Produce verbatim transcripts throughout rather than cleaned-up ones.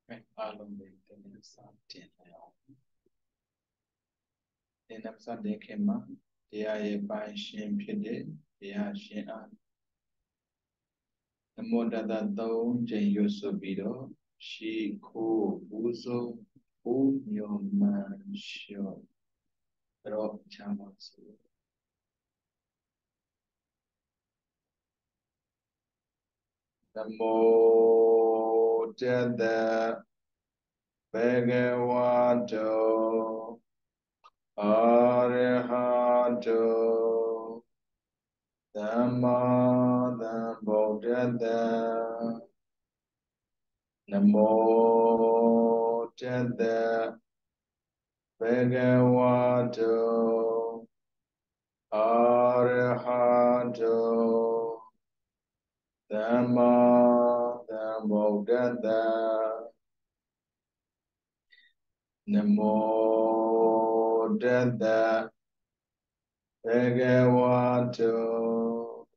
Alum de Tenesa Tenao. Tenasa de Kema, they are a by Shin Pide, they are Shin An. The Moda that though Jen Yosobido, she ko Uzo, O your man sure. Rock Chamas. The more the Bhagavato Arahato Dhamma Dhamma Namo Tanda Bhagavato Arahato Dhamma Dhamma Namo Tanda Bhagavato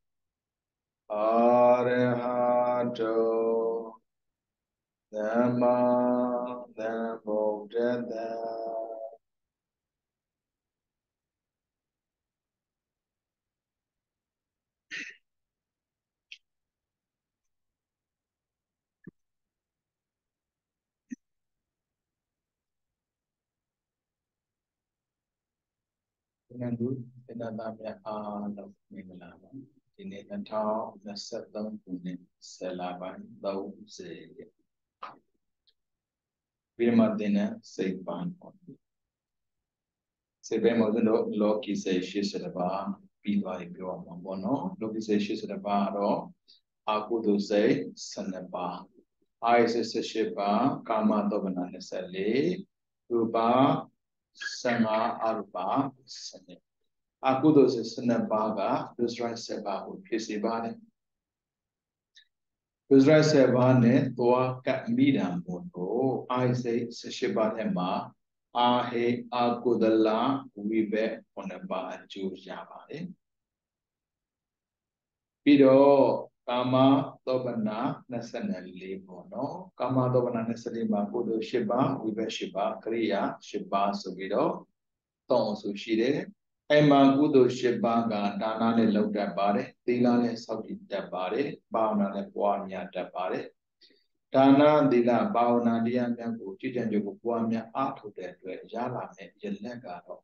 Arahato Dhamma Dhamma Nandu Pinadamya Anam Mingala. In a town, the seven Punin, Selaban, those Vimadina, say ban on. Say Bemodino, Loki say she's at a bar, be like your Mambono, Loki say she's at a bar, or Akudu say Sanaba. I say Shiba, Kama Dobana Nesale, Ruba, Sama Arba, Sane. Akudu says Sanabaga, this right Seba would kiss a body. Uzra Sevane, Tua Katmidam Moto, I say Seshibatema, Ahe Akudala, Wibe Onaba Jujabane. Pido Kama Dobana Nasanali Mono, Kama Dobana Nasalima Kudo Shiba, Wibe Shiba, Kriya, Shiba Subido, Ton Sushide. Emma Gudo Shibaga, Dana le Loda Bare, Dila le Saudi Dabare, Bauna le Buamia Dabare, Dana Dila Bauna Diamia, Chijan Buamia, Atu de Jala me Yelegado.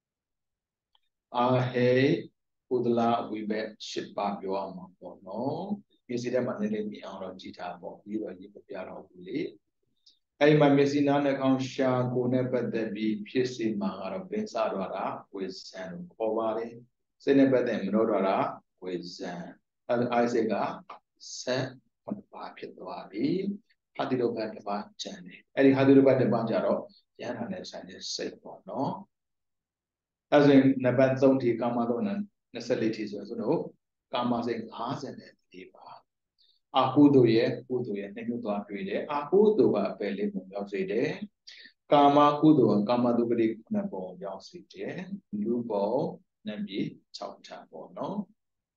Ahe, Udla, we bet Shiba Yoama, no, you see them and let me out of Jita, you are Yipiara Uli. Hey, my Messina account shall go never there be piercing Mangara Bensadora with San Kovare, Seneber them Rodora with San Isaac, San on the pocket Wadi, Hadido Bataba Jenny. Eddie Hadido Batabajaro, Yana and is safe or no. As in Nabathonti Kamadonan, necessities as no, Kama saying has and Diva. Akudo ye, Kudo ye, Nemuto Apride, Akudo Pele Yoside, Kama Kudo and Kamadubri Nabo Yoside, Lubo, Nemi, Chauchapo, no?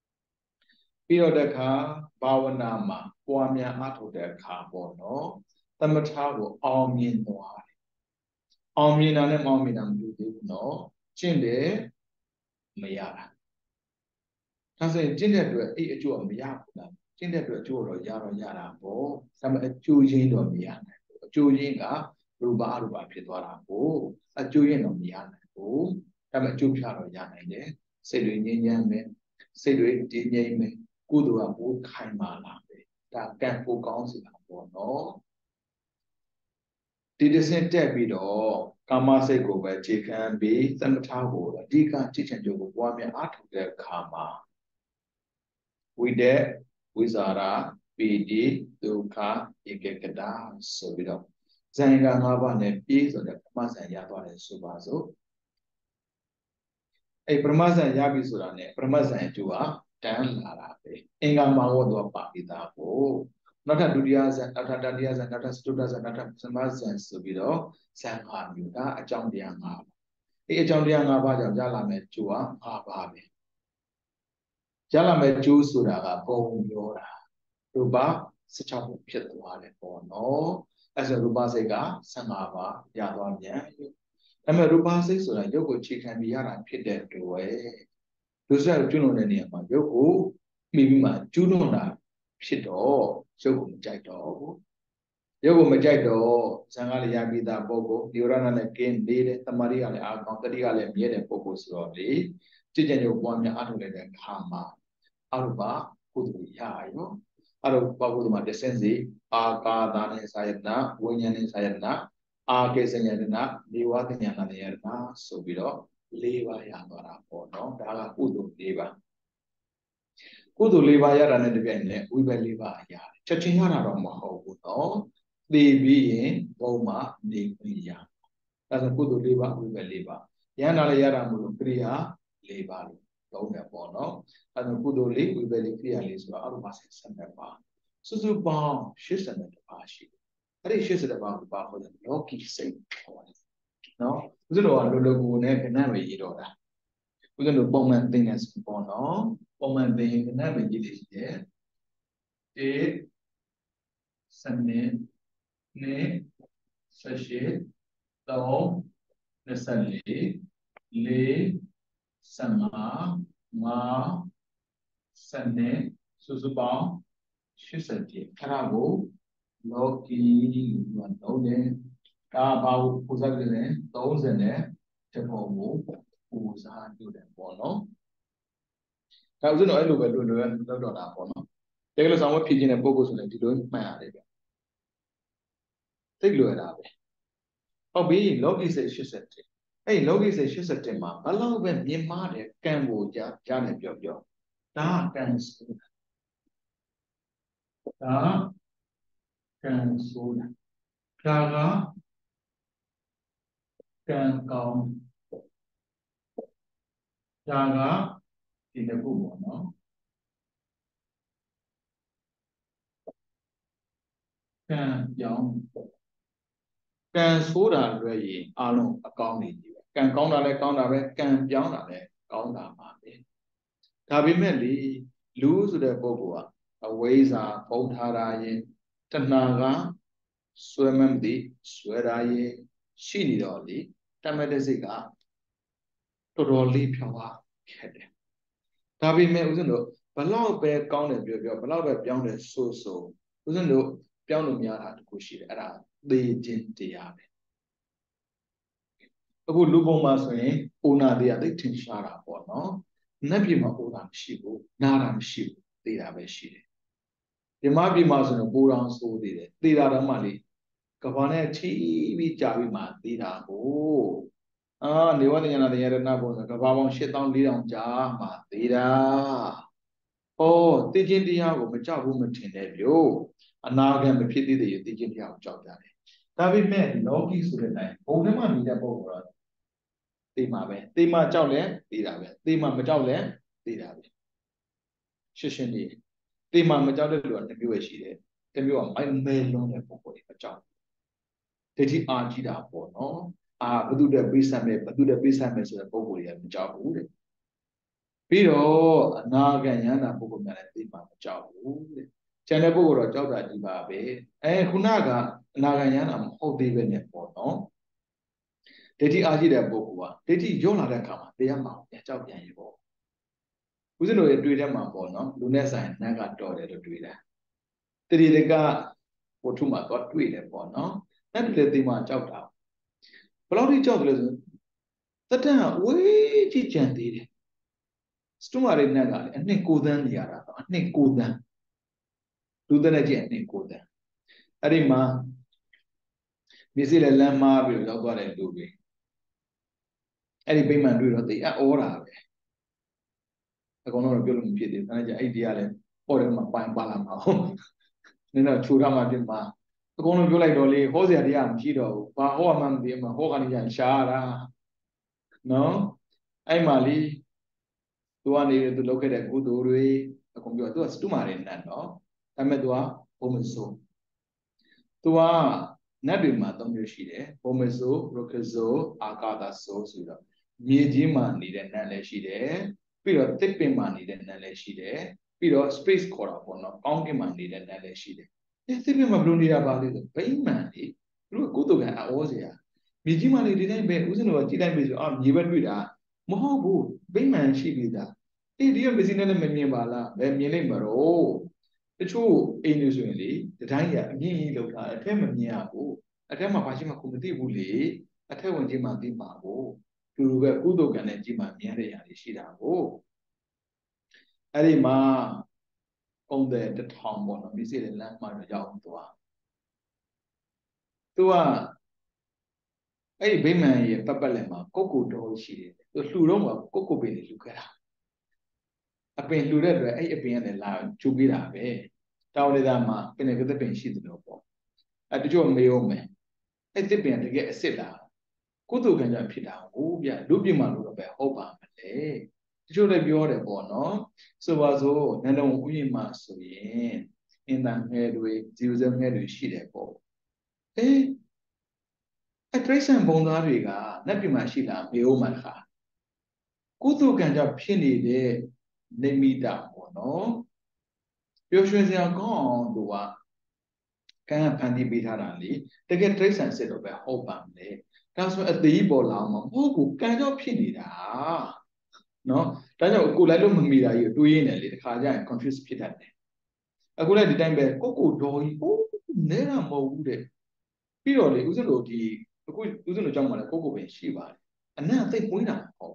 Piodeka, Bawanama, Kwamia Ato de Carbono, Tamatavo, Almin Noari. Almina and Alminam do no, Chinde, Mayara. I say, Jinda do a eat of Miyakuna. Jinda do a tour of Yara Yara Bo, some a Juyin of Miana, Juyinga, Ruba Ruba Pitora Bo, a Juyin of Miana Bo, some a Jupia of Yana, say to Yame, say to it, Dinyame, Gudua Bo Kaimana, that can for council for no. Did the same debit or Kama say go by chicken be, some tabo, a deacon chicken joke, one me out of their Kama. We there, Wizara, P D, Duka, Ikekada, Sobido. Zanga Havane, peace of the Pramasa Yava and Subazo. A Pramasa Yabisurane, Pramasa Jua, Dan Larabe. Inga Mawodo Papita, oh, not a Dudias and not a Dadias and not a Studas and not a Samas and Subido, Sangha Yuda, a John Dianga. A John Dianga, Jalame Jua, Ababe. Jalame Jusura, Bone Yora. Ruba, such a pit one for no. အဲ့ဆိုရူပစိတ်ကဆယ်ငါးပါးရသွားပြန်ဒါပေမဲ့ရူပစိတ်ဆိုတာရုပ်ကိုအခြေခံပြီးရတာဖြစ်တဲ့တွေ့လူစက်ကျွလွန်တဲ့နေရာမှာရုပ်ကိုမိပြီးမှကျွလွန်တာဖြစ်တော့ရုပ်ကိုမကြိုက်တော့ဘူးရုပ်ကိုမကြိုက်တော့ဇံကလည်းရပြီးသားပုဂ္ဂိုလ်ဒီဝရဏနဲ့ကင်းနေတဲ့တမာရီကလည်းအာကောင်းတတိကလည်းမြဲတဲ့ပုဂ္ဂိုလ်ဆိုတော့လေကြည်ကြံရုပ်ပွားများအထုလိုက်တဲ့ခါမှာအရုပကုသလရရောအရုပကုသမှာတဆင်းစီအာကာသနဲ့စာယတနာဝိညာဉ်နဲ့စာယတနာအာကေစဉ္ညာတနာနေဝတဉာဏနဲ့ယတနာဆိုပြီးတော့လေးပါးရသွားတာပေါ့နော်ဒါကကုသိုလ်လေးပါးကုသိုလ်လေးပါးရတာနဲ့တပြိုင်နက်ဝိဘက်လေးပါးရတယ်ချက်ချင်းရတာတော့မဟုတ်ဘူးနော်သိပြီးရင်ဘုံမှာနေခွင့်ရအဲဒါကုသိုလ်လေးပါးဝိဘက်လေးပါးရဟန္တာလည်းရတာမလို့ကရိယာလေးပါးလို့သုံးတယ်ပေါ့နော်အဲဒါကုသိုလ်လေးဝိဘက်လေးကရိယာလေးဆိုတာအရုပစိတ်ဆက်မဲ့ပါစုစုပေါင်းရှစ်ဆယ်ပါးရှိတယ်အဲ့ဒီရှစ်ဆယ်ပါးကိုပါဟောတယ်လောကီစိတ်ဟောတယ်နော်ဦးဇင်းတို့ကလိုလိုကိုနဲ့ကဏ္ဍပဲရေးတော့တာဦးဇင်းတို့ပုံမှန်သင်နေစပေါ့နော်ပုံမှန်သင်ရင်ကဏ္ဍပဲရေးလို့ရှိတယ်တစ် စနစ်နှစ်ဆက်ရှိသုံးနှစ်ဆက်လေးလေးဆယ်ငါးငါးစနစ်စုစုပေါင်းရှစ်ဆယ်ပြည့်အဲ့ဒါကိုလောကီလို့ပြောတယ်ဒါဘာကိုပူဇော်ကြလဲသုံးဆယ်နဲ့တပုံကိုပူဇော်ပြုတယ်ပေါ့နော်ဒါဥစဉ်တော့အဲ့လိုပဲလွယ်လွယ်လောက်တော့တာပေါ့နော်တကယ်လို့ဆောင်ဝတ်ဖြည့်ခြင်းတဲ့ပုံကိုဆိုရင်ဒီလိုမှတ်ရတယ်ဗျသိလွယ်တာပဲဟုတ်ပြီလောကီစိတ်ရှစ်ဆယ်အဲ့လောကီစိတ်ရှစ်ဆယ်မှာဘလောက်ပဲမြင်မာတဲ့ကံကိုကြားကြားနေပြောပြောဒါကံဆိုတာဒါကံဆိုတာဒါကကံကောင်းဒါကဒီတစ်ခုပေါ့နော်ကံပြောင်းကံဆိုတာလွယ်ရင်အလုံးအကောင်းနေပြီပဲကံကောင်းတာလည်းကောင်းတာပဲကံပြောင်းတာလည်းကောင်းတာပါပဲဒါပေမဲ့လေလူဆိုတဲ့ပုဂ္ဂိုလ်ကအဝိဇ္ဇာပုံထားတာရင်တဏှာကဆွဲမမသိဆွဲတာရင်ရှိနေတော့လေတမတ်တဲ့စိတ်ကတော်တော်လေးဖြောင်းသွားခဲ့တယ်ဒါပေမဲ့ဦးဇင်းတို့ဘလောက်ပဲကောင်းတယ်ပြောပြောဘလောက်ပဲပြောင်းတယ်ဆိုဆိုဦးဇင်းတို့ပြောင်းလို့မရတာတခုရှိတယ်အဲ့ဒါသေခြင်းတရားပဲအခုလူပုံမှာဆိုရင်အိုနာတရားသိထင်ရှားတာပေါ့နော်နတ်ပြည်မှာအိုတာမရှိဘူးနာတာမရှိဘူးသေတာပဲရှိတယ်ဒီမပြည်မှာဆိုရင်ပူတော်ဆိုးသေးတယ်သေတာတော့မှလေကဘာနဲ့ချီးပြီးကြာပြီးမှသေတာကိုအာနေဝတ္တဉာဏတရားရဏဘုံဆိုကဘာပေါင်းရှစ်သောင်းလေးထောင်ကြာမှသေတာဩသိခြင်းတရားကိုမကြောက်ဘူးမထင်တဲ့မျိုးအနာဂတ်မဖြစ်သေးတဲ့သိခြင်းတရားကိုကြောက်ကြတယ်ဒါပေမဲ့လောကီဆိုတဲ့အတိုင်းဘုံထဲမှာနေတဲ့ပုံကတော့သိမှာပဲသိမှကြောက်လဲသိတာပဲသိမှမကြောက်လဲသိတာပဲရှင်းရှင်းလေးသိမှမကြောက်တဲ့လူကတစ်မျိုးပဲရှိတယ်တစ်မျိုးကမိုက်မဲလုံးတဲ့ပုံပေါ်တွေမကြောက်ဒိဋ္ဌိအာကြည့်တာပေါ့နော်အာဘုသူတဲ့ပိဿမဲ့ဘုသူတဲ့ပိဿမဲ့ဆိုတဲ့ပုံပေါ်တွေကမကြောက်ဘူးတဲ့ပြီးတော့အနာဂတ်ယန္တာပုဂ္ဂိုလ်များလည်းသိမှမကြောက်ဘူးတဲ့ကျန်တဲ့ပုဂ္ဂိုလ်တော့ကြောက်တာဒီပါပဲအဲခုနကအနာဂတ်ယန္တာမဟုတ်သေးပဲနဲ့ပေါ့နော်ဒိဋ္ဌိအာကြည့်တဲ့ပုဂ္ဂိုလ်ကဒိဋ္ဌိညွတ်လာတဲ့အခါမှာတရားမှပြန်ကြောက်ပြန်ရေပေါ့ဦးဇင်းတို့ရဲ့တွေ့တဲ့မှာပေါ့နော်လူနဲ့ဆိုင်နတ်ကတော်တယ်လို့တွေ့တာတတိတကဝတ္ထုမှာတော့တွေ့တယ်ပေါ့နော်နတ်တွေလည်းသိမှကြောက်တာဘယ်လောက်ထိကြောက်တယ်လဲဆိုတတန်ဝေးကြည့်ကြံသေးတယ်စတုမာရိနတ်ကလည်းအနှစ်ကိုသန်းနေရတာအနှစ်ကိုသန်းလူတဲ့ကြည့်အနှစ်ကိုသန်းအဲ့ဒီမှာမျက်စိလည်းလမ်းမားပြီးတော့ရောက်သွားတဲ့လူတွေအဲ့ဒီဗိမာန်တွေ့တော့သိအဩတာပဲအကုန်လုံးတော့ပြောလို့မဖြစ်သေးဘူးဒါကြအဲ့ဒီကလည်းဟောတယ်မှာပိုင်ပါလာမှာဟုတ်နင်တော့ခြူရမှာပြင်မှာအကုန်လုံးပြောလိုက်တော့လေဟောစရာတရားမရှိတော့ဘူးဘာဟောမှမသိမှာဟောကနေကြရှားတာနော်အဲ့မှာလီသူကနေသူလုပ်ခဲ့တဲ့ကုသိုလ်တွေအကုန်ပြောသူကစတုမာရိနတ်နော်ဒါပေမဲ့သူကဘုံမစိုးသူကနတ်တွေမှာသုံးမျိုးရှိတယ်ဘုံမစိုးရခစိုးအာကာသစိုးဆိုတော့မြေကြီးမှာနေတဲ့နတ်လည်းရှိတယ်ပြီးတော့တစ်ပင်မှာနေတဲ့နတ်လည်းရှိတယ်ပြီးတော့ space ခေါ်တာပေါ့နော်ကောင်းကင်မှာနေတဲ့နတ်လည်းရှိတယ်အဲ့ဒီမှာဘလို့နေတာပါလေဆိုဗိမာန်လေသူတို့ကုသိုလ်ကံအောစရာမြေကြီးမှလေဒီတိုင်းပဲဥစဉ်တော်ကကြည့်လိုက်ပြီဆိုအာမြေဘက်တွေ့တာမဟုတ်ဘူးဗိမာန်ရှိပြီသားအေးဒီကမစီနဲ့လည်းမမြင်ပါလားဘယ်မြင်လိုက်မှာတော့တချို့အိမ်တွေဆိုရင်လေဒီတိုင်းကအမြင့်ကြီးလောက်တာအထက်မမြင်ရဘူးအထက်မှာဘာရှိမှကိုမသိဘူးလေအထက်ဝင်ကြီးမှသိမှာကိုသူတို့ကကုသိုလ်ကံနဲ့ကြီးမှမြင်ရတဲ့ຢာတွေရှိတာကိုအဲ့ဒီမှာပုံတဲ့တထောင်ပေါ့နော်မြစ်စီတဲ့လမ်းမှာတော့ရောက်သွားသူကအဲ့ဒီဗိမာန်ရဲ့ပတ်ပတ်လည်မှာကုတ်ကိုတော်ရှိတယ်သူလှူတော့မှာကုတ်ကိုပင်လှူခဲ့တာအပင်လှူတဲ့အတွက်အဲ့အပင်ကလည်းလာကျူပေးတာပဲတောင်ဒေသမှာပင်ကသပင်ရှိတယ်လို့ပေါ့အဲ့တချို့မေးအောင်မယ်အဲ့သပင်တကယ်အစ်စ်လားကုသိုလ်ကံကြောင့်ဖြစ်တာဟုတ်ဗျလူပြမှာလို့တော့ပဲဟုတ်ပါမလဲတချို့လည်းပြောတယ်ပေါ့နော်ဆိုပါစို့နန္ဒုံဥယျာဉ်မှာဆိုရင်အင်တန်ငယ်တွေဇီဝစငယ်တွေရှိတယ်ပေါ့အေးအတရိษံဘုံသားတွေကနတ်ပြည်မှာရှိလားမေဦးမှာခါကုသိုလ်ကံကြောင့်ဖြစ်နေတဲ့နေမိတာပေါ့နော်ပျော်ရွှင်စရာကောင်းအောင်သူကကံဖန်တီးပေးထားတာလေတကယ်တရိษံစစ်တော့ပဲဟုတ်ပါမလဲဒါဆိုအသေးပေါ်လာအောင်မဟုတ်ဘူးကံကြောင့်ဖြစ်နေတာနော်ဒါကြောင့်ကိုလိုက်လို့မမီတာကြီးတွေးရင်းတယ်လေတခါကျရင် confuse ဖြစ်တတ်တယ်အခုလည်းဒီတိုင်းပဲကိုကိုတော်ကြီးဟိုးနဲတာမဟုတ်ဘူးတဲ့ပြီးတော့လေဦးဇင်းတို့ဒီအခုဦးဇင်းတို့ကြောင့်မှလည်းကိုကိုပင်ရှိပါတယ်အနံ့သိပ်ပွင့်တာမဟုတ်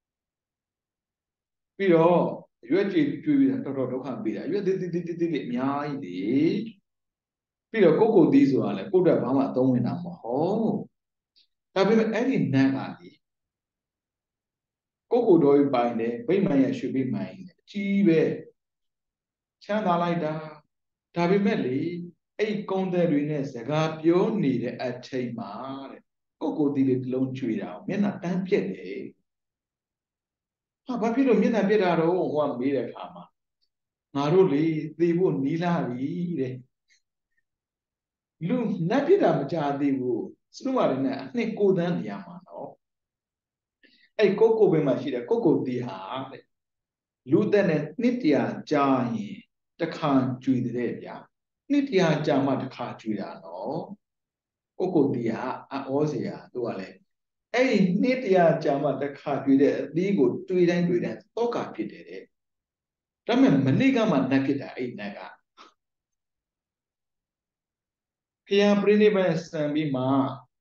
ပြီးတော့ရွက်ကြည့်ကြွေးပြီးတော့တော်တော်ဒုက္ခပေးတာရွက်တိတိတိတိတိအများကြီးလေပြီးတော့ကိုကိုသီးဆိုတာလည်းကိုယ့်အတွက်ဘာမှအသုံးဝင်တာမဟုတ်ဒါပေမဲ့အဲ့ဒီနံ့ကလေကိုကိုတော်ကြီးပိုင်တယ်ဗိမာန်ရဲ့ရွှေဗိမာန်ကြီးအကြီးပဲချမ်းသာလိုက်တာဒါပေမဲ့လေအဲ့ကုန်းတဲ့တွေနဲ့စကားပြောနေတဲ့အချိန်မှာတဲ့ကိုကိုသီးလေးတစ်လုံးကျွေတာမျက်နှာတန်းပြက်တယ်ဟာဘာဖြစ်လို့မျက်နှာပြက်တာတော့ဟိုကမေးတဲ့အခါမှာငါတို့လေသေဖို့နီးလာပြီတဲ့လူနတ်ပြစ်တာမကြသေးဘူးစနုမာရနဲ့အနှစ်ကိုသန်းနေရမှာနော်အဲ့ကိုကိုပင်မှာရှိတဲ့ကိုကိုသီးဟာတဲ့လူသက်နဲ့နှစ်တရာကြာရင်တခါကျွေတဲ့ဗျာနှစ်တရာကြာမှတခါကျွေတာနော်ကိုကိုတီးကအဩစရာသူကလည်းအဲ့ဒီနှစ်တရာကြာမှတခါကျွေတဲ့အသီးကိုတွေးတိုင်းတွေးတိုင်းတောကဖြစ်တယ်တဲ့ဒါပေမဲ့မနေ့ကမှနတ်ဖြစ်တာအဲ့နတ်ကဖျားပြိနိဗ္ဗာန်စံပြီးမှ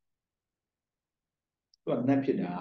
သူကနတ်ဖြစ်တာ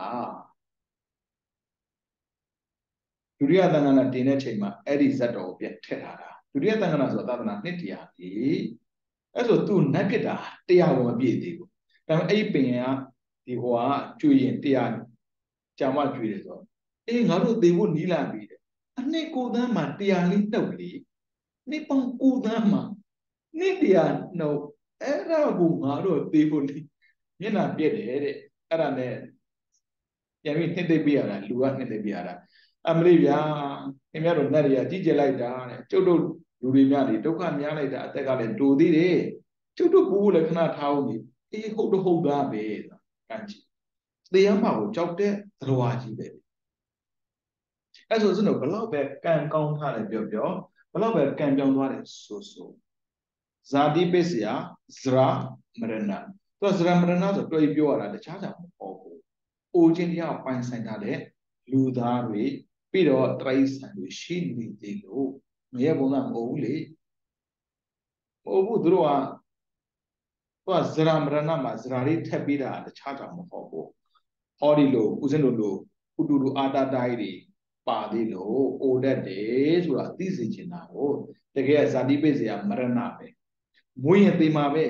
ဒုတိယသံဃာနာတင်တဲ့ချိန်မှာအဲ့ဒီဇတ်တော်ကိုပြန်ထည့်ထားတာဒုတိယသံဃာနာဆိုတာသာသနာနှစ်တရာကြီးအဲ့ဆိုသူနတ်ဖြစ်တာတရားကိုမပြည့်သေးဘူးဒါပေမဲ့အဲ့ဒီပင်ကဒီဟိုကကျွေရင်တရားကြာမှကျွေတယ်ဆိုတော့အေးငါတို့သေဖို့နီးလာပြီအနှစ်ကိုသန်းမှာတရားလေးနှုတ်လေနှစ်ပေါင်းကိုသန်းမှာနှစ်တရားနှုတ်အဲ့ဒါကိုငါတို့သေဖို့နီးမျက်နှာပြက်တယ်တဲ့အဲ့ဒါနဲ့ပြန်ပြီးနှစ်သိပ်ပြရတာလူကနှစ်သိပ်ပြရတာအမလေးဗျာခင်ဗျားတို့နတ်တွေကကြီးကျယ်လိုက်တာတဲ့ကျုပ်တို့လူတွေများလေဒုက္ခများလိုက်တာအသက်ကလည်းတူသေးတယ်ကျုပ်တို့ဘူးဘူးလည်းခဏထားအောင်လေအေးဟုတ်တော့ဟုတ်သားပဲကန့်ကြည့်သေရမှာကိုကြောက်တဲ့သရဝါကြီးပဲအဲ့ဆိုစနဘလောက်ပဲကံကောင်းထားတယ်ပြောပြောဘလောက်ပဲကံပြောင်းသွားတယ်ဆိုဆိုဇာတိပစ္စယဇရာမရဏသူကဇရာမရဏဆိုတွေ့ပြောရတာတခြားကြောင့်မဟုတ်ဘူးအိုခြင်းတရားပိုင်ဆိုင်ထားတဲ့လူသားတွေပြီးတော့တရိษံတွေရှိနေသေးလို့ငရဲဘုံကမဟုတ်ဘူးလေမဟုတ်ဘူးသူတို့ကသူကဇရာမရဏမှာဇရာလေးထက်ပြီးတာတခြားကြောင့်မဟုတ်ဘူးဟောဒီလိုဦးဇင်းတို့လိုဥတူတူအာတာတိုင်းတွေပါသေးလို့အိုတတ်တယ်ဆိုတာသိစေချင်တာကိုတကယ်ဇာတိပိစေယမရဏပဲမွေးရင်သေမှာပဲ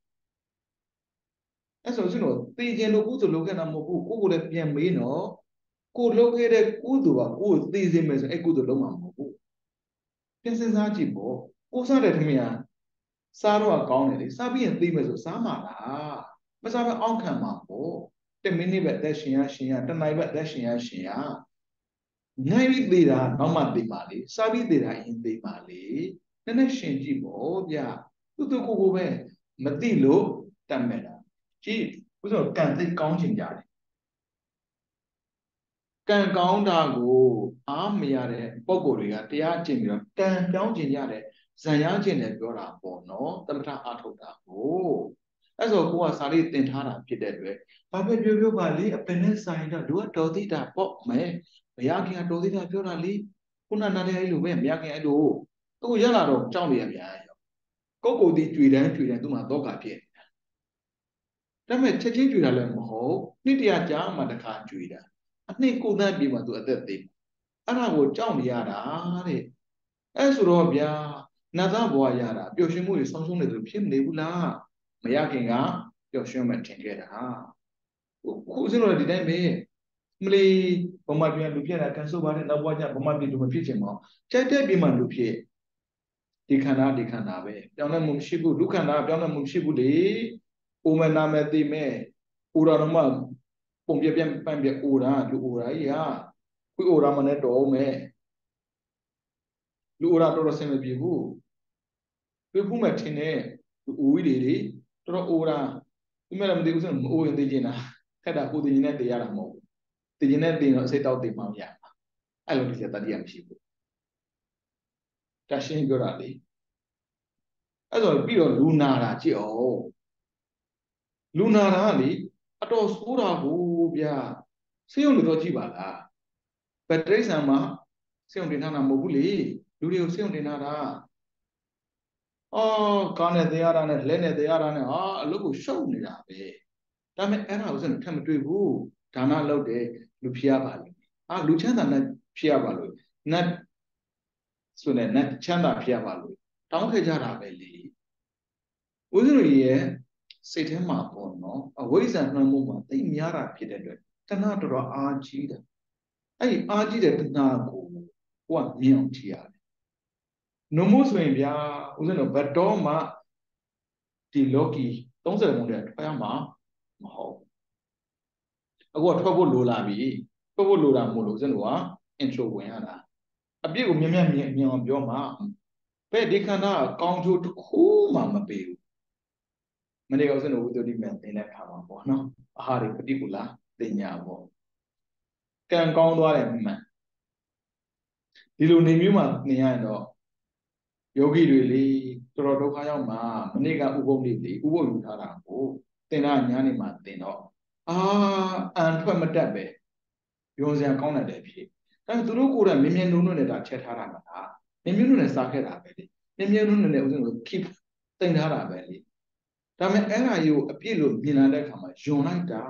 အဲ့ဆိုစလို့သေခြင်းလို့ကုသိုလ်လုပ်ခဲ့တာမဟုတ်ဘူးကိုကိုလည်းပြန်မေးနော်ကိုလုပ်ခဲ့တဲ့ကုသိုလ်ကကိုသေစေမယ်ဆိုအဲ့ကုသိုလ်လုံးမှာမဟုတ်ဘူးပြန်စဉ်းစားကြည့်ပေါ့ကိုစားတဲ့ထမင်းစားတော့ကောင်းတယ်လေစားပြီးရင်သေမယ်ဆိုစားမှာလားမစားဘဲအောင့်ခံမှာပေါ့တမိနစ်ပဲအသက်ရှင်ရရှင်ရတနိုင်ပဲအသက်ရှင်ရရှင်ရနိုင်ပြီးသေးတာနောက်မှသိပါလေစားပြီးသေးတာအရင်သိပါလေနည်းနည်းရှင်ကြည့်ပေါ့ဗျသူသူကိုကိုပဲမသိလို့တတ်မဲ့တာကြည့်ဘုရားကံသိကောင်းချင်ကြတယ်ကံကောင်းတာကိုအားမရတဲ့ပုံကိုယ်တွေကတရားကျင့်ပြီးတော့ကံပြောင်းကျင်ကြတယ်ဇန်ရခြင်းနဲ့ပြောတာပေါ့နော်သမထအားထုတ်တာကိုအဲ့ဆိုကိုကစာလေးသင်ထားတာဖြစ်တဲ့အတွက်ဘာပဲပြောပြောပါလေအပင်နဲ့ဆိုင်တော့လူကတော်သေးတာပေါ့မယ်ဘုရားခင်ကတော်သေးတာပြောတာလေခုနနာတဲ့အဲ့လိုပဲဘုရားခင်အဲ့လိုသူရလာတော့ကြောက်နေရဗျာကိုကိုဒီကြွေတန်းကြွေတန်းသူမှတော့ကဖြစ်နေတာဒါပေမဲ့ချက်ချင်းကြွေတာလည်းမဟုတ်နှစ်တရာကြာမှတစ်ခါကြွေတာအနှစ်ကိုသန်းပြေမှသူအသက်သေးအဲ့ဒါကိုကြောက်နေရတာတဲ့အဲ့ဆိုတော့ဗျာနတ်သားဘဝရတာပျော်ရွှင်မှုတွေဆုံးရှုံးနေသူဖြစ်မနေဘူးလားမရခင်ကပျော်ရွှင်မှထင်ခဲ့တာခုစလို့ဒီတိုင်းပဲမလီဘမပြန်လူဖြစ်တာကန်ဆိုပါတယ်နောက်ဘဝကျဘမပြန်လူမဖြစ်ချင်ပါဘူးကြိုက်တဲ့ပြီးမှလူဖြစ်ဒီခန္ဓာဒီခန္ဓာပဲပြောင်းလဲမှုမရှိဘူးဒုက္ခန္ဓာပြောင်းလဲမှုမရှိဘူးလေအိုမနာမဲ့သိမဲ့အိုရာတော့မှပုံပြပြန်ပန့်ပြအိုရာလူအိုရာကြီးဟာခွေအိုရာမနဲ့တော်မဲ့လူအိုရာတော်တော်ဆင်မပြေဘူးပြဖို့မှထင်တဲ့လူအိုကြီးတွေတော်တော်အိုရာဒီမဲ့မသိဘူးဆိုမအိုရင်သိကျင်တာခက်တာကိုသိကျင်နဲ့တရားတာမဟုတ်ဘူးသိကျင်နဲ့သိတော့စိတ်တောက်သိမှမရဘူးအဲ့လိုဒီစတတိယမရှိဘူးတရှင်းပြောတာလေအဲ့တော့ပြီးတော့လူနာတာကြည့်အောင်လူနာတာကလေအတော်ဆိုးတာကိုဗျာစေယုံလို့တော့ကြည့်ပါလားဗတ္တိဆံမှာစေယုံတင်ထားတာမဟုတ်ဘူးလေလူတွေကိုစေယုံတင်ထားတာအော်ကားနဲ့တရားတာနဲ့လက်နဲ့တရားတာနဲ့ဟာအလုပ်ကိုရှုပ်နေတာပဲဒါပေမဲ့အဲ့ဒါကိုစထပ်မတွေ့ဘူးဒါနလုပ်တယ်လူဖြစ်ရပါလိမ့်အာလူချမ်းသာနဲ့ဖြစ်ရပါလို့နတ်ဆိုနေနတ်ချမ်းသာဖြစ်ရပါလို့တောင်းခဲ့ကြတာပဲလေဦးဇင်းတို့ရဲ့စိတ်ထဲမှာပေါ့နော်အဝိဇ္ဇာနှံမှုမှာသိများတာဖြစ်တဲ့အတွက်တဏှာတော်တော်အားကြီးတယ်အဲ့ဒီအားကြီးတဲ့တဏှာကိုကိုကမြင်အောင်ကြည့်ရတယ်နုံမို့ဆိုရင်ဗျာဦးဇင်းတို့ဘတ်တော်မှာဒီလောကီသုံးဆယ်ပုံတဲ့ထွက်ရမှာမဟုတ်အခုကထွက်ဖို့လိုလာပြီထွက်ဖို့လိုတာမို့လို့ဦးဇင်းတို့က intro ဝင်ရတာအပြည့်ကိုမြင်မြင်မြင်မြင်အောင်ပြောမှာဘယ်ဒီခန္ဓာကောင်းကျိုးတစ်ခုမှမပေးဘူးမနေ့ကဦးဇင်းတို့ဝိသုဒ္ဓိမဲ့သင်တဲ့ခါမှာပေါ့နော်အာဟာရပฏิကူလာတင်ညာပေါ့ကံကောင်းသွားတယ်မှန်ဒီလိုနေမျိုးမှာသင်ရရင်တော့ယောဂီတွေလေတော်တော်ဒုက္ခရောက်မှာမနေ့ကဥပုံလေးလေဥပုံယူထားတာကိုသင်တာညာနေမှာသင်တော့အာအန်ထွက်မတက်ပဲယုံစရာကောင်းတယ်ဖြစ်ဒါပေမဲ့သူတို့ကိုယ်တိုင်မြင်မြင်နုံနုံနဲ့ဒါချက်ထားတာမလားမြင်မြင်နုံနဲ့စားခဲ့တာပဲလေမြင်မြင်နုံနဲ့ဦးဇင်းတို့ keep တင်ထားတာပဲလေဒါပေမဲ့အဲ့ဒါကြီးကိုအပြည့်လို့မြင်လာတဲ့အခါမှာယွန်လိုက်တာ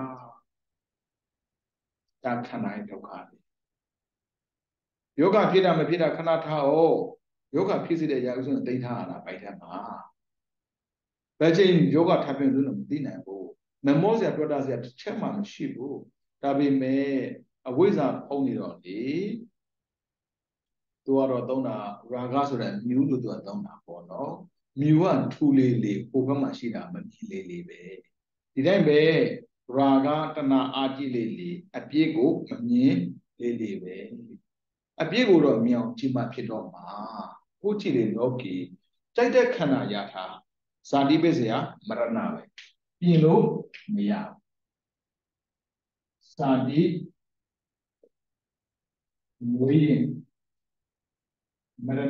ဒါခန္ဓာရဲ့ဒုက္ခလေယောဂဖြစ်တာမဖြစ်တာခဏထားအောင်ယောဂဖြစ်စေတဲ့ရာဥစဉ်သိထားရတာပိုက်ထက်မှာဘယ်ချိန်ယောဂထပ်ပြင်လို့မသိနိုင်ဘူးမမောစရာတွေ့တာစရာတစ်ချက်မှမရှိဘူးဒါပေမဲ့အဝိဇ္ဇာဖုံးနေတော့လေသူကတော့သုံးတာရာဂဆိုတဲ့မြူးလို့သူကသုံးတာပေါ့နော်မြူကထူလေးလေးဟိုဘက်မှာရှိတာမမြင်လေးလေးပဲဒီတိုင်းပဲရာဂတဏအာကြည့်လေးလေးအပြည့်ကိုမမြင်လေးလေးပဲအပြည့်ကိုတော့မြင်အောင်ကြည့်မှဖြစ်တော့မှာကိုကြည့်လေလောကီကြိုက်တဲ့ခန္ဓာရထားဇာတိပစ္စယမရဏပဲပြင်လို့မရဇာတိမွေးရင်မရဏ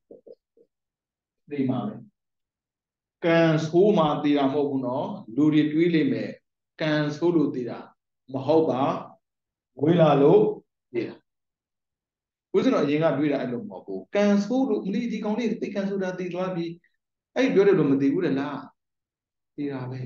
သိမှာပဲကံဆိုးမှသိတာမဟုတ်ဘူးနော်လူတွေတွေးလိမ့်မယ်ကံဆိုးလို့သိတာမဟုတ်ပါဝေးလာလို့သိတာဦးဇင်းတော်အရင်ကတွေးတာအဲ့လိုမဟုတ်ဘူးကံဆိုးလို့မလီဒီကောင်လေးသိကံဆိုတာသိသွားပြီအဲ့ပြောတယ်လို့မသိဘူးလားသိတာပဲ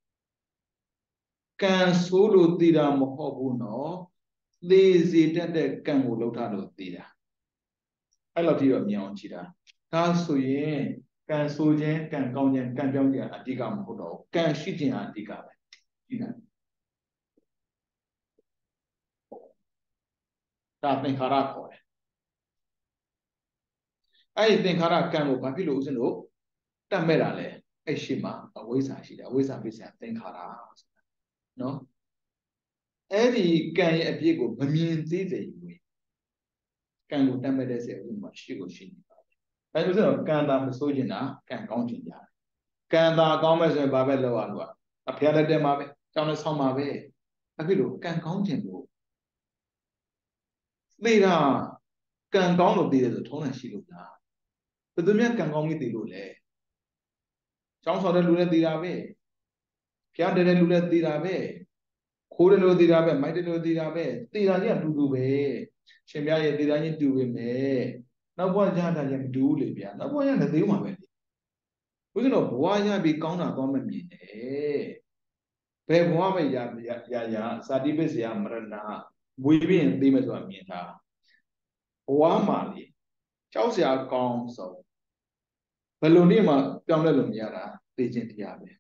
ကံဆိုးလို့သိတာမဟုတ်ဘူးနော်သေစေတတ်တဲ့ကံကိုလောက်ထားလို့သိတာအဲ့လိုကြည့်တော့မြင်အောင်ကြည့်တာဒါဆိုရင်ကံဆိုးခြင်းကံကောင်းခြင်းကံပြောင်းခြင်းအဓိကမဟုတ်တော့ကံရှိခြင်းအဓိကပဲကြည့်တာဒါသင်္ခါရခေါ်တယ်အဲ့ဒီသင်္ခါရကံကိုဘာဖြစ်လို့ဦးဇင်းတို့တတ်မဲ့တာလဲအဲ့ရှိမှာအဝိဇ္ဇာရှိတယ်အဝိဇ္ဇာပြစ္ဆာသင်္ခါရဆိုတာနော်အဲ့ဒီကံရဲ့အပြည့်ကိုမမြင်သေးစေဘူးကံကိုတတ်မဲ့တဲ့စေဦးမှာရှိကိုရှိနေပါတယ်အဲ့လိုဆိုတော့ကံသာမဆိုးချင်တာကံကောင်းချင်ကြတယ်ကံသာကောင်းမဲ့ဆိုရင်ဘာပဲလုပ်ရလို့အဖျားလက်တက်မှာပဲကြောင်းနဲ့ဆောင်းမှာပဲအဲ့ဒီလိုကံကောင်းချင်လို့သိတာကံကောင်းလို့သိတယ်ဆိုထုံးတယ်ရှိလို့လားဘယ်သူများကံကောင်းပြီးတည်လို့လဲကျောင်းဆောင်တဲ့လူလည်းတည်တာပဲဖျားတဲ့လူလည်းတည်တာပဲခိုးတဲ့လူတည်တာပဲမိုက်တဲ့လူတည်တာပဲတည်တာကြီးကတူတူပဲရှင်ပြရဲ့တည်တာကြီးတူပဲမယ်နောက်ဘဝကျတာကြီးမတူဘူးလေဗျာနောက်ဘဝကျလည်းသေးမှာပဲဘုရားတော့ဘဝရပြီးကောင်းတာတော့မမြင်နဲ့ဘယ်ဘဝပဲရရရစာတိပစ္စယမရဏမွေးပြီးရင်သိမယ်ဆိုတာမြင်တာဘဝမှာလေကြောက်စရာကောင်းဆုံးဘယ်လိုနည်းမှပြောင်းလဲလို့မရတာသိချင်းတရားပဲ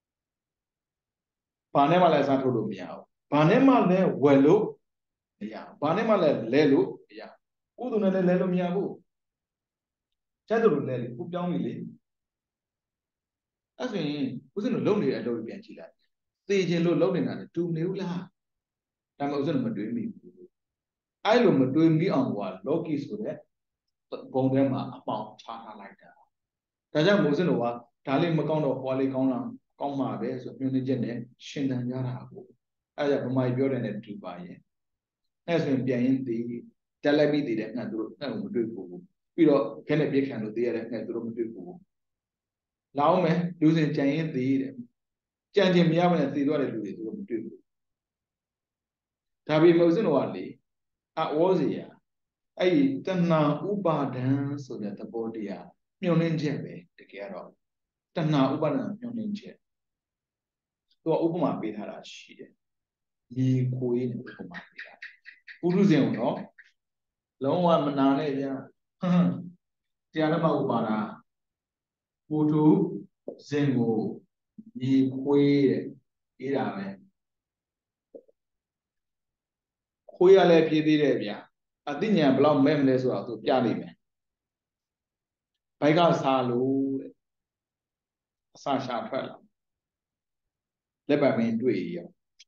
ဘာနဲ့မှလည်းအစားထိုးလို့မရဘူးဘာနဲ့မှလည်းဝယ်လို့မရဘာနဲ့မှလည်းလဲလို့မရကုသိုလ်နဲ့လည်းလဲလို့မရဘူးကျက်တို့လဲလေခုပြောင်းပြီလေအဲ့ဆိုရင်ဦးဇင်းတို့လုံနေတဲ့အလုပ်ပြန်ကြည့်လိုက်သိချင်းလို့လုံနေတာတူနေဘူးလားဒါမှမဟုတ်ဦးဇင်းတို့မတွေးမိဘူးအဲ့လိုမတွေးမိအောင်ကလောကီဆိုတဲ့ဘုံထဲမှာအပေါင်းချထားလိုက်တာဒါကြောင့်မို့ဦးဇင်းတို့ကဒါလေးမကောင်းတော့ဟွာလေးကောင်းလားကောင်းမှာပဲဆိုညွှန်နေချက်နဲ့ရှင်တန်ကြတာကိုအဲ့ဒါဗမာကြီးပြောတယ်နဲ့တူပါရဲ့အဲ့ဆိုရင်ပြန်ရင်ဒီတက်လိုက်ပြီးတည်တဲ့ငါတို့အဲ့လိုမတွေ့ဘူးပြီးတော့ခဲနဲ့ပြည့်ခံလို့တည်ရတဲ့ငါတို့မတွေ့ဘူးလောင်းမယ်လူစဉ်ကြံရင်တည်တယ်ကြံခြင်းမရဘဲနဲ့တည်သွားတဲ့လူတွေတို့မတွေ့ဘူးဒါပေမဲ့ဦးဇင်းတော်ကလေအဝေါ်စီရအဲ့ဒီတဏှာဥပါဒံဆိုတဲ့သဘောတရားမြုံနှင်းချက်ပဲတကယ်တော့တဏှာဥပါဒံမြုံနှင်းချက်သူကဥပမာပေးထားတာရှိတယ်မြေခွေးနဲ့ဥပမာပေးတာပုရုဇဉ်ကိုတော့လုံးဝမနာနဲ့ဗျာတရားဓမ္မဥပါဒာပုထုဇဉ်ကိုမြေခွေးတဲ့အေးတာပဲခွေးရလည်းဖြည့်သေးတယ်ဗျာအသိဉာဏ်ဘယ်လောက်မဲ့မလဲဆိုတော့သူပြလိမ့်မယ်ဘိုက်ကစားလို့တဲ့အစာရှာထွက်လာလက်ပံမင်းတွေ့ရော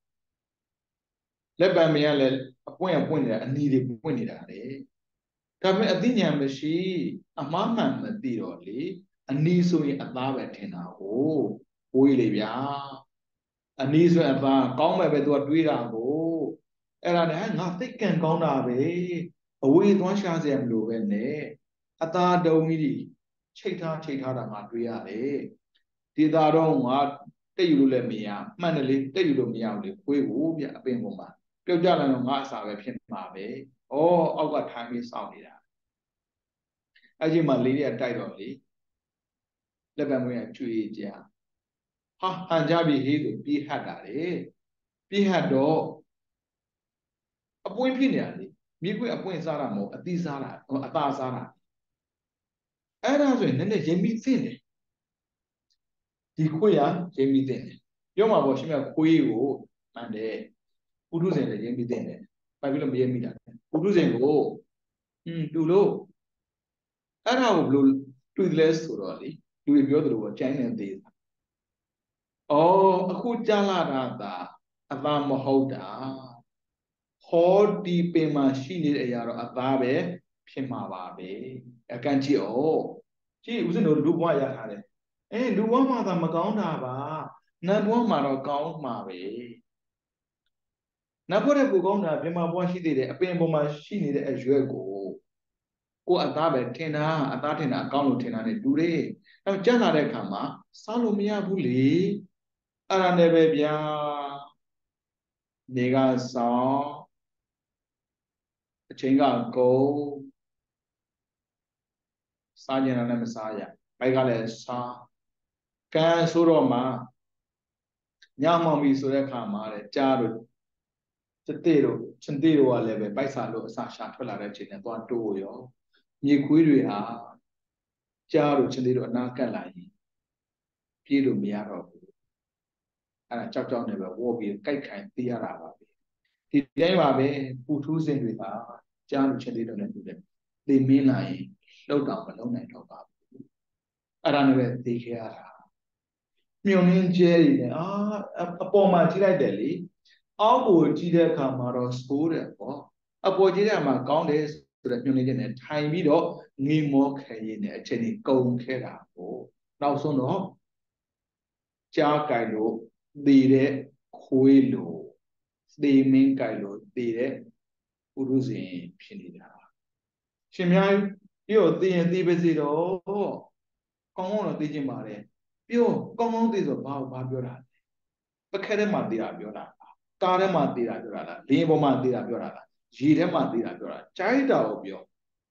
လက်ပံမင်းကလည်းအပွင့်အပွင့်နေတာအနီတွေပွင့်နေတာလေဒါပေမဲ့အသိဉာဏ်မရှိအမှားမှန်မသိတော့လေအနီဆိုရင်အသားပဲထင်တာကိုဝေးလေဗျာအနီဆိုရင်အသားကောင်းမဲ့ပဲသူကတွေးတာကိုအဲ့ဒါနဲ့ငါသိက္ကံကောင်းတာပဲအဝေးသွားရှာစရာမလိုပဲနဲ့အသားတုံးကြီးချိတ်ထားချိတ်ထားတာငါတွေးရတယ်ဒီသားတော့ငါတက်ယူလို့လည်းမရမှန်တယ်လေတက်ယူလို့မရဘူးလေခွေးကိုဗျအပင်ပေါ်မှာပြုတ်ကြလာတော့ငါအစာပဲဖြစ်မှာပဲဩအောက်ကထိုင်ပြီးစောင့်နေတာအဲ့ဒီမှာလေးတွေကတိုက်တော့လေလက်ပံမွေးကကျွေးကြဟာဟန်ကြပြီဟေးဆိုပြေးဟတ်တာလေပြေးဟတ်တော့အပွင့်ဖြစ်နေတာလေမြေခွေးအပွင့်စားတာမဟုတ်အသီးစားတာအသားစားတာအဲ့ဒါဆိုရင်နည်းနည်းရင်ပြီးသိတယ်ဒီခွေးကရင်ပြီးသိတယ်ပြောမှာပေါ့ရှင်မြခွေးကိုမှန်တယ်ပုထုဇဉ်လည်းရင်ပြီးသိတယ်ဘာဖြစ်လို့မရင်မိတာလဲပုထုဇဉ်ကိုอืมတူလို့အဲ့ဒါကိုဘယ်လိုတွေ့လဲဆိုတော့လေလူတွေပြောသလိုပေါ့ကျိုင်းနေသေးတာအော်အခုကြားလာတာသာအသာမဟုတ်တာဟောဒီပင်မှာရှိနေတဲ့အရာတော့အသားပဲဖြစ်မှာပါပဲအကန်ကြည့်အောင်ကြည့်ဦးဇင်းတို့လူဘဝရထားတယ်အဲလူဘဝမှာသာမကောင်းတာပါနတ်ဘဝမှာတော့ကောင်းမှာပဲနတ်ဘဝရဲ့ကိုကောင်းတာပြမဘဝရှိသေးတယ်အပင်ပေါ်မှာရှိနေတဲ့အရွယ်ကိုကိုအသားပဲထင်တာအသားထင်တာအကောင်းလို့ထင်တာ ਨੇ တူတယ်အဲကြက်လာတဲ့အခါမှာစားလို့မရဘူးလေအဲ့ဒါနဲ့ပဲဗျာနေကဆောင်အချိန်ကကုန်စားကြတာလည်းမစားရဘိုက်ကလည်းစားကံဆိုတော့မှညမောင်ပြီဆိုတဲ့အခါမှာတဲ့ကြားတို့တတိတို့ချင်းတိတို့ကလည်းပဲပိုက်စားလို့အစာရှာထွက်လာတဲ့အချိန်နဲ့သွားတိုးရောမြေခွေးတွေဟာကြားတို့ချင်းတိတို့အနာကပ်လာရင်ပြေးလို့မရတော့ဘူးအဲ့ဒါကြောက်ကြောက်နေပဲဝေါ်ပြီးကြိုက်ခိုင်သေးရတာပါပဲဒီတိုင်းပါပဲပူထူးစင်တွေကကြားတို့ချင်းတိတို့နဲ့တူတယ်သိမင်းလာရင်လောက်တော့မလုံးနိုင်တော့ပါဘူးအဲ့ဒါနဲ့ပဲသိခဲ့ရတာမြုံနှင်းကျဲတွေနဲ့အာအပေါ်မှာကြည့်လိုက်တယ်လေအောက်ကိုကြည့်တဲ့အခါမှာတော့စိုးတယ်ပေါ့အပေါ်ကြည့်တဲ့အခါမှာကောင်းတယ်ဆိုတဲ့မြုံနှင်းကျဲနဲ့ထိုင်ပြီးတော့ငေမောခဲရင်းနဲ့အချိန်ကြီးကုန်ခဲ့တာပေါ့နောက်ဆုံးတော့ကြားကြိုက်လို့သေတဲ့ခွေးလို့သေမင်းကြိုက်လို့သေတဲ့ပုရုဇဉ်ဖြစ်နေတာရှင်များ Yo tiền ti bây giờ đó con ông là ti chim bà đấy yo con ông ti rồi bao bao biểu ra bất kể đấy mà ti ra biểu ra car đấy mà ti ra biểu ra liên bộ mà ti ra biểu ra gì đấy mà ti ra biểu ra trái đầu biểu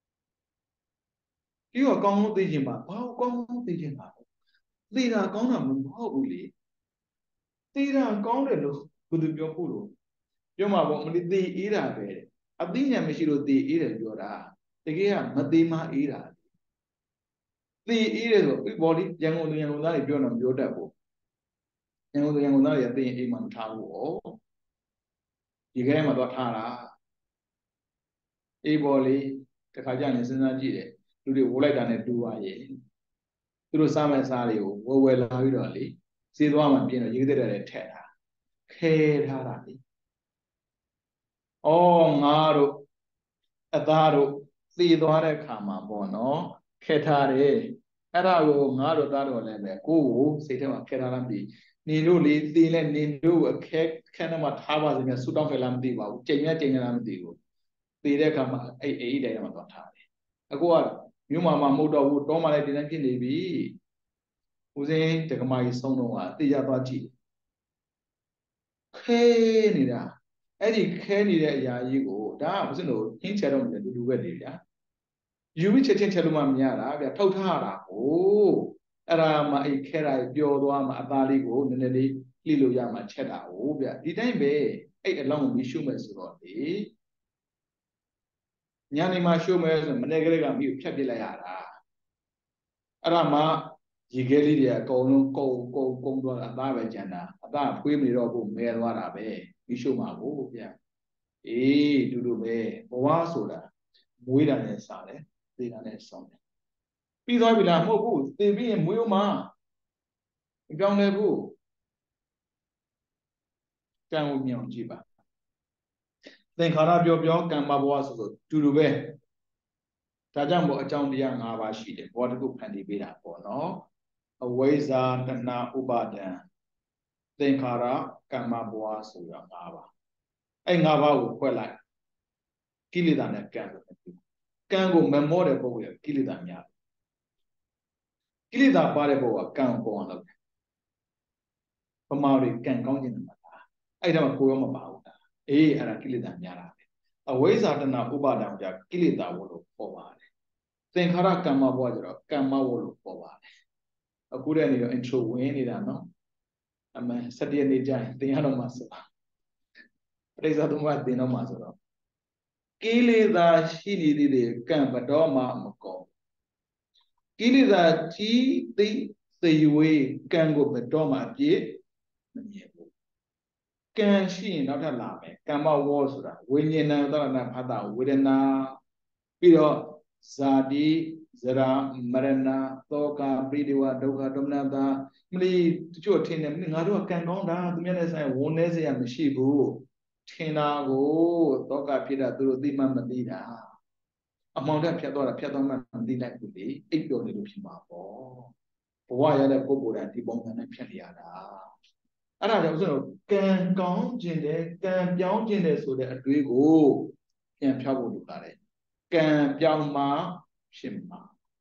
yo con ông ti chim bà bao con ông ti chim bà ti ra con nào mình bao bù lì ti ra con đấy luôn bù du biểu bù luôn biểu mà bọn mình ti ý ra về à ti nhà mình chỉ được ti ý để biểu ra thì cái à mà ti mà ý ra ti ý để rồi cái body ရန်ကုန်ရန်ကုန်သားတွေပြောတော့ပြောတတ်ဖို့ရန်ကုန်ရန်ကုန်သားတွေအသိအိမ်မှာမထားဘူးဩဒီကဲမှာတော့ထားတာအေးပေါ်လေးတခါကြာနေစဉ်းစားကြည့်တယ်လူတွေဝိုးလိုက်တာနဲ့တူပါရဲ့သူတို့စားမဲ့စားတွေကိုဝယ်ဝယ်လာပြီးတော့လေစေးသွားမှပြင်တော့ရေးတဲ့တဲ့ထက်တာခဲထားတာလေဩငါတို့အသားတို့သေသွားတဲ့ခါမှာပေါ့နော်ခဲထားတယ်အဲ့ဒါကိုငါတို့သားတို့လည်းပဲကိုယ့်ကိုစိတ်ထဲမှာခဲထားလားမသိနေတို့လေသေလဲနေတို့အခဲခဲနဲ့မှထားပါစေမြတ်ဆူတောင်းခဲလားမသိပါဘူးကြိမ်မြတ်ကြိမ်လားမသိဘူးသေတဲ့အခါမှာအဲ့အိတိုင်းမှာသွားထားတယ်အခုကမြို့မှာမဟုတ်တော့ဘူးတောမှာလည်းဒီတိုင်းဖြစ်နေပြီဦးစင်းတက္ကမကြီးဆုံးတော့ကတေချာသွားကြည့်ခဲနေတာအဲ့ဒီခဲနေတဲ့အရာကြီးကိုဒါကဦးစင်းတို့ဟင်းချတော့တယ်တူတူပဲလေဗျာယူပြီးချက်ချင်းချက်လို့မှမရတာဗျာထုတ်ထားတာကိုအဲ့ဒါမှအဲ့ခဲတာပျော်သွားမှအသားလေးကိုနည်းနည်းလေးလှိလို့ရမှချက်တာကိုဗျာဒီတိုင်းပဲအဲ့အလောင်းကိုရှုမယ်ဆိုတော့လေညနေမှရှုမယ်ဆိုမနေ့ကလေးကမိကိုဖြတ်ပစ်လိုက်ရတာအဲ့ဒါမှရေခဲလေးတွေအကုန်လုံးကုန်းကုန်းကုန်းသွားတာအသားပဲကျန်တာအသားဖွေးမနေတော့ဘူးမဲသွားတာပဲမိရှုမှာကိုဗျာအေးတူတူပဲဘဝဆိုတာမွေးတာနဲ့စားတယ်သေတာနဲ့ဆုံးတယ်ပြီးသွားပြီလားမဟုတ်ဘူးသေပြီးရင်မွေးဦးမှာမပြောင်းလဲဘူးကံကိုမြင်အောင်ကြည့်ပါသင်္ခါရပြောပြောကံမဘဝဆိုဆိုတူတူပဲဒါကြောင့်မို့အကြောင်းတရား၅ပါးရှိတယ်ဘောတကုဖန်တီးပေးတာပေါ့နော်အဝိဇ္ဇာတဏဥပါဒံသင်္ခါရကမ္မဘဝဆိုရ၅ပါးအဲ့၅ပါးကိုဖွဲ့လိုက်ကိလေသာနဲ့ကံလို့ပြောကံကိုမမောတဲ့ပုဂ္ဂိုလ်ကကိလေသာများကိလေသာပါတဲ့ပုဂ္ဂိုလ်ကကံကိုအောင်လုပ်တယ်ပမာတွေကံကောင်းခြင်းနဲ့မှာအဲ့ဒါမှကိုရောမပါဘူးအေးအဲ့ဒါကိလေသာများတာပဲအဝိဇ္ဇာတဏဥပါဒံကြကိလေသာဝလို့ပေါ်ပါတယ်သင်္ခါရကမ္မဘဝကျတော့ကမ္မဝလို့ပေါ်ပါတယ်အခုတည်းနေတော့ intro ဝင်နေတာနော်အမှန်စတရနေ့ကျရင်သင်ရတော့မှာဆိုတာပရိစ္ဆာသမုပ္ပါသင်တော့မှာဆိုတော့ကိလေသာရှိနေသေးတယ်ကံဘတော်မှမကောကိလေသာကြီးသိသေဝေကံကိုဘတော်မှအပြည့်မမြင်ဘူးကံရှိရင်နောက်ထပ်လာမယ်ကမ္မဝေါဆိုတာဝိညာဏသရဏဖတ်တာဝေဒနာပြီးတော့ဇာတိဇရာမရဏသောကပိဋိဝဒုက္ခဒေါမနတာမလီတချို့ထင်တယ်ငါတို့ကကံကောင်းတာသူများနဲ့ဆိုင်ဝန်နေစရာမရှိဘူးထင်တာကိုသောကဖြစ်တာသူတို့သိမှမသိတာအမှောင်တက်ဖြတ်သွားတာဖြတ်သွားမှမသိနိုင်ဘူးလေအိပ်ပျော်နေလို့ဖြစ်မှာပေါ့ဘဝရတဲ့ပုဂ္ဂိုလ်တိုင်းဒီပုံစံနဲ့ဖြတ်နေရတာအဲ့ဒါကြောင့်ဆိုတော့ကံကောင်းခြင်းတဲ့ကံပြောင်းခြင်းတဲ့ဆိုတဲ့အတွေးကိုပြန်ဖြောက်ဖို့လိုတာလေကံပြောင်းမှဖြစ်မှာ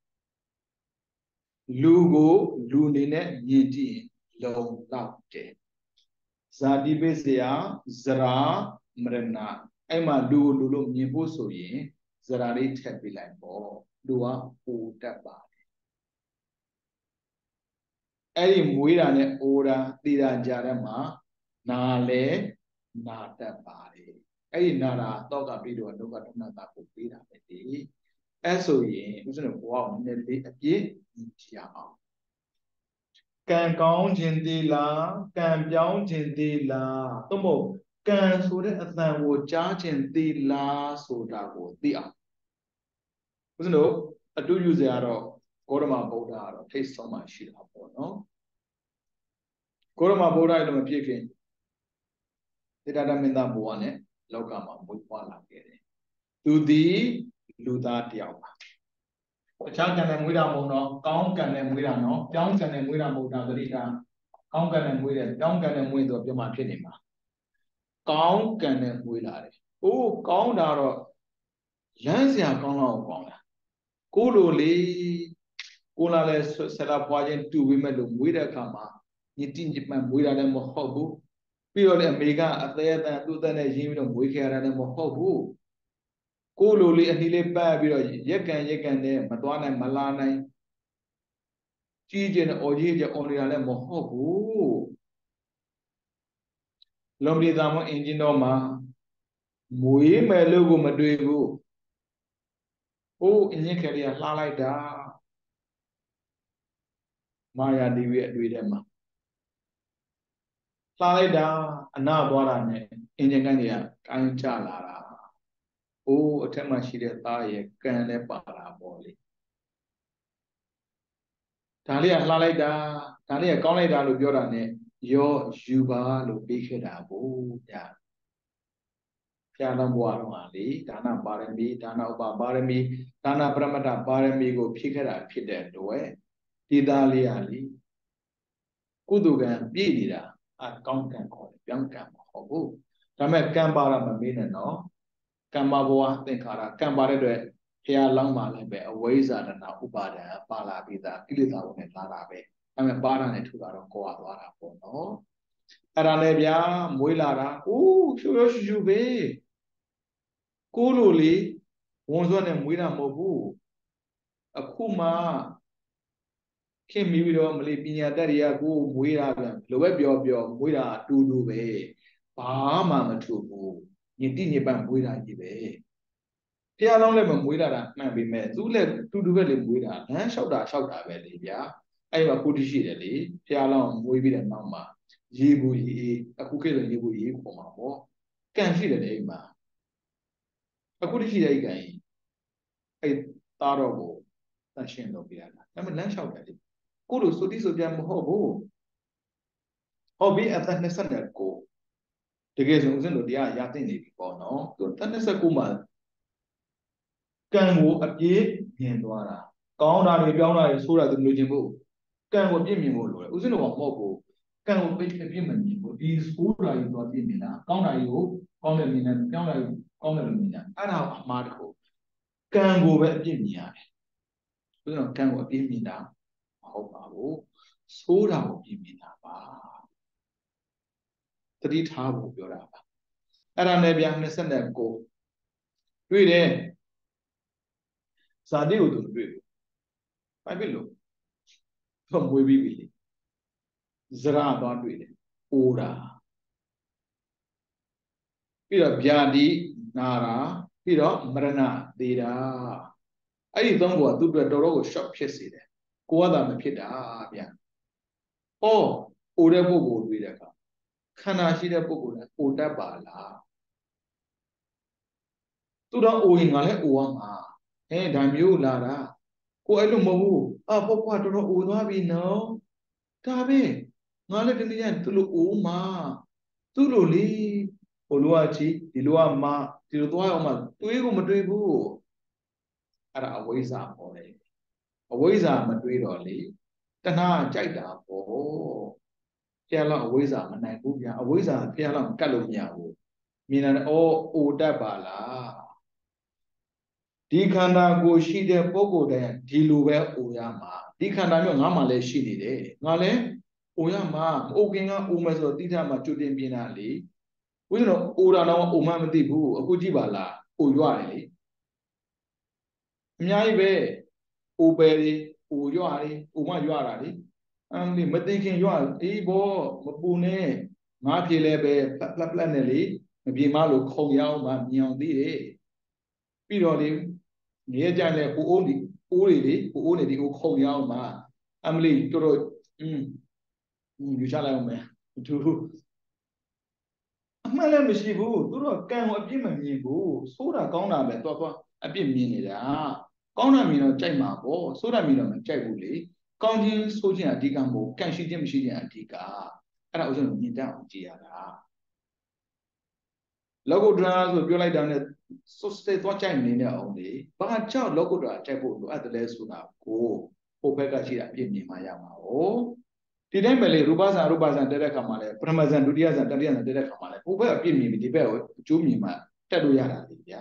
လူကိုလူအနေနဲ့မြင်ကြည့်လုံလောက်တယ်ဇာတိပိစယဇရာမရဏအဲ့မှာလူကိုလူလို့မြင်ဖို့ဆိုရင်ဇရာလေးထည့်ပေးလိုက်ပေါ့လူကပူတတ်ပါတယ်အဲ့ဒီမွေးတာနဲ့အိုတာတည်တာကြားထဲမှာနာလဲနာတတ်ပါတယ်အဲ့ဒီနာတာတော့ကပြီးတော့ဒုက္ခဒုက္ခတာကိုပေးတာပဲဒီအဲ့ဆိုရင်ဦးဇင်းတို့ဘဝကိုနည်းနည်းလေးအပြည့်ကြည့်အောင်ကံကောင်းခြင်းသီလားကံပြောင်းခြင်းသီလားသို့မဟုတ်ကံဆိုတဲ့အသံကိုကြားခြင်းသီလားဆိုတာကိုသိအောင်ဦးဇင်းတို့အတူယူစရာတော့ဂေါတမဗုဒ္ဓကတော့ထိတ်ဆုံးမှရှိတာပေါ့နော်ဂေါတမဗုဒ္ဓရဲ့မဖြစ်ခင်သေတ္တမင်းသားဘဝနဲ့လောကမှာမွေးဖွားလာခဲ့တယ်သူသည်လူသားတယောက်ပါအခြားကံနဲ့မွေးတာမဟုတ်တော့ကောင်းကံနဲ့မွေးတာနော်ပြောင်းကံနဲ့မွေးတာမဟုတ်တာသတိထားကောင်းကံနဲ့မွေးတယ်ပြောင်းကံနဲ့မွေးတော့ပြမဖြစ်နေမှာကောင်းကံနဲ့မွေးလာတယ်အိုးကောင်းတာတော့လမ်းစရာကောင်းတော့ကောင်းတာကိုလိုလေကိုလာလဲဆလာပွားချင်းတူပြီးမဲ့လို့မွေးတဲ့အခါမှာညတိညပန်မွေးတာလည်းမဟုတ်ဘူးပြီးတော့လေအမေကအသေးအတန်သူ့အသက်နဲ့ရင်းပြီးတော့မွေးခဲ့ရတာလည်းမဟုတ်ဘူးကိုလိုလေအနှီးလေးပတ်ပြီးတော့ရက်ကန်ရက်ကန်နဲ့မသွားနိုင်မလာနိုင်ကြီးကျယ်တဲ့အော်ကြီးကျယ်အော်နေတာလည်းမဟုတ်ဘူးလုံဒီသာမအင်ဂျင်တော်မှာမွေးမယ်လို့ကိုမတွေ့ဘူးဟိုးအင်းကြီးခဲလေးကလှလိုက်တာမာယာဒေဝီရဲ့အတွေ့ထဲမှာလှလိုက်တာအနာသွားတာနဲ့အင်ဂျင်ကန်ကြီးကကိုင်းချလာတာအိုးအထက်မှာရှိတဲ့သားရဲ့ကံလည်းပါတာပေါ့လေဒါလေးကလှလိုက်တာဒါလေးကကောင်းလိုက်တာလို့ပြောတာ ਨੇ ရောယူပါလို့ပြီးခဲ့တာကိုဗျာဖျားလုံးဘွားတော့ဟာလေဒါနပါရမီဒါနဥပပါရမီဒါနပရမတ္ထပါရမီကိုဖြည့်ခဲ့တာဖြစ်တဲ့အတွက်ဒီသားလေးဟာလေကုသကံပြည့်နေတာအကောင်းကံခေါ်တယ်ပြောင်းကံမဟုတ်ဘူးဒါမဲ့ကံပါရမမေးနဲ့နော်ကမ္မဘဝသင်္ခါရကံပါတဲ့အတွက်ဖျားလောင်းမှလည်းပဲအဝိဇ္ဇာတနာဥပါဒံပါလာပြီးသားကိလေသာဝင်နဲ့လာတာပဲဒါမဲ့ပါဒံနဲ့ထူတာတော့ကိုယ်ကသွားတာပေါ့နော်အဲ့ဒါလည်းဗျာမွေးလာတာအိုးဖြိုးဖြိုးရှူရှူပဲကိုလိုလေဝန်စွမ်းနဲ့မွေးတာမဟုတ်ဘူးအခုမှခင်မိပြီးတော့မလေးပညာတတ်တွေကကိုမွေးတာပြန်လိုပဲပြောပြောမွေးတာတူတူပဲဘာမှမထူဘူးညတိညပန်မွေးတာကြီးပဲဖျားလောင်းလည်းမမွေးတာမှန်ပေမဲ့သူလည်းတူတူပဲလေမွေးတာလမ်းလျှောက်တာလျှောက်တာပဲလေဗျာအဲ့မှာကုတိရှိတယ်လေဖျားလောင်းမွေးပြီးတဲ့နောက်မှာရေဘူးရေအခုခေတ်လည်းရေဘူးရေခေါ်မှာပေါ့ကံရှိတယ်လေအိမ်မှာအခုတိရှိတဲ့ကံကြီးအဲ့သားတော်ကိုတန်ရှင်းလုပ်ပြရတာဒါပေမဲ့လမ်းလျှောက်တယ်လေကိုလိုစိုးတိဆိုပြန်မဟုတ်ဘူးဟုတ်ပြီအသက်၂၉တကယ်ဆိုဦးဇင်းတို့တရားရသိနေပြီပေါ့နော်သူအသက်၂၉မှာကံကိုအပြည့်မြင်သွားတာကောင်းတာတွေပြောင်းတာတွေဆိုးတာသူလိုချင်ဖို့ကံကိုအပြည့်မြင်ဖို့လိုတယ်ဦးဇင်းတို့ကမဟုတ်ဘူးကံကိုအပြည့်မမြင်ဘူးဒီဆိုးတာတွေတော့ပြည့်မြင်တာကောင်းတာတွေကိုကောင်းတယ်မြင်တယ်ပြောင်းတာကိုကောင်းတယ်လို့မြင်တာအဲ့ဒါအမှားတစ်ခုကံကိုပဲအပြည့်မြင်ရတယ်ဦးဇင်းတို့ကံကိုအပြည့်မြင်တာမဟုတ်ပါဘူးဆိုးတာကိုပြည့်မြင်တာပါတတိထားဖို့ပြောတာပါအဲ့ဒါနဲ့ဗျာ၂၉တွေ့တယ်ဇာတိကိုသူတွေ့ဘူးဘာဖြစ်လို့သူမွေးပြီးပြီလေဇရာသွားတွေ့တယ်အိုးတာပြီးတော့ဗျာတိနာတာပြီးတော့မရဏသေးတာအဲ့ဒီသုံးခုကသူ့အတွက်တော်တော်ကို shock ဖြစ်စေတယ်ကိုကသာမဖြစ်တာဗျာဟောအိုတဲ့ပုဂ္ဂိုလ်တွေ့တဲ့အခါခန္ဓာရှိတဲ့ပုဂ္ဂိုလ်ကအိုတတ်ပါလားသူတော့အိုရင်ငါလည်းအိုရမှာအဲဒါမျိုးလာတာကိုအဲ့လိုမဟုတ်ဘူးအပုဂ္ဂိုလ်ကတော်တော်အိုသွားပြီနော်ဒါပဲငါလည်းတနေ့ကျသူ့လိုအိုးမှာသူ့လိုလေဟိုလိုကချီဒီလိုကမဒီလိုသွားအောင်မှတွေးကိုမတွေးဘူးအဲ့ဒါအဝိဇ္ဇာပေါ်တယ်အဝိဇ္ဇာမတွေးတော့လေတဏှာကြိုက်တာပေါ့ဖျားလောက်အဝိဇ္ဇာမနိုင်ဘူးဗျာအဝိဇ္ဇာဖျားလောက်ကတ်လို့မရဘူးမြင်တယ်အော်အိုတတ်ပါလားဒီခန္ဓာကိုရှိတဲ့ပုဂ္ဂိုလ်တည်းဒီလိုပဲအိုရမှာဒီခန္ဓာမျိုးငါမှလည်းရှိနေတယ်ငါလည်းအိုရမှာအိုကင်ကအိုမယ်ဆိုတော့တိထမှာကြွတင်ပြင်းတာလေဦးဇင်းတို့အိုတာတော့အိုမှမသိဘူးအခုကြည့်ပါလားအိုရွရတယ်လေအများကြီးပဲအိုပယ်တွေအိုရွရတယ်အိုမှရွရတာလေအမ်ဒီမသိခင်ရွအေးဘောမပူနဲ့ငါပြေလဲပဲဖက်ဖက်ဖက်နဲ့လေမပြေမလို့ခုံရအောင်မှမြင်အောင်သိတယ်ပြီးတော့လေနေရကြလဲကိုအိုးဒီအိုးတွေလေကိုအိုးနေဒီကိုခုံရအောင်မှအမလီတော်တော်อืมယူချလိုက်အောင်မယ်သူအမှန်လည်းမရှိဘူးသူတို့ကံကိုအပြစ်မမြင်ဘူးဆိုးတာကောင်းတာပဲသွားသွားအပြစ်မြင်နေတာကောင်းတာမြင်တော့ကြိုက်မှာပေါ့ဆိုးတာမြင်တော့မကြိုက်ဘူးလေကောင်းခြင်းဆိုးခြင်းအဓိကမဟုတ်ကံရှိခြင်းမရှိခြင်းအဓိကအဲ့ဒါဥစ္စာကိုမြင်တတ်အောင်ကြည့်ရတာလောကုတ္တရာဆိုပြောလိုက်တာနဲ့စွတ်စတဲ့သွားကြိုက်နေတဲ့အောင်လေဘာကြောင့်လောကုတ္တရာကြိုက်ဖို့လိုအပ်တယ်လဲဆိုတာကိုဟိုဘက်ကရှိတာအပြစ်မြင်မှရမှာ哦ဒီတိုင်းပဲလေရူပဇံရူပဇံတက်တဲ့ခါမှာလဲပထမဇံဒုတိယဇံတတိယဇံတက်တဲ့ခါမှာလဲဟိုဘက်အပြစ်မြင်ပြီးဒီဘက်ကိုအကျိုးမြင်မှတက်လို့ရတာလေဗျာ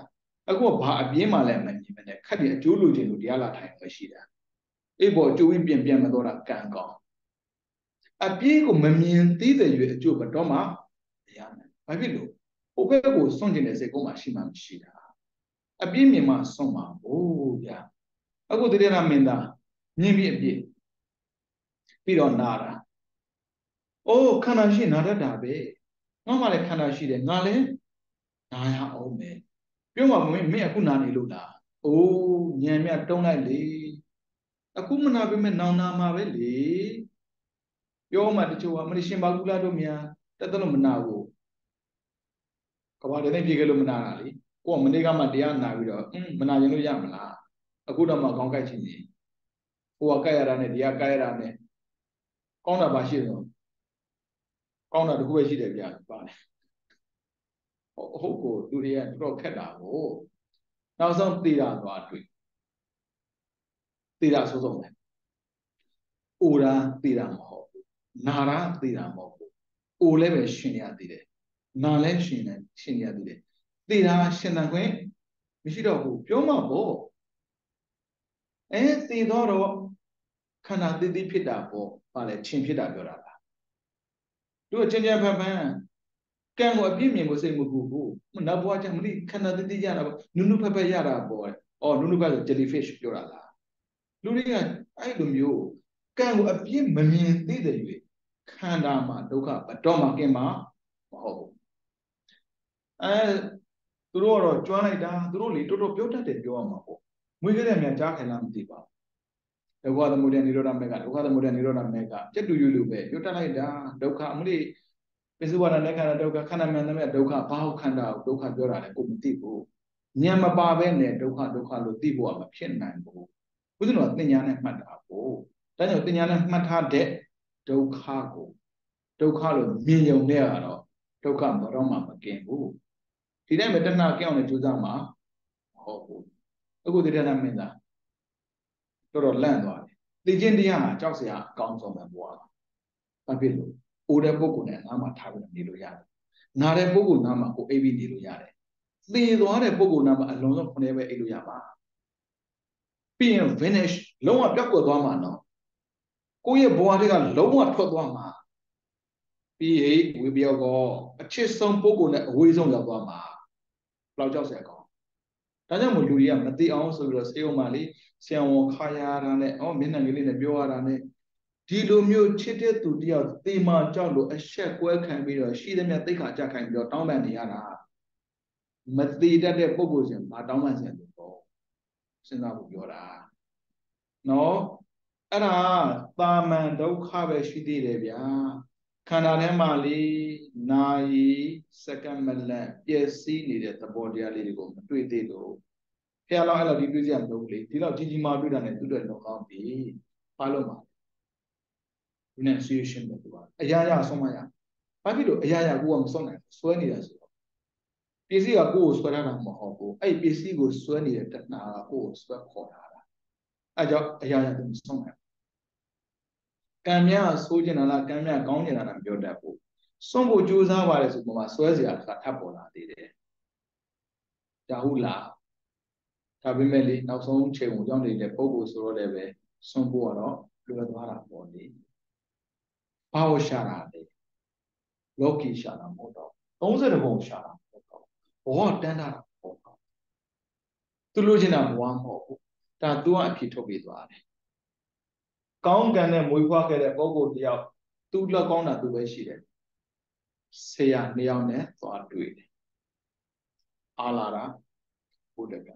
အခုဘာအပြင်းမှလည်းမမြင်မနဲ့ခက်ပြီးအကျိုးလိုချင်လို့တရားလာထိုင်မှရှိတာအေးပေါ်ကျိုးဝင်ပြန်ပြန်မတော့တာကံကောင်းအပြင်းကိုမမြင်သေးတဲ့ရွေအကျိုးကတော့မှမရနိုင်ဘာဖြစ်လို့ဟိုဘက်ကိုစွန့်ကျင်တဲ့စိတ်ကိုမှရှိမှမရှိတာအပြင်းမြင်မှစွန့်မှာဘို့ဗျာအခုတတိယမင်းသားမြင်ပြီးအပြည့်ပြီးတော့နာတာအိုးခန္ဓာရှိနာတတ်တာပဲငါမှလည်းခန္ဓာရှိတယ်ငါလည်းနာရအောင်မယ်ပြောမှမင်းမင်းအခုနာနေလို့လားအိုးညံမြတုံးလိုက်လေအခုမနာပေမဲ့နောင်နာမှာပဲလေပြောမှတချို့ကမလို့ရှင်ဘာကူလာတို့များတက်တယ်လို့မနာဘူးကဘာတည်းပြေခဲ့လို့မနာတာလေကိုကမနေ့ကမှတရားနာပြီးတော့อืมမနာရင်လို့ရမလားအခုတော့မှကောင်းကြိုက်ချင်းကြီးကိုကကြိုက်ရတာနဲ့တရားကြိုက်ရတာနဲ့ကောင်းတာပါရှိတယ်ကောင်းတာတခုပဲရှိတယ်ဗျာပါတယ်ဟုတ်ကိုလူတွေကတော်တော်ခက်တာကိုနောက်ဆုံးသိတာသွားတွေ့သိတာဆိုဆုံးတယ်အိုတာသိတာမဟုတ်ဘူးနာတာသိတာမဟုတ်ဘူးအိုလည်းပဲရှင်ရသေးတယ်နာလည်းရှင်တယ်ရှင်ရသေးတယ်သိတာရှင်တဲ့ခွင့်မရှိတော့ဘူးပြောမှာပေါ့အဲသိတော့တော့ခန္ဓာသိသိဖြစ်တာပေါ့ဘာလဲချင်းဖြစ်တာပြောတာလားသူကချင်းချင်းဖန်ဖန်ကံကိုအပြည့်မြင်ဖို့စိတ်မကူဘူးနောက်ဘဝကျမလို့ခန္ဓာသိသိရတာပေါ့နုနုဖက်ဖက်ရတာပေါ့အော်နုနုဖက်ဆို jellyfish ပြောတာလားလူတွေကအဲ့လိုမျိုးကံကိုအပြည့်မမြင်သေးတဲ့၍ခန္ဓာမှာဒုက္ခဘတော့မှကင်းမှာမဟုတ်ဘူးအဲသူတို့ကတော့ကျွမ်းလိုက်တာသူတို့လေတော်တော်ပြောတတ်တယ်ပြောရမှာပေါ့မွေးခဲ့တဲ့မြန်ကြားခိုင်လားမသိပါဘူးဒုက္ခသမုဒယနိရောဓမေကဒုက္ခသမုဒယနိရောဓမေကစက်တူယူလို့ပဲပြောတတ်လိုက်တာဒုက္ခအမလို့ပိစုဝါဒနဲ့ခန္ဓာဒုက္ခခန္ဓာမြန်တဲ့ဒုက္ခဘာဟုတ်ခန္ဓာကိုဒုက္ခပြောတာလဲကိုမသိဘူးဉာဏ်မပါဘဲနဲ့ဒုက္ခဒုက္ခလို့သိဖို့ကမဖြစ်နိုင်ဘူးဘုရားတော်ကတင်ညာနဲ့မှတ်တာကိုဒါကြောင့်တင်ညာနဲ့မှတ်ထားတဲ့ဒုက္ခကိုဒုက္ခလို့မြင်ုံနဲ့ကတော့ဒုက္ခမတော့မှမကင်ဘူးဒီတိုင်းပဲတဏှာကြောက်နေကြိုးစားမှာဟုတ်ဘူးအခုတည်းကမင်းသားတော်တော်လန့်သွားတယ်သိချင်းတရားဟာကြောက်စရာအကောင်းဆုံးပဲဘွားဘာဖြစ်လို့အိုတဲ့ပုဂ္ဂိုလ်နဲ့နားမှာထားပြီးနေလို့ရတယ်နားတဲ့ပုဂ္ဂိုလ်နားမှာကိုအိပ်ပြီးနေလို့ရတယ်သေသွားတဲ့ပုဂ္ဂိုလ်နားမှာအလုံးစုံခုနှစ်ပဲအိပ်လို့ရပါပြီးရင် finish လုံးဝပြောက်ကွယ်သွားမှာနော်ကိုယ့်ရဲ့ဘဝတွေကလုံးဝထွက်သွားမှာပြီးရင်ဝိပယောကောအချစ်ဆုံးပုဂ္ဂိုလ်နဲ့အဝေးဆုံးရောက်သွားမှာဘယ်လောက်ကြောက်စရာကောင်းဒါကြောင့်မို့လူတွေကမသိအောင်ဆိုပြီးတော့စေုံမှလေးဆံဝန်ခါရတာနဲ့အော်မျက်နှာကလေးနဲ့ပြောရတာနဲ့ဒီလိုမျိုးချစ်တဲ့သူတယောက်သေမှကြောက်လို့အဆက်ကွဲခံပြီးတော့ရှိသမျှသိက္ခာကြခိုင်ပြီးတော့တောင်းပန်နေရတာမသိတတ်တဲ့ပုဂ္ဂိုလ်စဉ်ဘာတောင်းပန်စရာလို့ပေါ့စဉ်းစားဖို့ပြောတာနော်အဲ့ဒါတာမန်ဒုက္ခပဲရှိသေးတယ်ဗျာခန္ဓာထဲမှာလေးနာယီစက္ကန့်မလန့်ပျက်စီးနေတဲ့သဘောတရားလေးတွေကိုမတွေ့သေးလို့ဖះလောက်အဲ့လိုဒီတွေ့ကြမလို့လေဒီလောက်ကြီးကြီးမားတွေ့တာနဲ့သူတို့လုံလောက်ပြီဘာလို့မှာဒီနဲ့ situation ပဲသူကအရာရာဆုံးမရဘာဖြစ်လို့အရာရာကိုကမဆုံးနိုင်ဆွဲနေတာဆိုတော့ပစ္စည်းကကိုယ်ကိုဆွဲထားတာမဟုတ်ဘူးအဲ့ပစ္စည်းကိုဆွဲနေတဲ့တဏှာကကိုယ်ကိုဆွဲခေါ်တာအဲကြောင့်အရာရာသူမဆုံးနိုင်ကံများဆိုးကျင်တာလားကံများကောင်းကျင်တာလားမပြောတတ်ဘူးဆုံးဖို့ကြိုးစားပါတယ်ဆိုတော့မှဆွဲစရာတစ်ခါထပ်ပေါ်လာသေးတယ်ဒါဟုတ်လားဒါပေမဲ့လေနောက်ဆုံးချိန်ကိုကြောင်းနေတဲ့ပုံကိုဆိုတော့လည်းပဲဆုံးဖို့ကတော့လွယ်သွားတာပေါ့လေဘာလို့ရှာတာလဲလောကီရှာတာမဟုတ်တော့သုံးဆယ်ပုံရှာတာမဟုတ်တော့ဘောတန်းတာမဟုတ်တော့သူလို့ချင်တာဘဝမဟုတ်ဘူးဒါသူကအဖြစ်ထုတ်ပြီးသွားတယ်ကောင်းကံနဲ့မွေးဖွားခဲ့တဲ့ပုဂ္ဂိုလ်တယောက်သူ့လောက်ကောင်းတာသူပဲရှိတယ်ဆရာနှစ်ယောက်နဲ့သွားတွေ့တယ်အာလာတာဘုဒ္ဓကံ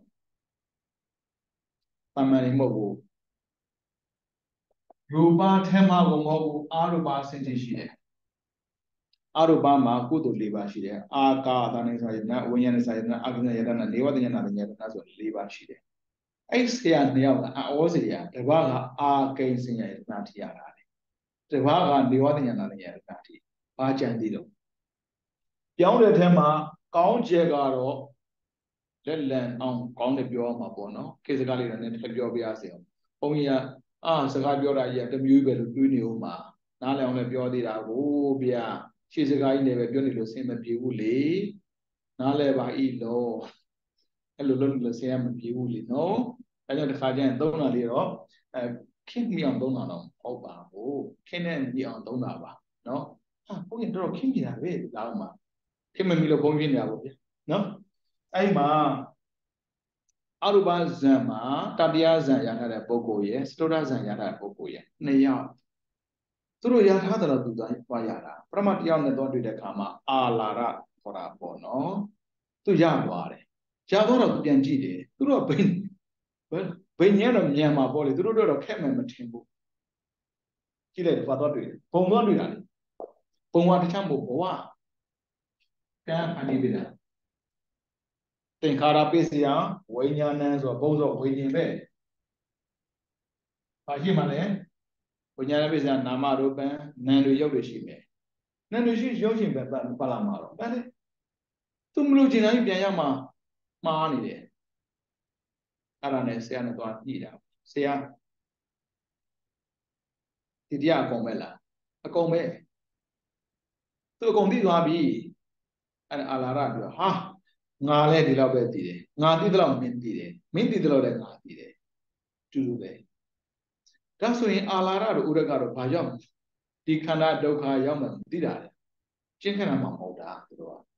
တမန်နေမဟုတ်ဘူးရူပထဲမှာကိုမဟုတ်ဘူးအာရူပဆင်ခြင်ရှိတယ်အာရူပမှာကုသိုလ်၄ပါးရှိတယ်အာကာသနေဆိုရနာဝိညာဉ်စာရနာအကိဉ္စရနာနေဝတ္တဉာဏဉာဏဆို၄ပါးရှိတယ်အဲ့ဆရာနှစ်ယောက်ကအောစရာတပတ်ကအာကိဉ္စရနာထရတာလေတပတ်ကနေဝတ္တဉာဏဉာဏထဘာကြံသေးတော့ပြောင်းတဲ့ထဲမှာကောင်းကျဲကတော့လက်လန်အောင်ကောင်းတယ်ပြောမှာပေါ့နော်ခေစကားလေးနဲ့တစ်ပြောပြရစီအောင်ဘုန်းကြီးကအာစကားပြောတာကြီးကတမျိုးပဲလို့တွေးနေဦးမှာနားလည်အောင်လည်းပြောသေးတာကိုဗျာရှေ့စကားကြီးလည်းပဲပြောနေလို့ဆင်မပြေဘူးလေနားလည်ပါဤလို့အဲ့လိုလုံးလို့ဆရာမပြေဘူးလေနော်အဲကြောင့်တစ်ခါကျရင်သုံးတာလေးတော့အဲခင်းမိအောင်သုံးတာတော့ဟုတ်ပါဘူးခင်းနဲ့မိအောင်သုံးတာပါနော်ဟာဘုန်းကြီးတော်တော်ခင်းမိတာပဲဒါတော့မှခင်းမမိလို့ဘုန်းကြီးနေတာပေါ့ဗျာနော်အဲ့မှာအရူပဇံမှာတတရားဇံရထားတဲ့ပုဂ္ဂိုလ်ရဲ့စတောရဇံရထားတဲ့ပုဂ္ဂိုလ်ရဲ့နှစ်ယောက်သူတို့ရထားတယ်လို့သူသွားရတာပရမတရားနဲ့တော့တွေ့တဲ့အခါမှာအာလာရခေါ်တာပေါ့နော်သူရသွားတယ်ရသွားတော့သူပြန်ကြည့်တယ်သူတို့ဘိန်းဘိန်းညံတော့မြန်မှာပေါ့လေသူတို့တော့ခက်မှမထင်ဘူးကြည့်လိုက်ဘာတော့တွေ့တယ်ဘုံတော့တွေ့တာလေဘုံကတခြားမဟုတ်ဘဝကံဖန်တီးပေးတာသင်္ခါရပစ္စယဝိညာဏံဆိုတော့ဘုံဆိုဝိညာဉ်ပဲဘာရှိမှလဲဝိညာဏပစ္စယနာမရူပံနာမ်တွေရုပ်တွေရှိမယ်နာမ်တွေရှိရုပ်ရှင်ပဲပါလာမှာတော့ဒါလေသူမလို့ကျင်တိုင်းပြန်ရမှာမှားနေတယ်အဲ့ဒါနဲ့ဆရာနဲ့သွားညှိတာဆရာဒီတရားအကုန်ပဲလားအကုန်ပဲသူအကုန်သိသွားပြီအဲ့အာလာရပြောဟာငါလည်းဒီလောက်ပဲသိတယ်ငါသိတဲ့လောက်မင်းသိတယ်မင်းသိတဲ့လောက်လည်းငါသိတယ်တူတူပဲဒါဆိုရင်အာလာရတို့ဥရကတော့ဘာရောက်ဒီခန္ဓာဒုက္ခရောက်မှသိတာလေရှင်းခဏမှမဟုတ်တာသူတို့က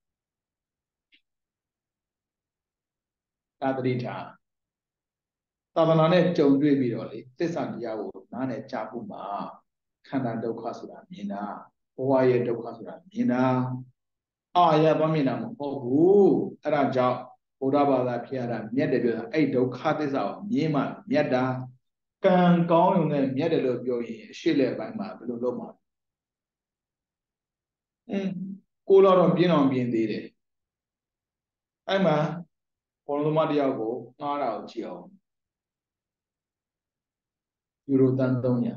သာတတိထားသာသနာနဲ့ကြုံတွေ့ပြီးတော့လေသစ္စာတရားကိုနားနဲ့ကြားဖို့မှာခန္ဓာဒုက္ခဆိုတာမြင်တာဘဝရဲ့ဒုက္ခဆိုတာမြင်တာအာရသွားမြင်တာမဟုတ်ဘူးအဲ့ဒါကြောင့်ဘုရားဘာသာဖြစ်ရတာမြတ်တယ်ပြောတာအဲ့ဒုက္ခသစ္စာကိုမြင်မှမြတ်တာကံကောင်းရုံနဲ့မြတ်တယ်လို့ပြောရင်အရှိလက်ပိုင်းမှာဘယ်လိုလုပ်မှာအင်းကိုတော်တော့ပြင်းအောင်ပြင်းသေးတယ်အဲ့မှာဘုံသမားတယောက်ကိုငားတာကိုကြည့်အောင်ယူရိုတန်သုံးရာ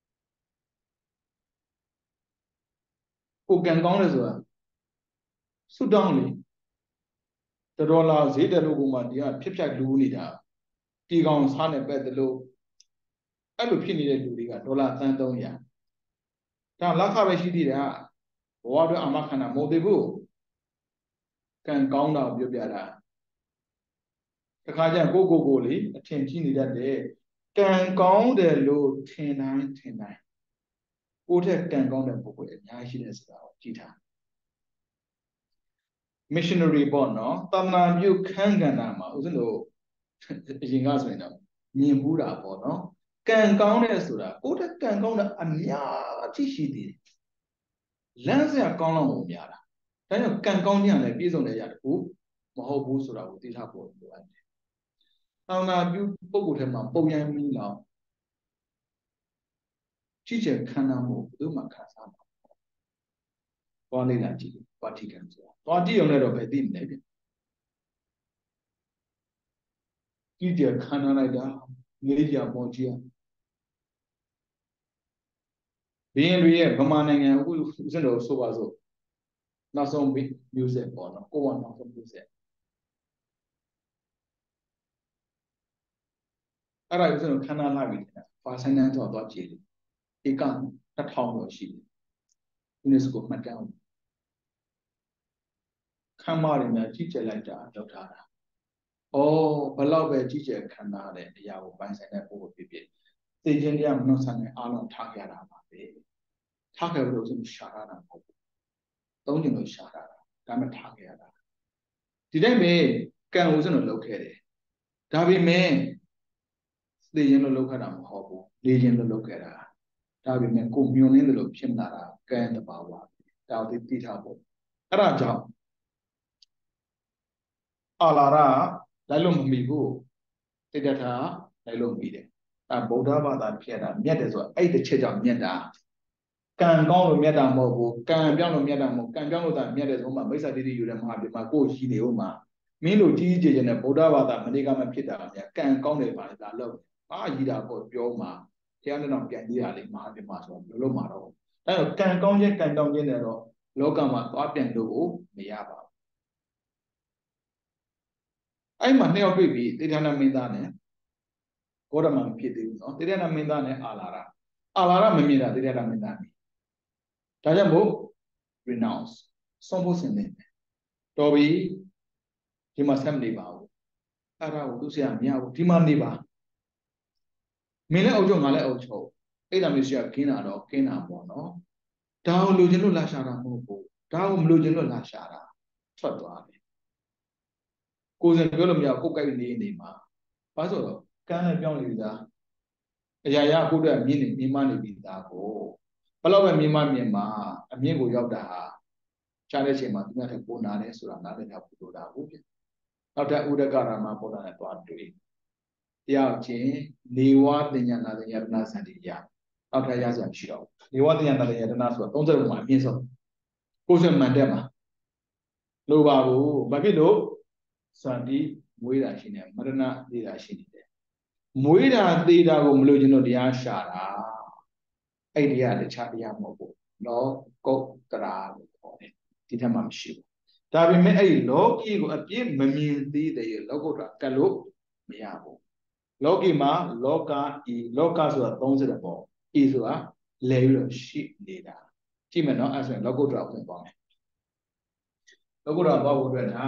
ကိုကံကောင်းတယ်ဆိုတာစွတ်တောင်းလေဒေါ်လာဈေးတယ်လို့ကမှဒီကဖြစ်ဖြတ်လူနေတာဒီကောင်စားနေပဲတလို့အဲ့လိုဖြစ်နေတဲ့လူတွေကဒေါ်လာတန်သုံးရာဒါလက်ခပဲရှိသေးတယ်ဘဝအတွက်အမခန္ဓာမဟုတ်သေးဘူးကံကောင်းတာပြောပြတာတခါကျကိုကိုကိုလေအထင်ကြီးနေတတ်တယ်ကံကောင်းတယ်လို့ထင်တိုင်းထင်တိုင်းကိုယ့်ထက်ကံကောင်းတဲ့ပုဂ္ဂိုလ်အများကြီးရှိတဲ့ဆိုတာကိုကြည့်ထား missionary ပေါ့နော်တာမန်ပြုခန်းကဏ္ဍမှာဦးဇင်းတို့အရင်ကဆိုရင်တော့မြင်ဘူးတာပေါ့နော်ကံကောင်းတဲ့ဆိုတာကိုယ့်ထက်ကံကောင်းတဲ့အများကြီးရှိသေးတယ်လမ်းစရာကောင်းလောက်ကိုများတာဒါကြောင့်ကံကောင်းခြင်းလည်းပြည့်စုံတဲ့ရတခုမဟုတ်ဘူးဆိုတာကိုသိထားဖို့လိုအပ်တယ်။တာမန်ပြုပုဂ္ဂိုလ်ထဲမှာပုံရမ်းမီးလောက်ကြည့်ချက်ခံနာမှုဘယ်သူမှခံစားမှာ။သွားနေတာကြည့်ပါတိကံဆိုတာ။သွားကြည့်ရုံနဲ့တော့ပဲသိနေတယ်။ကြည့်ချက်ခံနာလိုက်တာလေးကြပေါ်ကြည့်ရ။ဘင်းတွေရဲ့ဗမာနိုင်ငံအခုဦးဇင်းတော်ဆိုပါစို့နောက်ဆုံးမျိုးဆက်ပေါ့နော်ကိုကနောက်ဆုံးမျိုးဆက်အဲ့ဒါဦးဇင်းတော်ခန္ဓာလာပြီတဲ့ပါစနန်းတော့တော့ကြည့်တယ်ဧကတစ်ထောင်တော့ရှိတယ်ယူနက်စကိုမှတ်တမ်းခမ်းမတွေနဲ့ကြီးကျယ်လိုက်တာလောက်ထားတာ။အော်ဘလောက်ပဲကြီးကျယ်ခံထားတဲ့အရာကိုပိုင်းဆိုင်တဲ့ပုဂ္ဂိုလ်ဖြစ်ဖြစ်သိခြင်းတရားမနှောဆန်တဲ့အားလုံးထားကြတာပါပဲ။ထားခဲ့လို့ဆိုရှာရတာမဟုတ်ဘူး။သုံးကျင်လို့ရှာရတာဒါမှထားခဲ့ရတာ။ဒီတိုင်းပဲကံဦးစံလို့လုပ်ခဲ့တယ်။ဒါပေမဲ့သိခြင်းလို့လုပ်ခဲ့တာမဟုတ်ဘူး။လေခြင်းလို့လုပ်ခဲ့တာ။ဒါပေမဲ့ကိုမြုံနေတယ်လို့ဖြစ်လာတာကံတဘာဝ။ဒါကိုသိထားဖို့အဲ့ဒါကြောင့်အာလာရလိုက်လို့မမီဘူးတိတ္တထာလိုက်လို့မီတယ်အဲဗုဒ္ဓဘာသာဖြစ်တာမြတ်တယ်ဆိုတော့အဲ့တစ်ချက်ကြောင့်မြတ်တာကံကောင်းလို့မြတ်တာမဟုတ်ဘူးကံပြောင်းလို့မြတ်တာမဟုတ်ကံပြောင်းလို့သာမြတ်တယ်ဆိုမှမိစ္ဆာတိတိယူတဲ့မဟာပြမကိုရှိနေဦးမှာမင်းတို့ကြီးကြီးကျယ်ကျယ်နဲ့ဗုဒ္ဓဘာသာမနေကမှဖြစ်တာများကံကောင်းတယ်ပါလေဒါလို့အာကြီးတာပေါ့ပြောမှာတရားနဲ့တော့ပြန်ကြည့်ရလေမဟာပြမဆိုတော့လို့မှာတော့အဲတော့ကံကောင်းခြင်းကံတောင်းခြင်းနဲ့တော့လောကမှာသွားပြန်လို့မရပါဘူးအဲ့မှာနှစ်ယောက်တွေ့ပြီတေထာနာမင်းသားနဲ့ဂေါတမမဖြစ်သေးဘူးနော်တေထာနာမင်းသားနဲ့အာလာရအာလာရမမြင်တာတေထာနာမင်းသားမြင်ဒါကြောင့်မို့ renounce ဆုံးဖို့စင်တယ်တော်ပြီဒီမှာဆက်မနေပါဘူးအဲ့ဒါကိုသူဆရာမရဘူးဒီမှာနေပါမင်းလည်းအုပ်ချုပ်ငါလည်းအုပ်ချုပ်အဲ့ဒါမျိုးဆရာခင်းတာတော့ခင်းတာပေါ့နော်ဒါကိုလူချင်းလို့လာရှာတာမဟုတ်ဘူးဒါကိုမလူချင်းလို့လာရှာတာထွက်သွားတယ်ကိုယ်စင်ပြောလို့မရကိုယ်ကြိုက်နေနေမှာဘာဆိုတော့ကမ်းနဲ့ပြောင်းနေပြီသားအရာရာကိုယ်အတွက်မြင်နေမြင်မနေပြီသားကိုဘယ်တော့ပဲမြင်မမြင်မှာအမြင့်ကိုရောက်တာဟာချားတဲ့အချိန်မှာသူများထက်ပိုနာတယ်ဆိုတာနားလည်တာပူလို့တာဟုတ်ပြီနောက်ထပ်ဥဒကရာမပေါ်တာနဲ့တွားတွေ့တရားချင်းနေဝတင်ညာနာတင်ညာတနာစံတိရနောက်ထပ်ရစရာမရှိတော့ဘူးနေဝတင်ညာနာတင်ညာတနာဆိုတာသုံးဆယ်ဘုံမှာအမြင့်ဆုံးကိုယ်စမှန်တက်မှာလိုပါဘူးဘာဖြစ်လို့စံတိမွေးတာရှိနေမရဏသေးတာရှိနေတယ်မွေးတာသေးတာကိုမလို့ကျွန်တော်တရားရှာတာအဲ့ဒီကတခြားတရားမဟုတ်ဘူးလောကုတ္တရာလို့ခေါ်တယ်ဒီထက်မှမရှိဘူးဒါပေမဲ့အဲ့ဒီလောကီကိုအပြည့်မမြင်သေးတဲ့လောကုတ္တရာကတ်လို့မရဘူးလောကီမှာလောကဤလောကဆိုတာသုံးစတဲ့ပေါ့ဤဆိုတာလဲပြီးတော့ရှိနေတာကြည့်မယ်နော်အဲ့ဆိုရင်လောကုတ္တရာကိုသွားမယ်လောကုတ္တရာသွားဖို့အတွက်ဒါ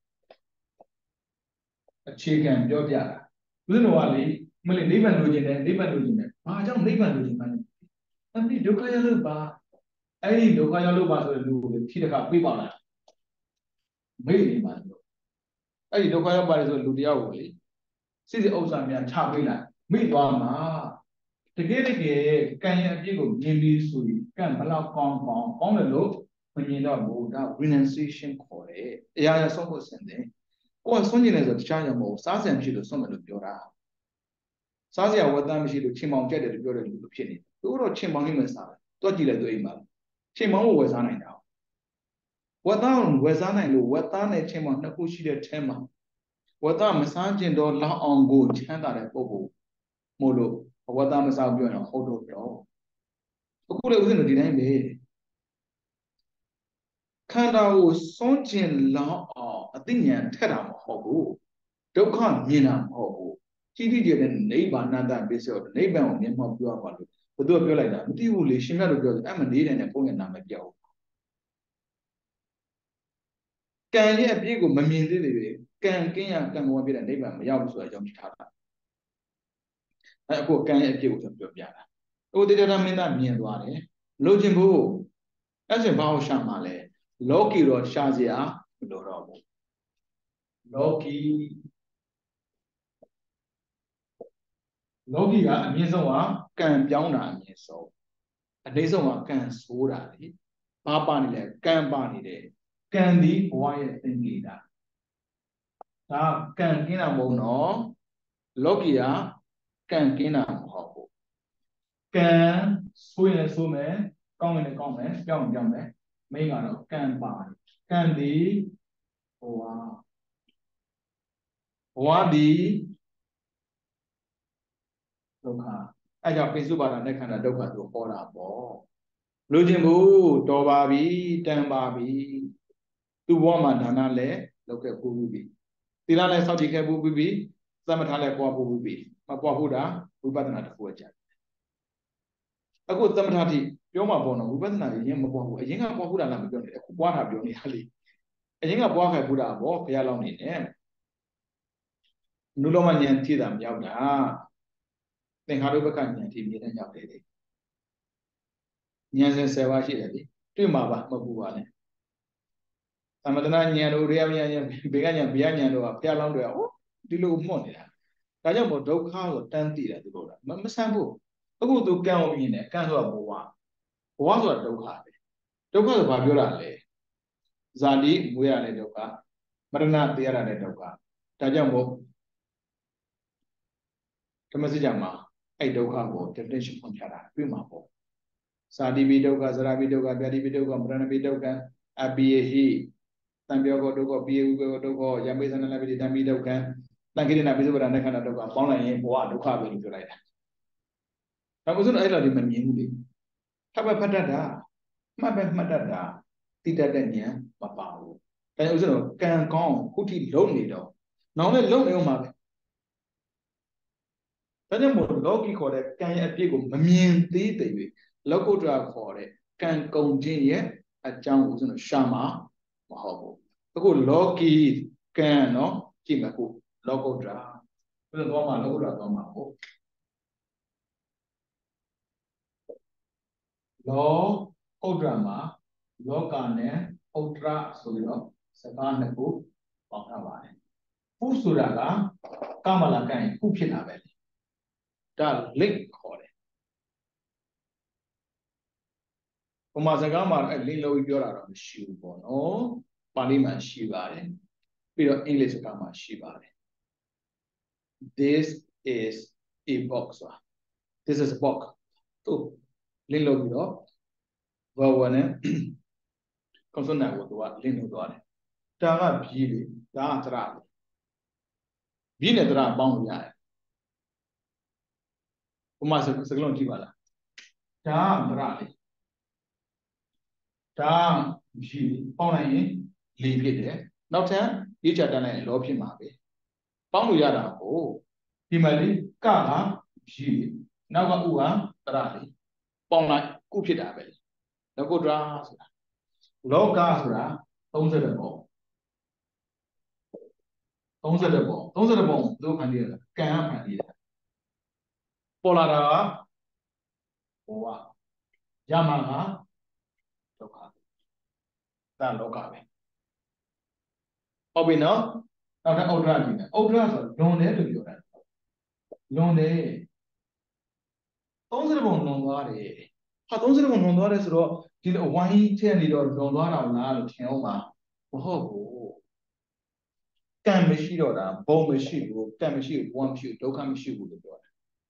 အခြေခံပြောပြတာဦးဇင်းတော်ကလေမလေးနိဗ္ဗာန်လိုချင်တယ်နိဗ္ဗာန်လိုချင်တယ်ဘာကြောင့်နိဗ္ဗာန်လိုချင်မှန်းအဲ့ဒီဒုက္ခရလို့ပါအဲ့ဒီဒုက္ခရလို့ပါဆိုတဲ့လူကိုဖြီးတခါပြေးပါလားမေ့နေပါလို့အဲ့ဒီဒုက္ခရပါတယ်ဆိုလူတယောက်ကိုလေစိစိဥစ္စာများချပေးလိုက်မိသွားမှာတကယ်တကယ်ကံရအပြည့်ကိုမြင်ပြီးဆိုရင်ကံဘလောက်ကောင်းကောင်းကောင်းတယ်လို့မမြင်တော့ဘူးဒါ renunciation ခေါ်တယ်အရာရာဆုံးဖို့ဆင်တယ်ကိုယ်ကဆုံးကျင်တယ်ဆိုတခြားကြောင့်မဟုတ်စားစံဖြစ်လို့ဆုံးတယ်လို့ပြောတာစားစရာဝတ်သားမရှိလို့ချင်းမောင်ကြက်တယ်လို့ပြောတယ်လို့ဖြစ်နေသူတို့ချင်းမောင်လေးမစားဘူးတွက်ကြည့်လိုက်သူအိမ်မှာချင်းမောင်ကိုဝယ်စားနိုင်တာဝတ်သားကိုဝယ်စားနိုင်လို့ဝတ်သားနဲ့ချင်းမောင်နှစ်ခုရှိတဲ့ထဲမှာဝတ်သားမစားကျင်တော့လောက်အောင်ကိုချမ်းသာတဲ့ပုဂ္ဂိုလ်မို့လို့ဝတ်သားမစားပြောရင်ဟုတ်တော့တော့အခုလည်းဥစဉ်တို့ဒီတိုင်းပဲခန္ဓာကိုစွန့်ကျင်လောက်အောင်အသိဉာဏ်ထက်တာမဟုတ်ဘူးဒုက္ခမြင်တာမဟုတ်ဘူးကြီးကြီးကျယ်တဲ့နိဗ္ဗာန်တပစ္စယောနိဗ္ဗာန်ကိုမျက်မှောက်ပြောပါလို့ဘယ်သူကပြောလိုက်တာမသိဘူးလေရှင်မြတ်တို့ပြောတယ်အမှန်နေတဲ့နဲ့ပုံရနာမပြောက်ကံရဲ့အပြည့်ကိုမမြင်သေးသေးပဲကံကင်းရကံကောပြည့်တဲ့နိဗ္ဗာန်မရောက်ဘူးဆိုတာကြောင့်ထားတာအဲအခုကံရဲ့အပြည့်ကိုပြောပြတာဟိုတေတ္တမင်းသားမြင်သွားတယ်လိုချင်ဖို့အဲ့ဆိုဘာလို့ရှာမှာလဲလောကီတော့ရှာစရာမလိုတော့ဘူးလောကီလောကီကအမြင့်ဆုံးကကံပြောင်းတာအမြင့်ဆုံးအနည်းဆုံးကကံဆိုးတာလေဘာပါနေလဲကံပါနေတယ်ကံဒီဘဝရဲ့သင်္ကေတဒါကံကင်းတာမဟုတ်နော်လောကီကကံကင်းတာမဟုတ်ဘူးကံဆိုးရင်ဆိုးမယ်ကောင်းရင်ကောင်းမယ်ပြောင်းရင်ပြောင်းမယ်မိန်းကတော့ကံပါတယ်ကံဒီဘဝဘဝဒီဒုက္ခအဲကြောင့်ပိစုပါဒနဲ့ခန္ဓာဒုက္ခဆိုဟောတာပေါ့လူချင်းဘူးတော်ပါပြီတန်ပါပြီသူ့ဘဝမှာဒါနလည်းလုပ်ခဲ့ပူပြီသီလလည်းစောင့်ကြည့်ခဲ့ပူပြီသမထလည်းပွားပူပြီမပွားဖို့တာဝိပဿနာတစ်ခုအကြအခုသမထတိပြောမှာပေါ့နော်ဝိပဿနာကြီးရင်မပွားဘူးအရင်ကပွားဖို့တာလားမပြောနေတယ်အခုပွားတာပြောနေတာလေအရင်ကပွားခဲ့ဖို့တာပေါ့ဘုရားလောင်းနေတယ်နုလောမဉာဏ်ထိတာမရောက်တာသင်္ခါရုပ္ပကဉာဏ်ထိမြင်တဲ့ရောက်တယ်လေဉာဏ်စဉ်ဆယ်ပါးရှိတယ်လေတွေ့မှာပါမဟုတ်ပါနဲ့သမထနာဉာဏ်တို့ရေယဉာဏ်ဘေကဉာဏ်ဗျာဉာဏ်တို့ကဘုရားလောင်းတွေကဟိုဒီလိုမှွတ်နေတာဒါကြောင့်မို့ဒုက္ခကိုတန်းသိတယ်သူတို့ကမမဆန်းဘူးအခုသူကံကိုမြင်တယ်ကံဆိုတာဘဝဘဝဆိုတာဒုက္ခပဲဒုက္ခဆိုဘာပြောတာလဲဇာတိမွေးရတဲ့ဒုက္ခမရဏသေရတဲ့ဒုက္ခဒါကြောင့်မို့ဓမ္မစကြာမှာအဲ့ဒုက္ခကို definition ဖွင့်ပြတာတွေ့မှာပေါ့ဇာတိပိဒုက္ခဇရာပိဒုက္ခဗျာတိပိဒုက္ခမရဏပိဒုက္ခအပိယဟိတံပြောကောဒုက္ခပိယဝိကောဒုက္ခယမေသနလပိတံပိဒုက္ခတံခိရဏပိစုပ္ပဒနဲ့ခန္ဓာဒုက္ခပေါင်းလိုက်ရင်ဘဝဒုက္ခပဲလို့ပြောလိုက်တာဒါမှမဟုတ်အဲ့လိုဒီမမြင်ဘူးလေထပ်ပဲဖတ်တတ်တာမှတ်ပဲမှတ်တတ်တာတိတတ်တဲ့ဉာဏ်မပါဘူးဒါကြောင့်ဥစ္စာတော့ကံကောင်းခုထိလုံးနေတော့နောင်လည်းလုံးနေအောင်ပါပဲဒါကြောင့်မို့လောကီခေါ်တဲ့ကံရဲ့အပြည့်ကိုမမြင်သေးတဲ့၍လောကုတ္တရာခေါ်တဲ့ကံကုန်ခြင်းရဲ့အကြောင်းကိုကျွန်တော်ရှာမှာမဟုတ်ဘူးအခုလောကီကံเนาะကြည့်မယ်ခုလောကုတ္တရာဘယ်လိုသွားမှာလောကုတ္တရာသွားမှာဟုတ်လောကုတ္တရာမှာလောကနဲ့ဥတ္တရဆိုပြီးတော့စကားနှစ်ခုပေါင်းထားပါတယ်ပုဆိုတာကကမလာကန်ပုဖြစ်တာပဲဒါ link ခေါ်တယ်ပမာစကားမှာအဲ link လို့ပြောတာတော့မရှိဘူးပေါ့နော်ပါဠိမှာရှိပါတယ်ပြီးတော့အင်္ဂလိပ်စကားမှာရှိပါတယ် this is a box this is a box သူ link လို့ပြီးတော့ verb နဲ့ consonant ကိုသူက link လုပ်သွားတယ်ဒါကဘီလေဒါကတရဘီနဲ့တရပေါင်းလို့ရတယ်ပမာစကလုံးကြည့်ပါလားဒါကတရလေဒါဘီပေါင်းလိုက်ရင်လီဖြစ်တယ်နောက်ထပ်ရေးချတန်းလိုက်ရင်လောဖြစ်မှာပဲပေါင်းလို့ရတာကိုဒီမှာလေကကဘီနောက်ကဥကတရလေပေါင်းလိုက်ကုဖြစ်တာပဲလေလောကုတ္တရာဆိုတာလောကဆိုတာ30ပုံ30ပုံ30ပုံသူဖန်တီးတယ်ကံကဖန်တီးတယ်ပေါ်လာတာကဘဝရမှာကဒုက္ခဒါလောကပဲဟုတ်ပြီနော်နောက်ထပ်ဥဒ္ဒရကြည့်မယ်ဥဒ္ဒရဆိုလွန်တယ်လို့ပြောတာလွန်တယ်30ပုံလွန်သွားတယ်ဟာ30ပုံလွန်သွားတယ်ဆိုတော့ဒီလိုဝိုင်းထည့်နေတော့လွန်သွားတာလားလို့ထင်အောင်ပါမဟုတ်ဘူးကံမရှိတော့တာဘုံမရှိဘူးကံမရှိဘူးဘဝမရှိဘူးဒုက္ခမရှိဘူးလို့ပြောတာ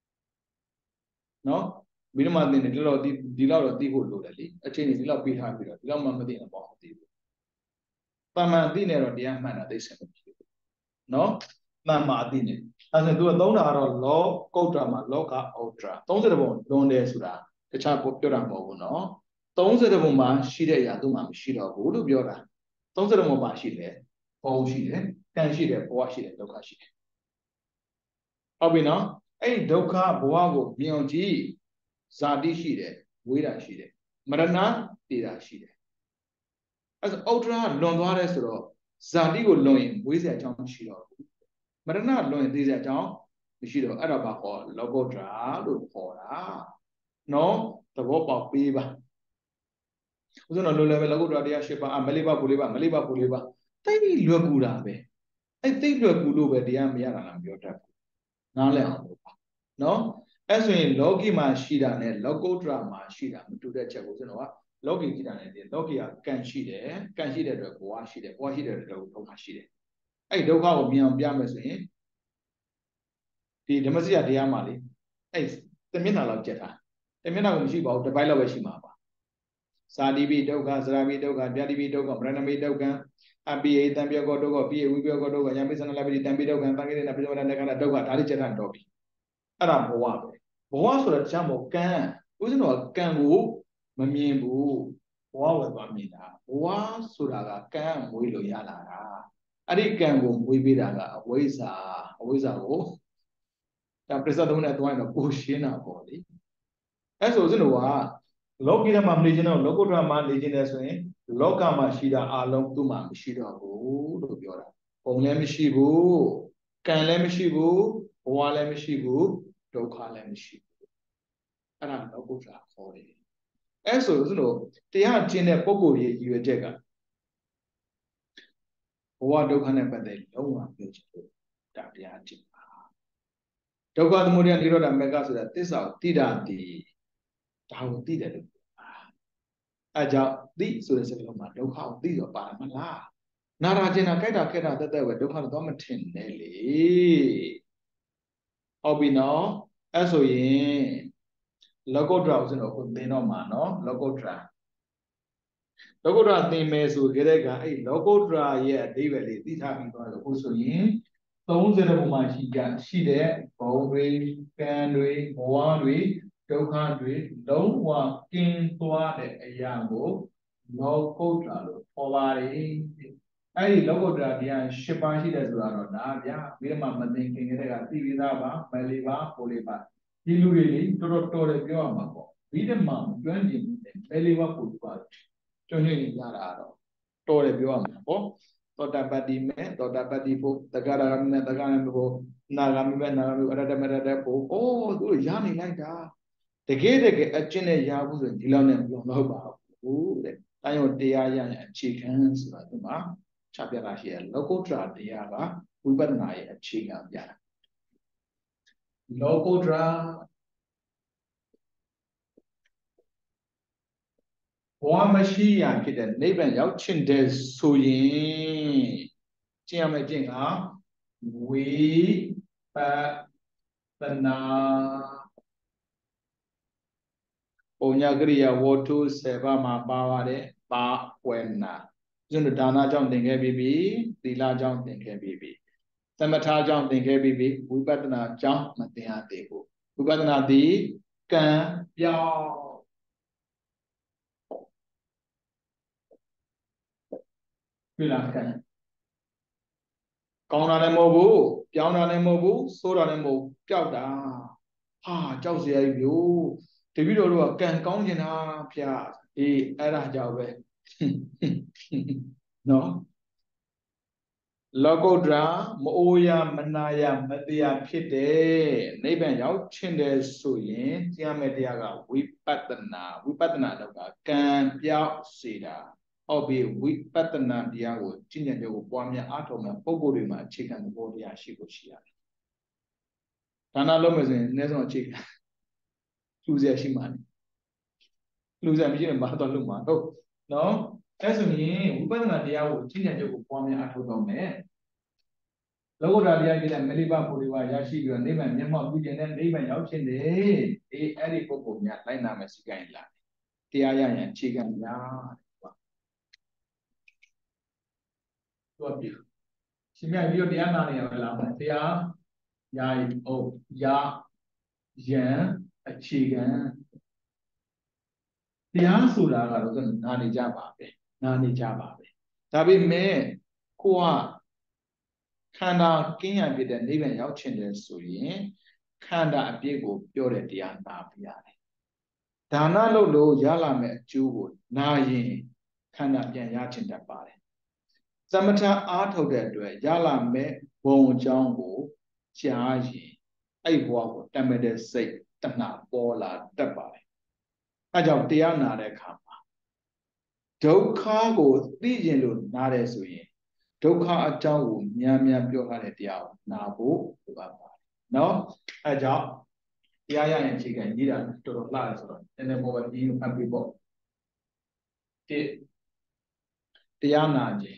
နော်မိနမတင်တယ်ဒီလောက်ဒီဒီလောက်တော့သိဖို့လိုတယ်လေအချိန်ကြီးဒီလောက်ပေးထားပြီးတော့ဒီလောက်မှမသိရင်ပေါ့မသိဘူးတမန်သိနေတော့တရားမှန်တာသိစင်မဖြစ်ဘူးနော်တမ္မာသိနေအဲဒါဆိုသူကသုံးတာကတော့လောကုတ္တရာမှာလောကဥတ္တရာ30ပုံလွန်တယ်ဆိုတာတခြားပြောတာမဟုတ်ဘူးနော်30ပုံမှာရှိတဲ့အရာသူ့မှာမရှိတော့ဘူးလို့ပြောတာ30ပုံမှာရှိတယ်ဘုံရှိတယ်ကံရှိတယ်ဘဝရှိတယ်ဒုက္ခရှိတယ်ဟုတ်ပြီနော်အဲ့ဒီဒုက္ခဘဝကိုမြင်အောင်ကြည့်ဇာတိရှိတယ်ဝိရာရှိတယ်မရဏတည်တာရှိတယ်အဲ့ဒါဥဒ္ဒရာလွန်သွားတယ်ဆိုတော့ဇာတိကိုလွန်ရင်ဝိဇ္ဇာအကြောင်းမရှိတော့ဘူးမရဏလွန်ရင်တည်စရာအကြောင်းမရှိတော့အဲ့ဒါဘာခေါ်လောကုတ္တရာလို့ခေါ်တာနော်သဘောပေါက်ပေးပါဥစ္စာတော့လွယ်လွယ်ပဲလောကုတ္တရာတရား၈ပါးအမလေးပါဘူလေးပါမလေးပါဘူလေးပါတိတ်လွယ်ကူတာပဲအဲ့တိတ်လွယ်ကူလို့ပဲတရားမရတာလားမပြောတတ်ဘူးနားလည်အောင်လို့ပါနော်အဲ့ဆိုရင်လောကီမှာရှိတာနဲ့လောကုတ္တရာမှာရှိတာမတူတဲ့ချက်ကိုကျွန်တော်ကလောကီကြည့်တာနဲ့လောကီကကံရှိတယ်ကံရှိတဲ့အတွက်ဘဝရှိတယ်ဘဝရှိတဲ့အတွက်ဒုက္ခရှိတယ်အဲ့ဒုက္ခကိုမြင်အောင်ပြမယ်ဆိုရင်ဒီဓမ္မစကြာတရားမှာလေအဲ့တမျက်နှာလောက်ကြက်တာတမျက်နှာကိုမရှိပါဘူးတစ်ပိုင်းလောက်ပဲရှိမှာပါသာတိပိဒုက္ခသရပိဒုက္ခဗျာတိပိဒုက္ခဗရဏမိဒုက္ခအပိယတံပြောကောဒုက္ခပိယဝိပယောကောဒုက္ခယံပိသနလပိတံပိဒုက္ခတံကိရဏပိသဝရဏကရဒုက္ခဒါလေးကြက်တာတော့ပြီအဲ့ဒါဘဝပဲဘဝဆိုတာတခြားမဟုတ်ကံဦးဇင်းတော်ကံကိုမမြင်ဘူးဘဝဝယ်သွားမြင်တာဘဝဆိုတာကကံမွေးလို့ရလာတာအဲ့ဒီကံကိုမွေးပေးတာကအဝိဇ္ဇာအဝိဇ္ဇာကိုဒါပြစ္ဆသုံးနဲ့တွိုင်းတော့ကိုရှင်းတာပေါ့လေအဲ့ဆိုဦးဇင်းတော်ကလောကီမှာမနေခြင်းတော့လောကုတ္တရာမှာနေခြင်းတယ်ဆိုရင်လောကမှာရှိတာအလုံးသူ့မှာမရှိတော့ဘူးလို့ပြောတာပုံလည်းမရှိဘူးကံလည်းမရှိဘူးဘဝလည်းမရှိဘူးဒုက္ခလည်းမရှိဘူးအဲ့ဒါလောကုတ္တရာခေါ်တယ်အဲ့ဆိုဦးဇင်းတို့တရားကျင့်တဲ့ပုဂ္ဂိုလ်ရဲ့ရည်ရွယ်ချက်ကဘဝဒုက္ခနဲ့ပတ်သက်လုံးဝပြောချင်လို့ဒါတရားကျင့်ပါဒုက္ခသမုဒယနိရောဓမဂ္ဂဆိုတာသစ္စာကိုသိတာဒီဒါကိုသိတယ်လို့အဲကြောင့်သိဆိုတဲ့စကားလုံးမှာဒုက္ခကိုသိတော့ပါမလားနာရာကျင်တာကြိုက်တာခက်တာတက်တက်ပဲဒုက္ခတော့မထင်နဲ့လေဟုတ်ပြီနော်အဲ့ဆိုရင်လောကုတ္တရာဦးဇင်းတော်ကိုသင်တော့မှာနော်လောကုတ္တရာလောကုတ္တရာသင်မယ်ဆိုကြတဲ့ကအဲ့လောကုတ္တရာရဲ့အဓိပ္ပာယ်လေးသိထားပြီးသွားလို့ဆိုရင်30ပုံမှာရှိကြရှိတဲ့ဘုံတွေကံတွေဘဝတွေဒုက္ခတွေလုံးဝကင်းသွားတဲ့အရာကိုလောကုတ္တရာလို့ခေါ်ပါတယ်အဲ့ဒီလောကုတ္တရာတရား၈ပါးရှိတယ်ဆိုတာတော့ဒါဗျာပြီးတော့မှမသိခင်ကတည်းကသိပြီးသားပါမလေးပါပိုလေးပါဒီလူတွေလေတော်တော်တော်တယ်ပြောရမှာပေါ့ပြီးတော့မှကျွမ်းကျင်တယ်မလေးပါပိုလေးပါကျွမ်းကျင်ရတာတော့တော်တယ်ပြောရမှာပေါ့သောတာပတ္တိမေသောတာပတ္တိဖို့တက္ကရာဂမိမေတက္ကရာဂမိဖို့နာဂမိမေနာဂမိအရတမေရတဖို့အိုးသူရနေလိုက်တာတကယ်တကယ်အကျင့်နဲ့ရဘူးဆိုရင်ဒီလောက်နဲ့မလုံးတော့ပါဘူးတဲ့။တိုင်းရောတရားရရင်အခြေခံဆိုတာဒီမှာချပြတာရှိရလောကုတ္တရာတရားကဝိပဿနာရဲ့အခြေခံပြတာ။လောကုတ္တရာဘဝမရှိရဖြစ်တဲ့နိဗ္ဗာန်ရောက်ချင်တဲ့ဆိုရင်ကျင့်ရမယ့်ကျင့်ကဝိပဿနာပုံညာကရိယာဝတ္ထုဆယ်ပါးမှာပါပါတယ်ပါဝေနာကျွန်းဒါနကြောင့်သင်ခဲ့ပြီးပြီသီလကြောင့်သင်ခဲ့ပြီးပြီသမထကြောင့်သင်ခဲ့ပြီးပြီဝိပဿနာကြောင့်မသင်ရသေးဘူးဝိပဿနာသည်ကံပြောင်းပြီလားကံကောင်းတာလည်းမဟုတ်ဘူးပြောင်းတာလည်းမဟုတ်ဘူးဆိုးတာလည်းမဟုတ်ပျောက်တာဟာကြောက်စရာကြီးမျိုးတပည့်တော်တို့ကကံကောင်းကျင်တာဖျားအေးအဲ့ဒါကြောင့်ပဲနော်လောကုတ္တရာမအိုရမနာရမတရားဖြစ်တဲ့နိဗ္ဗာန်ရောက်ချင်တယ်ဆိုရင်တရားမဲ့တရားကဝိပဿနာဝိပဿနာတော့ကကံပြောက်စေတာဟုတ်ပြီဝိပဿနာတရားကိုကျင့်ကြံကြကိုပွားများအားထုတ်မဲ့ပုဂ္ဂိုလ်တွေမှာအခြေခံသဘောတရားရှိဖို့ရှိရတယ်ဒါနလုပ်မယ်ဆိုရင်အနည်းဆုံးအခြေခံလူစရာရှိမှန်းလူစရာမရှိရင်ဘာတော့လုပ်မှာဟုတ်နော်အဲဆိုရင်ဝိပဿနာတရားကိုကျင့်ကြံကြကိုပွားများအားထုတ်တော့မယ်လောကုတ္တရာတရားပြတဲ့မလိပ္ပဘူရိဝါရရှိပြီးတော့နိဗ္ဗာန်မျက်မှောက်ပြုခြင်းနဲ့နိဗ္ဗာန်ရောက်ခြင်းလေအေးအဲ့ဒီပုဂ္ဂိုလ်များလိုက်နာမယ်စီကံလာတရားရရင်အခြေခံများတွတ်ပြရှင်မြတ်ပြီးတော့တရားနာနေရမလားတရားယာယီအိုယာယံအခြေခံတရားဆိုတာကတော့နာနေကြပါပဲနာနေကြပါပဲဒါပေမဲ့ကိုကခန္ဓာကင်းရပြတဲ့နိဗ္ဗာန်ရောက်ချင်တယ်ဆိုရင်ခန္ဓာအပြည့်ကိုပြောတဲ့တရားနာပြရတယ်ဒါနလုပ်လို့ရလာမယ့်အကျိုးကိုနာရင်ခန္ဓာပြန်ရချင်တတ်ပါတယ်သမထအားထုတ်တဲ့အတွက်ရလာမယ့်ဘုံအကြောင်းကိုကြားရင်အဲ့ဘဝကိုတတ်မဲ့တဲ့စိတ်တဏှာပေါ်လာတတ်ပါတယ်အဲကြောင့်တရားနာတဲ့အခါမှာဒုက္ခကိုသိကျင်လို့နားတယ်ဆိုရင်ဒုက္ခအကြောင်းကိုများများပြောထားတဲ့တရားကိုနာဖို့လိုအပ်ပါတယ်နော်အဲကြောင့်တရားရရင်အခြေခံကြီးတာတော်တော်လှတယ်ဆိုတော့နည်းနည်းပေါ်ပဲပြီးဖတ်ပြီးပေါ့တိတရားနာခြင်း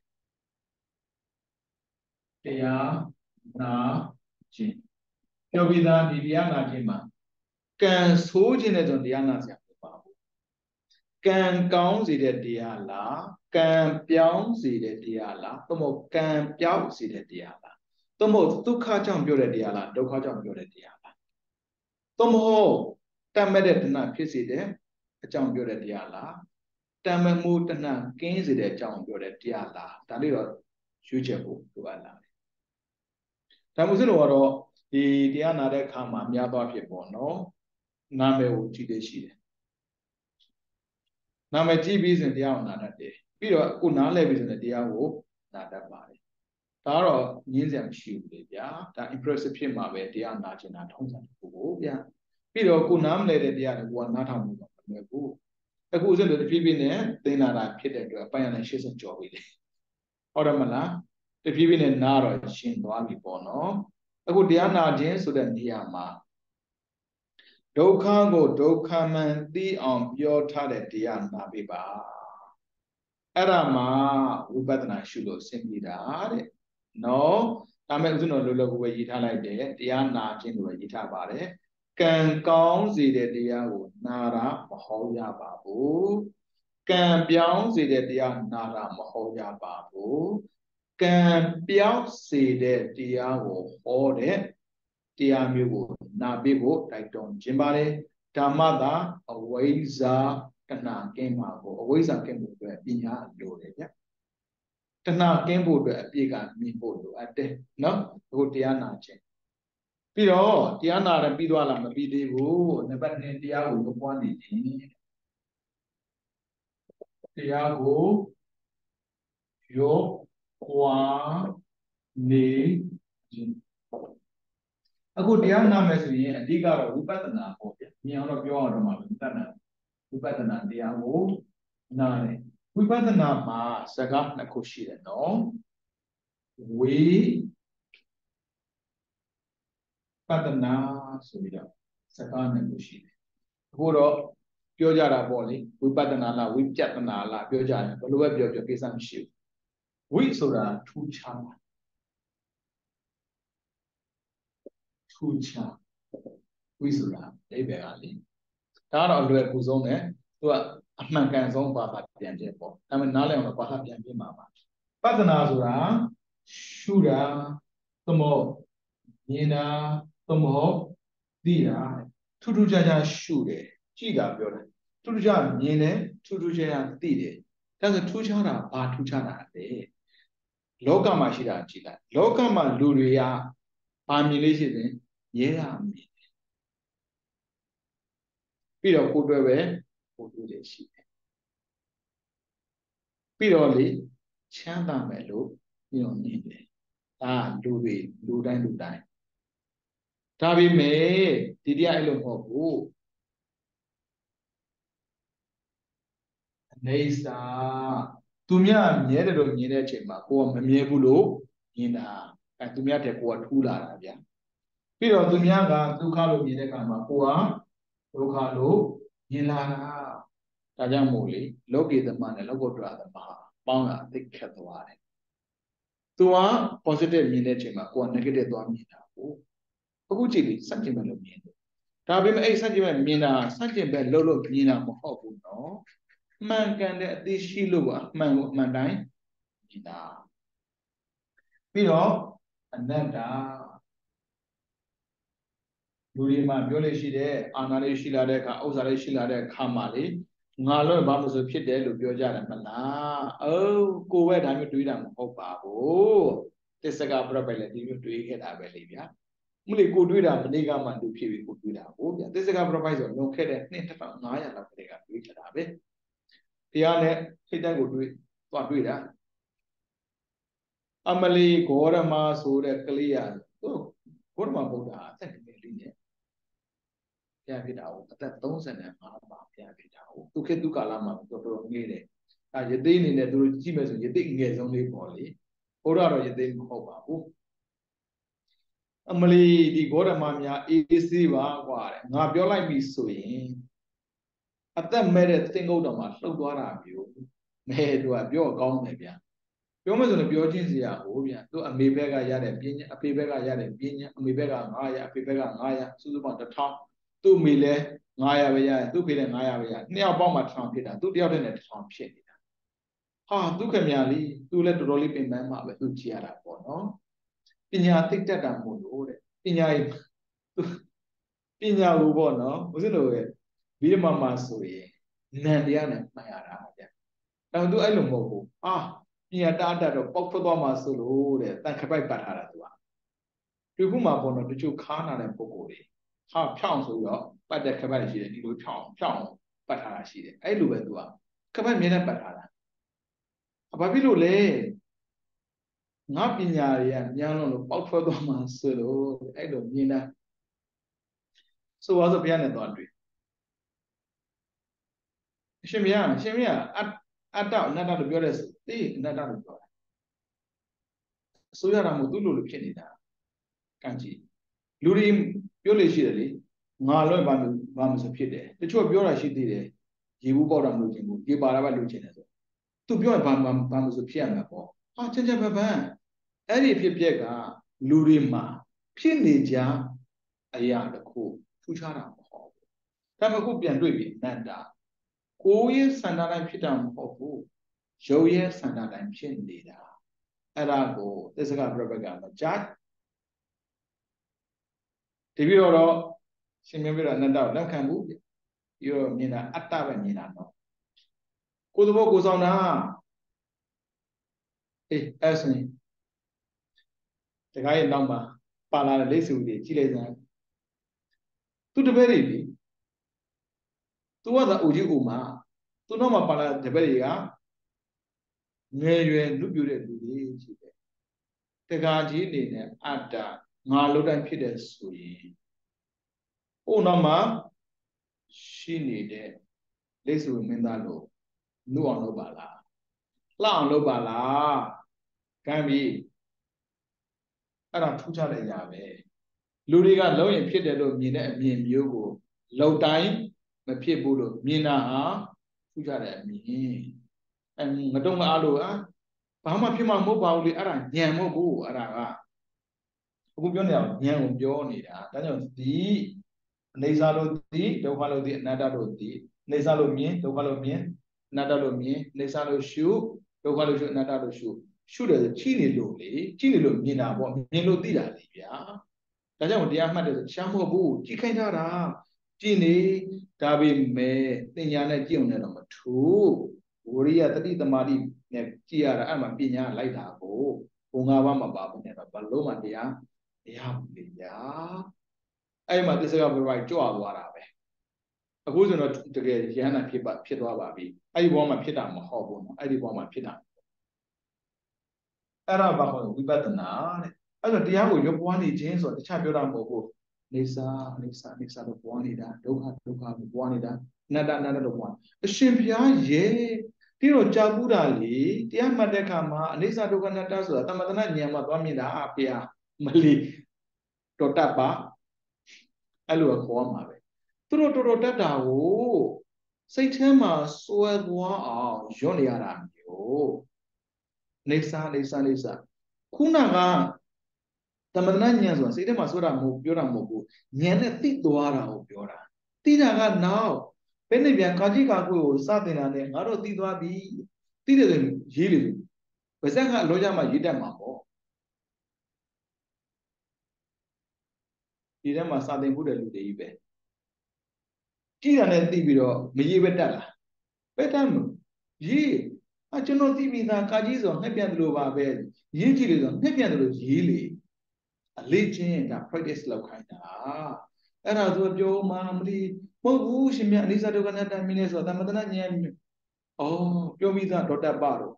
တရားနာခြင်းပြောပြီးသားဒီတရားနာခြင်းမှာကံဆိုးခြင်းတဲ့ဆိုတရားနာစရာမပါဘူးကံကောင်းစေတဲ့တရားလားကံပြောင်းစေတဲ့တရားလားသို့မဟုတ်ကံပြောင်းစေတဲ့တရားလားသို့မဟုတ်ဒုက္ခကြောင့်ပြောတဲ့တရားလားဒုက္ခကြောင့်ပြောတဲ့တရားလားသို့မဟုတ်တတ်မဲ့တဲ့တဏှာဖြစ်စေတဲ့အကြောင်းပြောတဲ့တရားလားတတ်မဲ့မှုတဏှာကင်းစေတဲ့အကြောင်းပြောတဲ့တရားလားဒါလေးတော့ရွေးချက်ဖို့လိုအပ်လာတယ်ဒါမှမဟုတ်တော့ဒီတရားနာတဲ့အခါမှာများသွားဖြစ်ပေါ့နော်နာမည်ကိုကြည့်သိရှိတယ်နာမည်ကြည့်ပြီးဆိုရင်တရားကိုနာတတ်တယ်ပြီးတော့အခုနားလည်ပြီးဆိုရင်တရားကိုနာတတ်ပါတယ်ဒါကတော့ငင်းစရာမရှိဘူးလေဗျာဒါ impressive ဖြစ်မှာပဲတရားနာချင်တာထုံးစံတစ်ခုကိုဗျာပြီးတော့ကိုနားမလဲတဲ့တရားတွေကိုကနားထောင်မှုတော့မလွယ်ဘူးအခုဆိုတော့တဖြည်းဖြည်းနဲ့သိနာတာဖြစ်တဲ့အတွက်အပိုင်းရနဲ့ရှေ့ဆက်ကြော်ပြီလေဟုတ်တယ်မလားတဖြည်းဖြည်းနဲ့နားတော့ရှင်းသွားပြီပေါ့နော်အခုတရားနာခြင်းဆိုတဲ့နေရာမှာဒုက္ခကိုဒုက္ခမှန်သိအောင်ပြောထားတဲ့တရားနာပြီပါအဲ့ဒါမှဝိပဿနာရှုလို့ဆင်ပြေတာတဲ့နော်ဒါမဲ့ဥစဉ်တော်လောလောကိုပဲရေးထားလိုက်တယ်တရားနာခြင်းကိုပဲရေးထားပါတယ်ကံကောင်းစေတဲ့တရားကိုနာတာမဟုတ်ရပါဘူးကံပြောင်းစေတဲ့တရားနာတာမဟုတ်ရပါဘူးကံပြောင်းစေတဲ့တရားကိုဟောတဲ့တရားမျိုးကိုနာပေးဖို့တိုက်တွန်းခြင်းပါတယ်ဓမ္မသာအဝိဇ္ဇာတဏှာကင်းမှာကိုအဝိဇ္ဇာကင်းဖို့အတွက်ပညာလိုတယ်ဗျတဏှာကင်းဖို့အတွက်အပြည့်ကမြင်ဖို့လိုအပ်တယ်နော်အခုတရားနာခြင်းပြီးတော့တရားနာရပြီးသွားလားမပြီးသေးဘူးနံပါတ်နှစ်တရားကိုပွားနေခြင်းတရားကိုရော qua ni aku dia nama sini di karo wipatana ko ni ono pyo ono ma wipatana wipatana dia ko na ne wipatana ma saka na ko shi de no we patana so bi do saka na ko shi de ko do ပြောကြတာပေါ့လေဝိပဿနာလားဝိပဿနာလားပြောကြတယ်ဘယ်လိုပဲပြောပြောကိစ္စမရှိဘူးဝိဆိုတာထူးခြားတာထူးခြားဝိဆိုတာအိဗေကလေဒါကတော့အလွယ်ကူဆုံးနဲ့သူကအမှန်ကန်ဆုံးဘာသာပြန်ပြပေါ့ဒါပေမဲ့နားလည်အောင်တော့ဘာသာပြန်ပြမှာပါပဿနာဆိုတာရှုတာသမုတ်မြင်တာသမုတ်သိတာထူးထူးခြားခြားရှုတယ်ကြည့်တာပြောတယ်ထူးထူးခြားမြင်တယ်ထူးထူးခြားခြားသိတယ်ဒါဆိုထူးခြားတာဘာထူးခြားတာလဲလောကမှာရှိတာကြည့်လိုက်လောကမှာလူတွေကဘာမြင်လေးရှိတယ်ရဲရမြင်တယ်ပြီးတော့ကိုယ်တွေ့ပဲကိုယ်တွေ့တယ်ရှိတယ်ပြီးတော့လေချမ်းသာမယ်လို့ညွှန်နေတယ်ဒါလူတွေလူတိုင်းလူတိုင်းဒါပေမဲ့ဒီတရားအဲ့လိုမဟုတ်ဘူးအနေစာသူများမြဲတယ်လို့မြင်တဲ့အချိန်မှာကိုကမမြဲဘူးလို့မြင်တာအဲသူများတဲ့ကိုကထူးလာတာဗျာပြီးတော့သူများကဒုက္ခလို့မြင်တဲ့အခါမှာကိုကဒုက္ခလို့မြင်လာတာဒါကြောင့်မို့လေလောကီသမနဲ့လောကုတ္တရာသမပေါင်းတာသိခက်သွားတယ်သူက positive မြင်တဲ့အချိန်မှာကိုက negative သွားမြင်တာကိုအခုကြည့်လေစัจจิမဲ့လို့မြင်တယ်ဒါပေမဲ့အဲ့စัจจิမဲ့မြင်တာစัจจิမဲ့လို့လို့မြင်တာမဟုတ်ဘူးနော်မှန်ကန်တဲ့အသိရှိလို့ကအမှန်ကိုအမှန်တိုင်းမြင်တာပြီးတော့အနတ္တလူတွေမှာပြောလို့ရှိတဲ့အာဏာလေးရှိလာတဲ့အခါဥစ္စာလေးရှိလာတဲ့အခါမှာလေငါလို့ဘာလို့ဆိုဖြစ်တယ်လို့ပြောကြတယ်မလားအိုးကိုပဲဒါမျိုးတွေးတာမဟုတ်ပါဘူးတစ္ဆကပြပိုက်လည်းဒီမျိုးတွေးခဲ့တာပဲလေဗျာမလို့ကိုတွေးတာမနေ့ကမှလူဖြစ်ပြီးကိုတွေးတာဟုတ်ဗျာတစ္ဆကပြပိုက်ဆိုလွန်ခဲ့တဲ့နှစ်တစ်ငါးရာလောက်ကတည်းကတွေးခဲ့တာပဲတရားနဲ့စိတ်တိုင်းကိုတွေးသွားတွေးတာအမလီဂေါရမဆိုတဲ့ကလေးရသူဂေါရမဗုဒ္ဓအသက်ငယ်လေးနဲ့ဘုရားဖြစ်တာကိုအသက်သုံးဆယ်၅ပါဘုရားဖြစ်တာကိုသူခေတ်သူကာလမှာတော်တော်ငယ်တယ်အဲရသေးအနေနဲ့သူတို့ကြည့်မယ်ဆိုရသေးငယ်ဆုံးလေးပေါ့လေဘုရားတော့ရသေးမဟုတ်ပါဘူးအမလီဒီဂေါရမများအေးဆေးပါกว่าတဲ့ငါပြောလိုက်ပြီဆိုရင်အသက်မဲ့တဲ့သင်္ကုတ်တော်မှာလှုပ်သွားတာမျိုးမဲသူကပြောကောင်းတယ်ဗျာပြောမယ်ဆိုရင်ပြောချင်းစီရဟိုဗျာသူအမေဘက်ကရတဲ့ပညာအဖေဘက်ကရတဲ့ပညာအမေဘက်ကငါးရာအဖေဘက်ကငါးရာစုစုပေါင်းတစ်ထောင်သူ့မိလဲငါးရာပဲရတယ်သူ့ဖေလည်းငါးရာပဲရနှစ်ယောက်ပေါင်းမှတစ်ထောင်ဖြစ်တာသူတယောက်တည်းနဲ့တစ်ထောင်ဖြစ်နေတာဟာသူခမရလေးသူလည်းတော်တော်လေးပင်ပန်းမှာပဲသူကြည့်ရတာပေါ့နော်ပညာသိတတ်တာမို့လို့တဲ့ပညာရေးပညာကိုပေါ့နော်ဦးဇင်းတို့ရဲ့ဘိဓမ္မာမှာဆိုရင်နန္တရားနဲ့မှတ်ရတာဗျာဒါပေမဲ့သူအဲ့လိုမဟုတ်ဘူးအာပညာတားတတ်တော့ပေါက်ထွက်သွားမှာဆိုလို့တဲ့တန်ခပိုက်ပတ်ထားတာသူကဒီခုမှပေါ့နော်တချို့ခါနာတဲ့ပုံကိုယ်တွေဟာဖြောင်းဆိုတော့ပတ်တဲ့ခပိုက်ရှိတယ်ဒီလိုဖြောင်းဖြောင်းပတ်ထားတာရှိတယ်အဲ့လိုပဲသူကခပိုက်မြင်တဲ့ပတ်ထားတာဘာဖြစ်လို့လဲငါပညာတွေကညံလို့လို့ပေါက်ထွက်သွားမှာဆိုလို့အဲ့လိုမြင်တာဆိုတော့ဆိုဘုရားနဲ့သွားတွေ့အရှင်ဘုရားအရှင်ဘုရားအအတ္တအနတ္တလို့ပြောတဲ့ဆိုသိအနတ္တလို့ပြောတာအစိုးရတာမို့သူ့လိုလိုဖြစ်နေတာကံကြည့်လူတွေပြောလို့ရှိတယ်လေငါလွဲ့ဘာလို့ဘာမှဆိုဖြစ်တယ်တချို့ပြောတာရှိသေးတယ်ရေဘူးပေါက်တာမလို့ခြင်းဘူးရေပါတာပဲလို့ခြင်းတယ်ဆိုသူပြောရင်ဘာမှဘာမှဆိုဖြစ်ရမှာပေါ့ဟာချက်ချက်ပပန်းအဲ့ဒီဖြစ်ပျက်ကလူတွေမှာဖြစ်နေကြအရာတစ်ခုထူးခြားတာမဟုတ်ဘူးဒါပေမဲ့ခုပြန်တွေ့ပြီအနတ္တကိုယ်ရဲ့စန္ဒတိုင်းဖြစ်တာမဟုတ်ဘူးရုပ်ရဲ့စန္ဒတိုင်းဖြစ်နေတာအဲ့ဒါကိုသစ္စကပြပကမကြားတပည့်တော်တော့ရှင်မင်းပြတော့အနတ္တကိုလက်ခံဘူးပြီးတော့မြင်တာအတ္တပဲမြင်တာတော့ကိုယ်သဘောကိုယ်ဆောင်တာအေးအဲ့ဆိုရင်တခါရဲ့နောက်မှာပါလာတဲ့လက်စုတွေကြည့်လိုက်စမ်းသူတပည့်တွေပြီသူကသာအိုကြီးအိုမှာသူနောက်မှာပါလာတဲ့တပည့်တွေကငယ်ရွယ်လူပြတဲ့လူတွေကြီးတယ်တကားကြီးအနေနဲ့အတ္တငါလုံးတိုင်းဖြစ်တဲ့ဆိုရင်ဟိုနောက်မှာရှိနေတဲ့လက်စုမင်းသားလို့နှုတ်အောင်လုပ်ပါလားလှအောင်လုပ်ပါလားကံပြီအဲ့ဒါထူးခြားတဲ့အရာပဲလူတွေကလုံးရင်ဖြစ်တယ်လို့မြင်တဲ့အမြင်မျိုးကိုလောက်တိုင်းမဖြစ်ဘူးလို့မြင်တာဟာထူးခြားတဲ့အမြင်အဲမတုံ့မအားလို့อ่ะဘာမှဖြစ်မှာမဟုတ်ပါဘူးလေအဲ့ဒါညံမဟုတ်ဘူးအဲ့ဒါကအခုပြောနေတာညံကိုပြောနေတာဒါကြောင့်ဒီအနေစာလို့ဒီဒုက္ခလို့ဒီအနတ္တလို့ဒီအနေစာလို့မြင်ဒုက္ခလို့မြင်အနတ္တလို့မြင်အနေစာလို့ရှုဒုက္ခလို့ရှုအနတ္တလို့ရှုရှုတယ်ချိနေလို့လေချိနေလို့မြင်တာပေါ့မြင်လို့သိတာလေဗျာဒါကြောင့်တရားမှတ်တယ်ဆိုရှားမဟုတ်ဘူးကြည့်ခိုင်းထားတာကြည့်နေဒါပေမဲ့သင်ညာနဲ့ကြည့်အောင်လည်းတော့မထူးဝရိယတတိတမာတိနဲ့ကြည့်ရတာအဲ့မှာပညာလိုက်တာကိုဘုံငါးပါးမပါဘူးနဲ့တော့ဘလုံးမှတရားမရဘူးလေဗျာအဲ့မှာသစ္စာကဘယ်ဘိုင်ကြွသွားတာပဲအခုဆိုတော့တကယ်ရဟန္တာဖြစ်ပါဖြစ်သွားပါပြီအဲ့ဒီဘောမှာဖြစ်တာမဟုတ်ဘူးနော်အဲ့ဒီဘောမှာဖြစ်တာအဲ့ဒါဘာခေါ်လဲဝိပဿနာတဲ့အဲ့တော့တရားကိုရုပ်ပွားနေခြင်းဆိုတော့တခြားပြောတာမဟုတ်ဘူးနေစာနေစာနေစာလို့ပွားနေတာဒုက္ခဒုက္ခလို့ပွားနေတာအနတ္တအနတ္တလို့ပွားအရှင်ဘုရားရဲ့ဒီတော့ကြာပူတာလေတရားမှတ်တဲ့အခါမှာအနိစ္စဒုက္ခအနတ္တဆိုတာသမထနာဉာဏ်မှာသွားမြင်တာအဖေဟာမလီတော်တတ်ပါအဲ့လိုခေါ်မှာပဲသူတို့တော်တော်တတ်တာကိုစိတ်ထဲမှာစွဲသွားအောင်ညွတ်နေရတာမျိုးနေစာနေစာနေစာခုနကသမထနာဉာဏ်ဆိုတာစိတ်ထဲမှာစွဲတာမဟုတ်ပြောတာမဟုတ်ဘူးဉာဏ်နဲ့သိသွားတာကိုပြောတာသိတာကနောက်ဘယ်နဲ့ပြန်ကာကြီးကာကွယ်ကိုစတင်တာနဲ့ငါတို့သိသွားပြီသိတယ်ဆိုရေးလေပါဇက်ကအလောကြမှာရေးတတ်မှာပေါ့ဒီထဲမှာစတင်ဖို့တဲ့လူတွေကြီးပဲကြည့်တာနဲ့သိပြီးတော့မရေးပဲတတ်လားပဲတတ်မလို့ရေးအကျွန်တော်သိပြီးသားကာကြီးဆိုငှက်ပြန်တယ်လို့ပါပဲရေးကြည့်လို့ဆိုငှက်ပြန်တယ်လို့ရေးလေအလေးချင်းဒါ practice လုပ်ခိုင်းတာအဲ့ဒါဆိုပြောမှမလို့မဟုတ်ဘူးရှင်မြတ်အနိစ္စဒုက္ခအနတ္တမြင်နေဆိုသမထနာဉာဏ်ဩပြောပြီးသားဒေါက်တာပတော့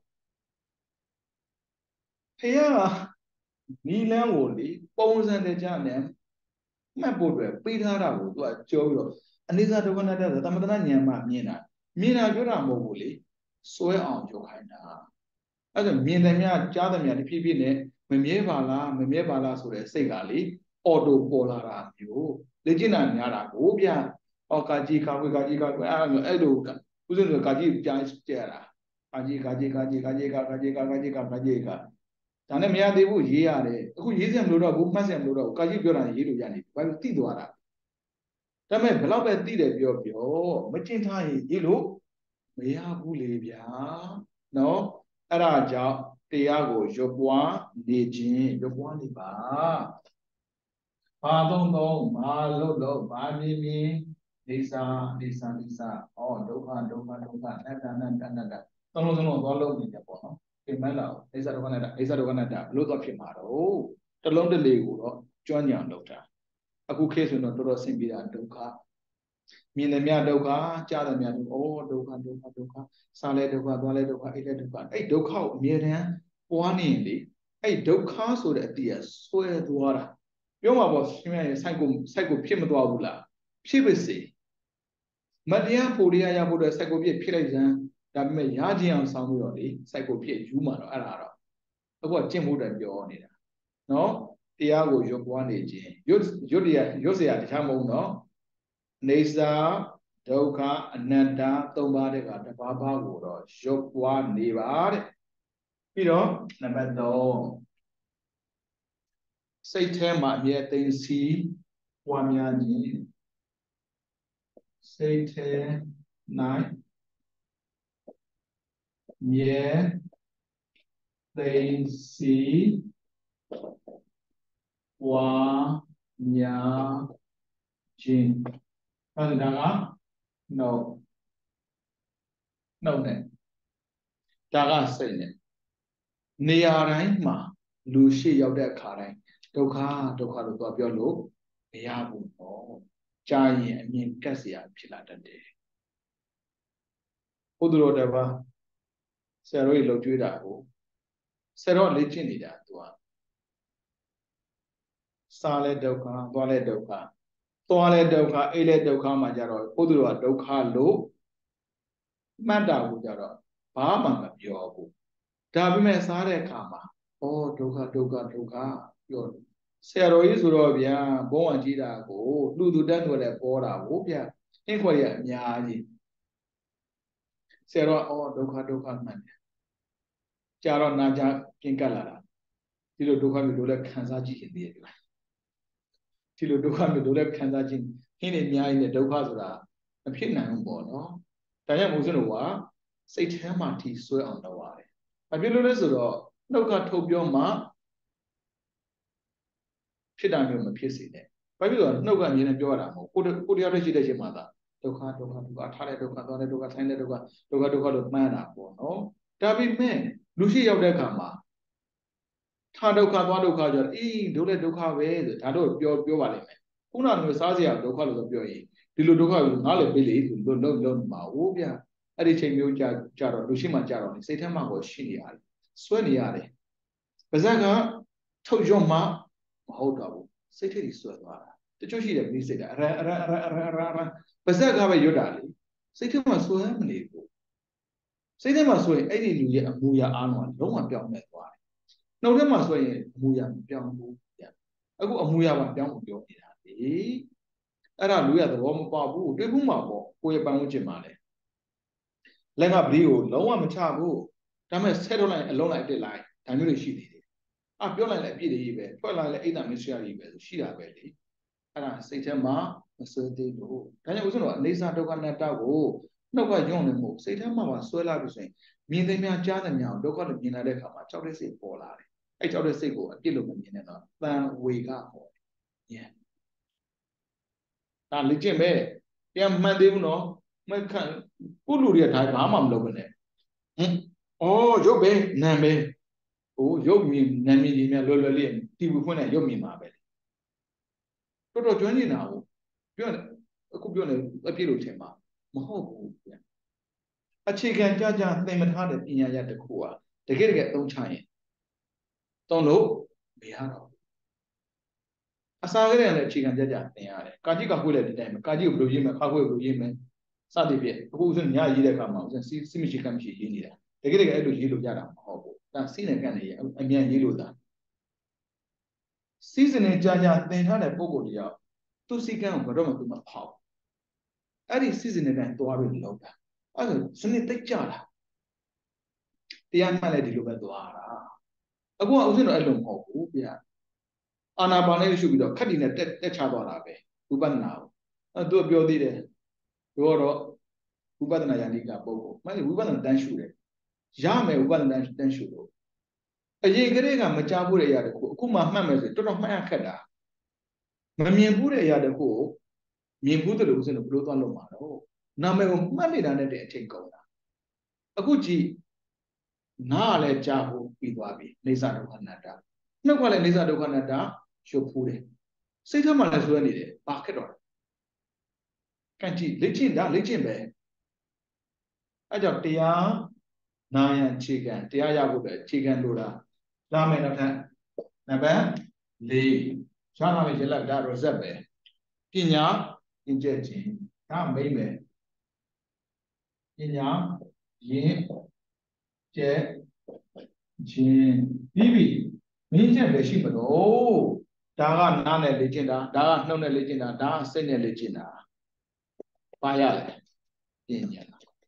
ဖေကနီလန်းကိုလေပုံစံတကြနဲ့မှတ်ဖို့အတွက်ပေးထားတာကိုသူကကြောပြီးတော့အနိစ္စဒုက္ခအနတ္တဆိုသမထနာဉာဏ်မှမြင်တာမြင်တာပြောတာမဟုတ်ဘူးလေစွဲအောင်ပြောခိုင်းတာအဲ့ဒါမြင်တယ်များကြားတယ်များတဖြည်းဖြည်းနဲ့မမြဲပါလားမမြဲပါလားဆိုတဲ့စိတ်ကလေအော်တိုပေါ်လာတာမျိုးလေ့ကျင့်တာများတာကိုဗျအော်ကာကြီးကာကွယ်ကာကြီးကာကွယ်အဲ့လိုအဲ့လိုဥစဉ်ဆိုကာကြီးကြားကြရတာကာကြီးကာကြီးကာကြီးကာကြီးကာကာကြီးကာကာကြီးကာကာကြီးကာဒါနဲ့မရသေးဘူးရေးရတယ်အခုရေးစရာမလိုတော့ဘူးမှတ်စရာမလိုတော့ဘူးကာကြီးပြောတာရေးလို့ရနေပြီဘာလို့သိသွားတာဒါပေမဲ့ဘလောက်ပဲသိတယ်ပြောပြောမကျင့်ထားရင်ရေးလို့မရဘူးလေဗျာနော်အဲ့ဒါကြောင့်တရားကိုရွတ်ပွားနေခြင်းရွတ်ပွားနေပါဘာသုံးသုံးဘာလို့လို့ဘာမြင်မြင်နေစာနေစာနေစာဩဒုက္ခဒုက္ခဒုက္ခအနတ္တအနတ္တအနတ္တသုံးလုံးသုံးလုံးသွားလုံးနေတယ်ပေါ့နော်ပြင်မလားနေစာဒုက္ခအနတ္တနေစာဒုက္ခအနတ္တဘလို့သွားဖြစ်မှာတော့တလုံးတလေကိုတော့ကျွမ်းညံလုပ်တာအခုခေတ်ဆိုတော့တော်တော်ဆင်ပြေတာဒုက္ခမြင်တယ်မြဒုက္ခကြားတယ်မြဒုက္ခဩဒုက္ခဒုက္ခဒုက္ခစားလဲဒုက္ခသွားလဲဒုက္ခအိတ်လဲဒုက္ခအဲ့ဒုက္ခကိုအမြဲတမ်းပွားနေရင်လေအဲ့ဒုက္ခဆိုတဲ့အတိအဆွဲသွားတာပြောမှာပေါ့ရှင်ရဲ့ site ကို site ကိုဖြစ်မသွားဘူးလားဖြစ်ပါစေမတရားဖို့တရားရဖို့အတွက် site ကိုဖြစ်ဖြစ်လိုက်စမ်းဒါပေမဲ့ရခြင်းအောင်ဆောင်းပြီးတော့လေ site ကိုဖြစ်ယူမှာတော့အဲ့ဒါတော့အခုကကျင့်ဖို့တည်းပြောနေတာနော်တရားကိုရွတ်ပွားနေခြင်းရွတ်ရွတ်တရားရွတ်เสียတခြားမဟုတ်နော်နေစာဒုက္ခအနတ္တသုံးပါးတဲ့ကတပါးပါးကိုတော့ရွတ်ပွားနေပါတဲ့ပြီးတော့နံပါတ်သုံးစိတ်ထဲမှာအမြဲသိစီပွားများခြင်းစိတ်ထဲ၌မြဲသိစီပွားများခြင်းအဲ့ဒါကနှုတ်နှုတ်နဲ့ဒါကစိတ်နဲ့နေရာတိုင်းမှာလူရှိရောက်တဲ့အခါတိုင်းဒုက္ခဒုက္ခလို့သွားပြောလို့မရဘူးပေါ့ကြာရင်အမြင်ကက်เสียဖြစ်လာတတ်တယ်ဘုဒ္ဓတော်တပါဆရာတို့လှုပ်ကြွေးတာကိုဆရာတော်လေ့ကျင့်နေတာသူကစားလဲဒုက္ခသွားလဲဒုက္ခသွားလဲဒုက္ခအိတ်လဲဒုက္ခမှာကြတော့ဘုသူတော်ကဒုက္ခလို့မှတ်တာကိုကြတော့ဘာမှမပြောဘူးဒါပေမဲ့စားတဲ့အခါမှာဩဒုက္ခဒုက္ခဒုက္ခပြောတယ်ဆရာတော်ကြီးဆိုတော့ဗျာဘုံဝင်ကြီးတာကိုလူသူတက်တော်လည်းပေါ်တာကိုဗျာအင်းခွက်ရအများကြီးဆရာတော်ဩဒုက္ခဒုက္ခမှန်တယ်ကြာတော့နာကြကင်းကပ်လာတာဒီလိုဒုက္ခမျိုးတို့လည်းခံစားကြည့်ရင်တည်းဒီလိုဒုက္ခမျိုးတို့လည်းခံစားကြည့်ဟင်းနေအများကြီးနဲ့ဒုက္ခဆိုတာမဖြစ်နိုင်ဘူးပေါ့နော်ဒါကြောင့်မို့စလို့ကစိတ်ထဲမှာထိဆွဲအောင်လုပ်ရတယ်။ဘာဖြစ်လို့လဲဆိုတော့နှုတ်ကထုတ်ပြောမှဖြစ်တာမျိုးမဖြစ်စေနဲ့။ဘာဖြစ်လို့နှုတ်ကအမြင်နဲ့ပြောရတာမဟုတ်ကိုကိုတရားတွေရှိတဲ့ချိန်မှာသာဒုက္ခဒုက္ခဒုက္ခထားတဲ့ဒုက္ခသွားတဲ့ဒုက္ခဆိုင်တဲ့ဒုက္ခဒုက္ခဒုက္ခလို့မှန်းတာပေါ့နော်။ဒါပေမဲ့လူရှိရောက်တဲ့အခါမှာထားဒုက္ခသွားဒုက္ခဆိုတော့အေးဒုလည်းဒုက္ခပဲဆိုဒါတော့ပြောပြောပါလိမ့်မယ်။ခုနကမျိုးစားစရာဒုက္ခလို့ဆိုပြောရင်ဒီလိုဒုက္ခကိုငါလည်းပြေးလေလို့လုံးလုံးမှာဟုတ်ဗျာ။အဲ့ဒီချိန်မျိုးကြာကြာတော့လူရှိမှကြာတော့စိတ်ထဲမှာကိုရှိနေရတယ်ဆွဲနေရတယ်ပါဇက်ကထုတ်ရွတ်မှမဟုတ်တော့ဘူးစိတ်ထဲကြီးဆွဲသွားတာတချို့ရှိတယ်မိစိတ်ကအရအရအရအရအရပါဇက်ကပဲရွတ်တာလေစိတ်ထဲမှာဆွဲမနေဘူးစိတ်ထဲမှာဆွဲရင်အဲ့ဒီလူရဲ့အမူအရာအားလုံးကလုံးဝပြောင်းလဲသွားတယ်နှုတ်ထဲမှာဆွဲရင်အမူအရာမပြောင်းဘူးအခုအမူအရာကပြောင်းဖို့ပြောနေတာလေအဲ့ဒါလူရသဘောမပေါက်ဘူးတွေးဘူးမှာပေါ့ကိုယ့်ရဲ့ပန်းဝန်းကျင်မှာလေလက်ကပလီကိုလုံးဝမချဘူးဒါပေမဲ့ဆဲထုတ်လိုက်အလုံးလိုက်တစ်လိုက်ဒါမျိုးတွေရှိနေတယ်အာပြောလိုက်လည်းအပြည့်တွေပဲထွက်လာလည်းအိတ်တမစ္စရာကြီးပဲဆိုရှိတာပဲလေအဲ့ဒါစိတ်ထဲမှာမစွဲသေးလို့ဒါကြောင့်ဥစ္စာတော့အနေစာဒုက္ခနဲ့တောက်ကိုနှုတ်ကညွန့်နေမှုစိတ်ထဲမှာပါဆွဲလာပြီဆိုရင်မြင်သိများကြားသိများဒုက္ခလို့မြင်လာတဲ့အခါမှာကြောက်တဲ့စိတ်ပေါ်လာတယ်အဲ့ကြောက်တဲ့စိတ်ကိုအပြစ်လို့မမြင်နဲ့တော့တန်ဝေကခေါ်တယ်ညံဒါလေ့ကျင့်ပဲပြန်မှန်သေးဘူးနော်မခံကုလူတွေကဒါဘာမှမလုပ်ဘူးနဲ့ဟင်ဩရုပ်ပဲနာမ်ပဲဟိုရုပ်မြင်နာမ်မြင်ကြီးများလွယ်လွယ်လေးတီဗီဖွင့်လိုက်ရုပ်မြင်ပါပဲတော်တော်ကျွမ်းနေတာဟုတ်ပြောတယ်အခုပြောနေအပြည့်လို့ထင်ပါမဟုတ်ဘူးဗျအခြေခံကြကြသင်မထားတဲ့ပညာရတစ်ခုอ่ะတကယ်တကယ်အသုံးချရင်သုံးလို့မရတော့အစားကလေးနဲ့အခြေခံကြကြသင်ရတယ်ကာကြီးကခွေးလည်းဒီတိုင်းပဲကာကြီးကိုဘယ်လိုရေးမလဲခါခွေးကိုဘယ်လိုရေးမလဲစသည်ဖြင့်အခုဥစဉ်ညရေးတဲ့အခါမှာဥစဉ်စီစီမရှိကမရှိရေးနေတာတကယ်တကယ်အဲ့လိုရေးလို့ရတာမဟုတ်ဘူးဒါစီးနေကန်နေရအမြန်ရေးလို့သာစီးစနေကြာကြာသင်ထားတဲ့ပုံကိုတယောက်သူစီကံကိုဘယ်တော့မှသူမဖောက်အဲ့ဒီစီးစနေတိုင်းသွားပြီးလောက်တာအဲ့ဒါစနစ်တိတ်ကြတာတရားမှတ်လိုက်ဒီလိုပဲသွားတာအခုကဥစဉ်တော့အဲ့လိုမဟုတ်ဘူးဗျာအာနာပါနဲ့ရှုပြီးတော့ခက်တီနဲ့တက်တက်ချသွားတာပဲဝိပဿနာကိုအဲ့သူပြောသေးတယ်ပြောတော့ဝိပဿနာယန္တိကပုဂ္ဂိုလ်မှန်ဝိပဿနာတန်းရှုတယ်ရမယ်ဝိပဿနာတန်းရှုလို့အရင်ကတည်းကမကြားဘူးတဲ့အရာတခုအခုမှမှတ်မယ်ဆိုတော်တော်မှတ်ရခက်တာမမြင်ဘူးတဲ့အရာတခုကိုမြင်ဘူးတယ်လို့ဥစဉ်လို့ဘယ်လိုသွားလုပ်မှာတော့နာမည်ကိုမှတ်နေတာနဲ့တဲ့အချိန်ကုန်တာအခုကြည့်နားကလည်းကြားဖို့ပြီးသွားပြီနေသဒုက္ခအနတ္တနှုတ်ကလည်းနေသဒုက္ခအနတ္တရှုပ်ဖူးတယ်စိတ်ထဲမှာလည်းဆွဲနေတယ်ဘာခက်တော့ကန်ကြည့်လေ့ကျင့်တာလေ့ကျင့်ပဲအဲကြောင့်တရားနာယံခြေခံတရားရဖို့ပဲခြေခံလိုတာလာမယ်တော့ထပ်နံပါတ်၄ရလာမယ်ရလက်ဒါတော့ဇက်ပဲပညာသင်ချက်ခြင်းဒါမိမ့်မယ်ပညာရင်းကျက်ခြင်းပြီးပြီမင်းချက်ပဲရှိမလို့ဒါကနားနဲ့လေ့ကျင့်တာဒါကနှုတ်နဲ့လေ့ကျင့်တာဒါကစိတ်နဲ့လေ့ကျင့်တာပါရလဲပညာ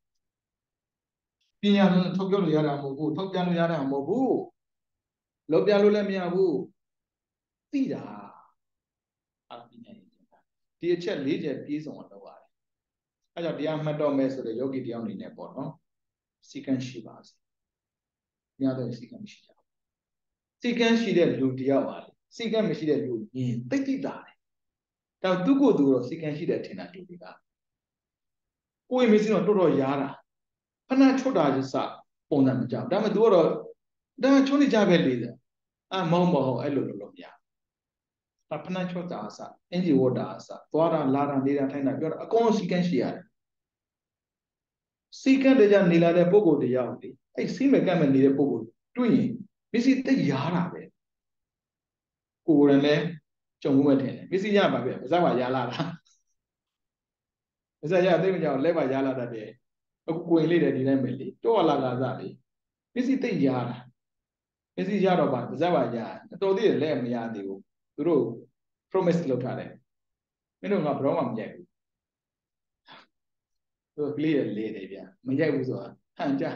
ပညာဆိုထုတ်ပြောလို့ရတာမဟုတ်ဘူးထုတ်ပြန်လို့ရတာမဟုတ်ဘူးလောက်ပြလို့လည်းမရဘူးသိတာအပညာရည်ဒီအချက်၄ချက်ပြည့်စုံအောင်လုပ်ရတယ်အဲကြောင့်တရားမှတ်တော့မယ်ဆိုတဲ့ယောဂီတရားအနေနဲ့ပေါ့နော်စီကံရှိပါစေညတော့စီကံရှိကြစီကံရှိတဲ့လူတရားပါလေစီကံမရှိတဲ့လူမြင်သိသိတာတယ်ဒါသူကိုယ်သူတော့စီကံရှိတဲ့ထင်တာလူတွေကကိုယ်မစင်းတော့တော်တော်ရားတာဖဏချွတ်တာစပုံစံမကြောက်ဒါပေမဲ့ तू ကတော့ဒါချွတ်နေကြပဲလေအာမဟုတ်မဟုတ်အဲ့လိုလိုလို့မရဒါဖဏချွတ်တာစအင်ဂျီဝတ်တာစသွားတာလာတာနေတာထိုင်တာပြောတာအကုန်လုံးစီကံရှိရတယ်စီကံတရားနေလာတဲ့ပုဂ္ဂိုလ်တရားကိုလေအဲ့စီမဲ့ကံမဲ့နေတဲ့ပုဂ္ဂိုလ်တွေ့ရင်မျက်စိတိတ်ရားတာပဲကိုယ်ရယ်လည်းကြုံမှုပဲထင်တယ်မျက်စိရပါပဲပါးစပ်ပါရားလာတာပါးစပ်ရသိမကြောက်လက်ပါရားလာတတ်တယ်အခုကိုယ်လေးတယ်ဒီတိုင်းပဲလေတော့လာလာစားလေမျက်စိတိတ်ရားတာမျက်စိရတော့ပါပါးစပ်ပါရားတော်သေးတယ်လက်မရသေးဘူးသူတို့ promise လုပ်ထားတယ်မင်းတို့ကဘရောမှမကြိုက်ဘူးသူကလေးရလေးတယ်ဗျမကြိုက်ဘူးဆိုတာဟန်ကြ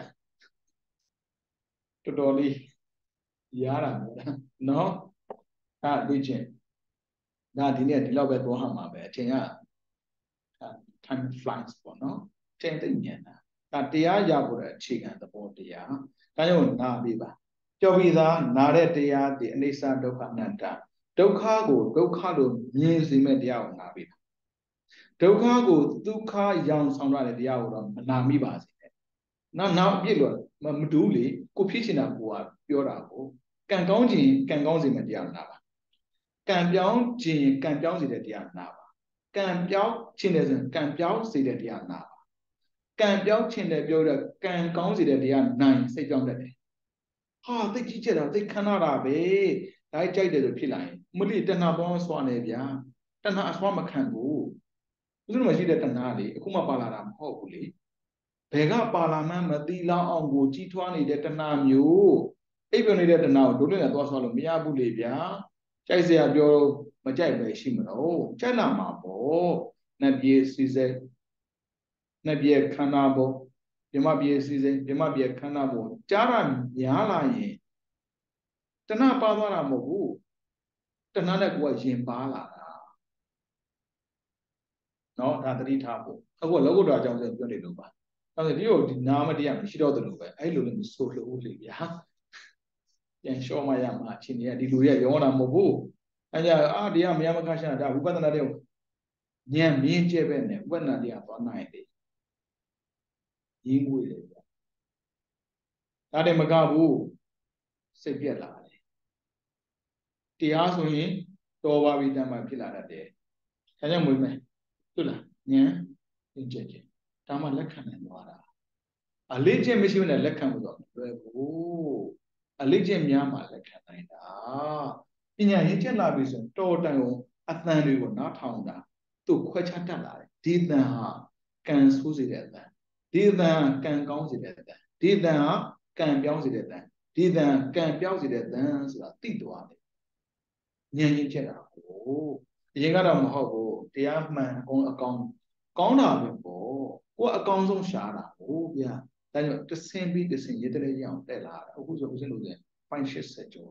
တော်တော်လေးရားတာနော်အဲ့တွေ့ချင်းဒါဒီနေ့ဒီလောက်ပဲသွားမှာပဲအချိန်က time flies ပေါ့နော်အချိန်သိမြန်တာဒါတရားရဖို့တဲ့အခြေခံသဘောတရားဒါကြောင့်နာပြီးပါကြော်ပြီးသားနာတဲ့တရားဒီအနိစ္စဒုက္ခအနတ္တဒုက္ခကိုဒုက္ခလို့မြင်စေမဲ့တရားကိုနာပြီးပါဒုက္ခကိုဒုက္ခရောင်ဆောင်ရတဲ့တရားကိုတော့မနာမိပါစေနဲ့နောက်နောက်အပြစ်လို့မတူးလေကိုဖြစ်ချင်တာကိုကပြောတာကိုကံကောင်းခြင်းကံကောင်းစေမဲ့တရားနာပါကံပြောင်းခြင်းကံပြောင်းစေတဲ့တရားနာပါကံပြောင်းခြင်းတဲ့ဆိုကံပြောင်းစေတဲ့တရားနာပါကံပြောင်းခြင်းတဲ့ပြောတဲ့ကံကောင်းစေတဲ့တရားနိုင်စိတ်ပြောင်းတတ်တယ်ဟာသိကြီးကျက်တာသိခဏတာပဲဒါကြိုက်တယ်လို့ဖြစ်လာရင်မလိတဏှာပေါင်းဆွာနေဗျာတဏှာအဆွာမခံဘူးဘုရားမရှိတဲ့တဏှာလေအခုမှပါလာတာမဟုတ်ဘူးလေဘယ်ကပါလာမှမသိလောက်အောင်ကိုကြီးထွားနေတဲ့တဏှာမျိုးအိပ်ပျော်နေတဲ့တဏှာကိုဒုတိယသွားဆွာလို့မရဘူးလေဗျာကြိုက်စရာပြောမကြိုက်ပဲရှိမလို့ကြိုက်လာမှာပေါ့နတ်ပြည်စီစိတ်နတ်ပြည်ခန္ဓာပေါ့မြမပြည်စီစိတ်မြမပြည်ခန္ဓာပေါ့ကြားတာများလာရင်တဏှာပါသွားတာမဟုတ်ဘူးတဏှာနဲ့ကိုယ်ကယင်ပါလာတာเนาะဒါသတိထားဖို့အခုလောကုတ္တရာအကြောင်းဆိုပြောနေလို့ပါအဲ့ဒါဒီကိုဒီနာမတရားမရှိတော့တယ်လို့ပဲအဲ့လိုလည်းမဆိုလို့လေဗျာပြန်လျှော့မရမှာအချင်းကြီးကဒီလူရဲ့ရောတာမဟုတ်ဘူးအဲကြအာဒီကမယမကရှာဒါဝိပဿနာတဲ့ဉာဏ်မြင့်ကျက်ပဲနဲ့ဝိပဿနာတရားသွားနိုင်တယ်ရင်းငွေတယ်ဗျာဒါတည်းမကဘူးစိတ်ပြက်လာတယ်တရားဆိုရင်တော်ပါပြီတမ်းမှဖြစ်လာတတ်တယ်ဒါကြောင့်မွေးမယ်ဟုတ်လားဉာဏ်မြင့်ကျက်ခြင်းဒါမှလက်ခံနိုင်သွားတာအလေးကျင့်မရှိဘဲနဲ့လက်ခံလို့တော့လွယ်ဘူးအလေးကျင့်များမှလက်ခံနိုင်တာပညာရင့်ကျက်လာပြီဆိုရင်တော်တိုင်အောင်အတန်တွေကိုနားထောင်တာသူ့ခွဲခြားတတ်လာတယ်ဒီတန်ဟာကံဆိုးစေတဲ့အတန်ဒီတန်ကံကောင်းစေတဲ့အတန်ဒီတန်ဟာကံပြောင်းစေတဲ့အတန်ဒီတန်ကံပြောင်းစေတဲ့အတန်ဆိုတာသိသွားတယ်ဉာဏ်ရင့်ကျက်တာကိုအရင်ကတော့မဟုတ်ဘူးတရားမှန်အကုန်အကောင်ကောင်းတာပဲပေါ့ကိုယ်အကောင်ဆုံးရှားတာဟုတ်ဗျာဒါကြောင့်တဆင်းပြီးတဆင်းရတဲ့ရအောင်တက်လာတာအခုဆိုဦးဇင်းတို့ကပိုင်းရှစ်ဆက်ကျော်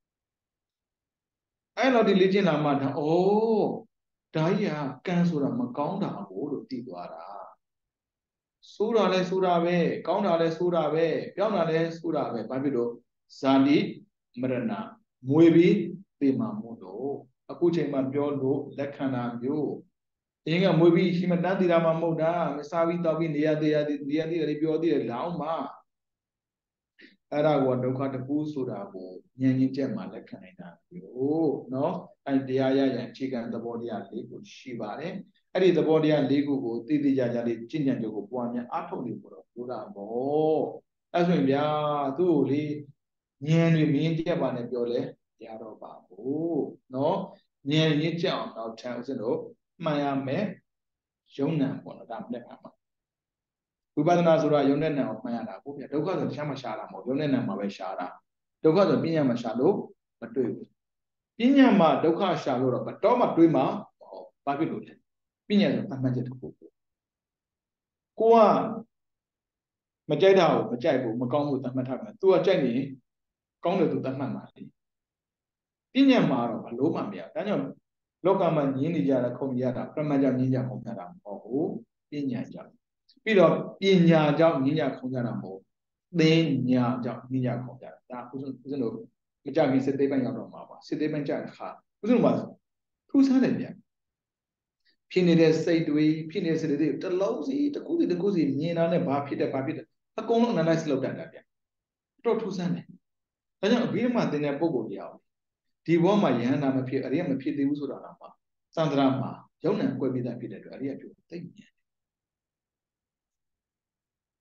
အဲ့တော့ဒီလေ့ကျင့်လာမှဒါဩဒါကြီးကကံဆိုတာမကောင်းတာကိုလို့သိသွားတာဆိုးတာလဲဆိုးတာပဲကောင်းတာလဲဆိုးတာပဲပြောင်းတာလဲဆိုးတာပဲဘာဖြစ်လို့ဇာတိမရဏမွေပြီးသိမှာမို့လို့အခုချိန်မှပြောလို့လက်ခံတာမျိုးအရင်ကမွေပြီးရှိမတန်းတည်တာမှမဟုတ်တာမစားပြီးတောက်ပြီးနေရသေးရသေးနေရသေးတယ်ပြောသေးတယ်လောင်းမှအဲ့ဒါကဒုက္ခတကူဆိုတာကိုဉာဏ်ကြီးကျက်မှလက်ခံနိုင်တာမျိုးเนาะအဲ့တရားရရင်အခြေခံသဘောတရား၄ခုရှိပါတယ်အဲ့ဒီသဘောတရား၄ခုကိုသိသိကြကြလေးကျင့်ကြံကြကိုပွားများအားထုတ်နေဖို့တော့ပြောတာပေါ့အဲ့ဆိုရင်ဗျာသူ့ကိုလေဉာဏ်တွေမြင်ကျက်ပါနဲ့ပြောလဲရတော့ပါဘူးเนาะဉာဏ်ရင့်ကျက်အောင်တော့ထမ်းဦးစင်တို့မှန်ရမယ်ယုံနံပေါ့နော်ဒါမှတ်ပါမှာဝိပဿနာဆိုတာယုံနဲ့နံကိုမှန်ရတာပေါ့ဗျာဒုက္ခဆိုတခြားမှရှားတာမဟုတ်ယုံနဲ့နံမှာပဲရှားတာဒုက္ခဆိုပညာမှာရှားလို့မတွေ့ဘူးပညာမှာဒုက္ခရှားလို့တော့တော့မှတွေးမှာဘာဖြစ်လို့လဲပညာဆိုအမှန်ချက်တစ်ခုကိုကမကြိုက်တာကိုမကြိုက်ဘူးမကောင်းဘူးသတ်မှတ်ထားမယ်သူကကြိုက်ရင်ကောင်းတယ်သူသတ်မှတ်မှာလေပညာမှာတော့ဘလို့မှမရဒါကြောင့်လောကမှာညင်းနေကြတာခုံရတာပြမကြောင့်ညင်းကြခုံကြတာမဟုတ်ဘူးပညာကြောင့်ပြီးတော့ပညာကြောင့်ညင်းကြခုံကြတာမဟုတ်သင်ညာကြောင့်ညင်းကြခုံကြတာဒါဥစဉ်ဥစဉ်တို့မကြခင်စစ်သေးပိုင်းရောက်တော့မှာပါစစ်သေးပိုင်းကြတဲ့ခါဥစဉ်မှာထူးဆန်းတယ်ဗျဖြစ်နေတဲ့စိတ်တွေဖြစ်နေတဲ့စိတ်တွေတလုံးစီတစ်ခုစီတစ်ခုစီမြင်တာနဲ့ဘာဖြစ်တယ်ဘာဖြစ်တယ်အကုန်လုံး analyze လုပ်တတ်တာဗျတော်ထူးဆန်းတယ်ဒါကြောင့်အဘိဓမ္မာသင်တဲ့ပုံကိုတရားဒီဘောမှာယဟန္တာမဖြစ်အရိယမဖြစ်သေးဘူးဆိုတာတော့ပါသန္တရာမှာယုံနံကွဲပြီးသားဖြစ်တဲ့အတွက်အရိယပြောသိဉာဏ်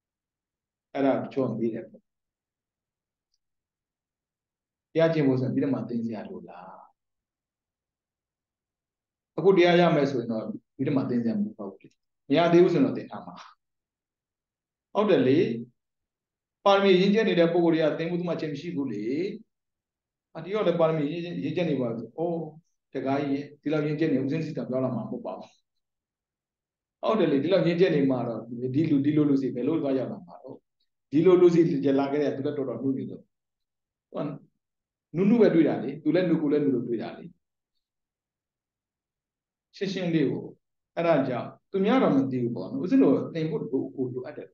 Era chon be there. Yajin was a bit of my things ya la. A good ya mess with no bit of my things and move out. Ya, they was another hammer. Out the lay, Parmy Indian in the Pogoria, thing with much and she bully. And the other Parmy, Jenny was, oh, the guy, the love Jenny was in the dollar man. Out the little Jenny Mara, the Dilu Dilu Lucy, the Lord Gayama. Dilu Lucy, the Lagare, to the total Nuno. One Nunu were doing to let Nukulan do it. Shishin Liu, Araja, to Miaram Diubon, was no thing would go to other.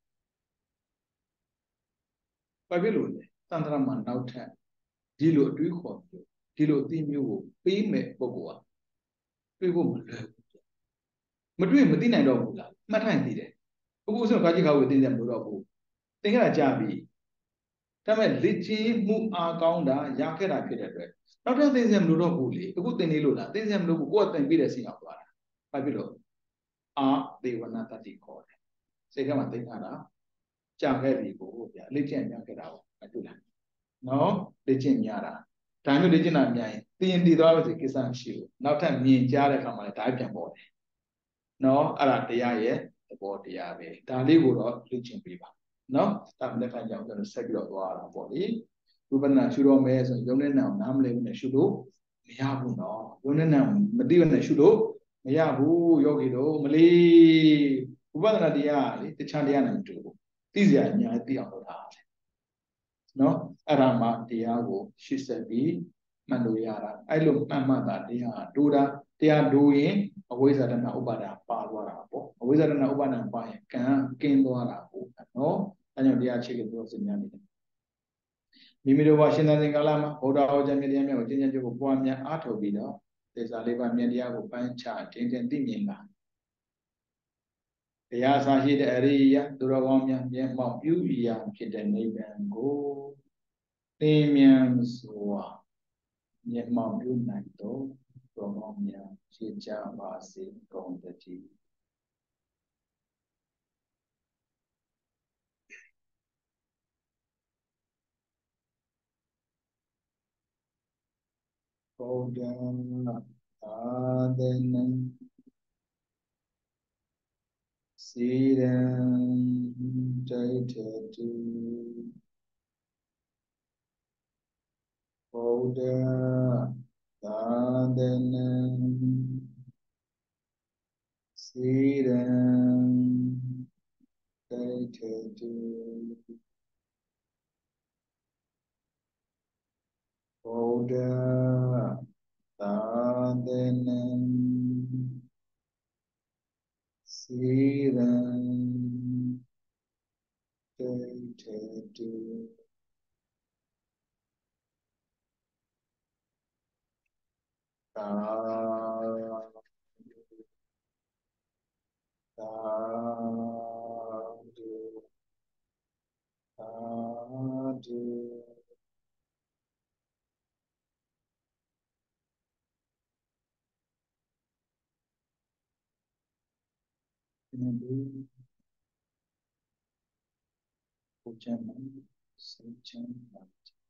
Babylon, Tandraman now ten. Dilo do you call you? Dilo Timu, Pime Boboa. We won't. Madrid Medina Dogula, Matan did it. Who was not Kajica within them Robo? Think of Jabi. Tame Lichi, Mu Agonda, Yakera Peter. Not all things them Lurobuli, a good thing Lula, things them look what and be the sing of Babylon. Ah, they were not that he called. Say, come and think, Anna. Jam heavy, Lichi and Yakera. I do that. No, Lichi Yara. Time religion and Yan, the indeed always a kiss and shoe. Now time me and Jara come on a type and body. No, ara the aye, the body abe. Dali would not reaching people. No, I'm the kind of the secular body. Ubana Shudo Mays and Yonena, Nam living a Shudo, Miyabu no, Yonena, Median a Shudo, Miyabu, Yogido, Mali, Ubana the eye, the Chandiana too. These are the other heart. No, Arama Diago, she said, be Manduyara. I look Mamma, Dia, Duda, they are doing a wizard and Ubada, Palwarapo, a wizard and Ubana by Can, Kindwarapo, no, and your chicken was in Yamina. Mimido Washington Galama, Oda Jamiliam, or Ginger Poamia, Ato Vida, there's a liver media of Pine Chat, Indian Dimina. The Yasa hid area, Durawamia, Yamma, Yuya, Kitten, and go. Premiums were Yamma, Yunato, Durawamia, Chicha, Basi, Gondati. Golden, Aden, Siren, Taitatu. Buddha, Sadhana, Siddham, Taitatu. Buddha, Sadhana, Siddham, Taitatu. Sadhu, sadhu, sadhu. Hindu, Pujaman, Sachin,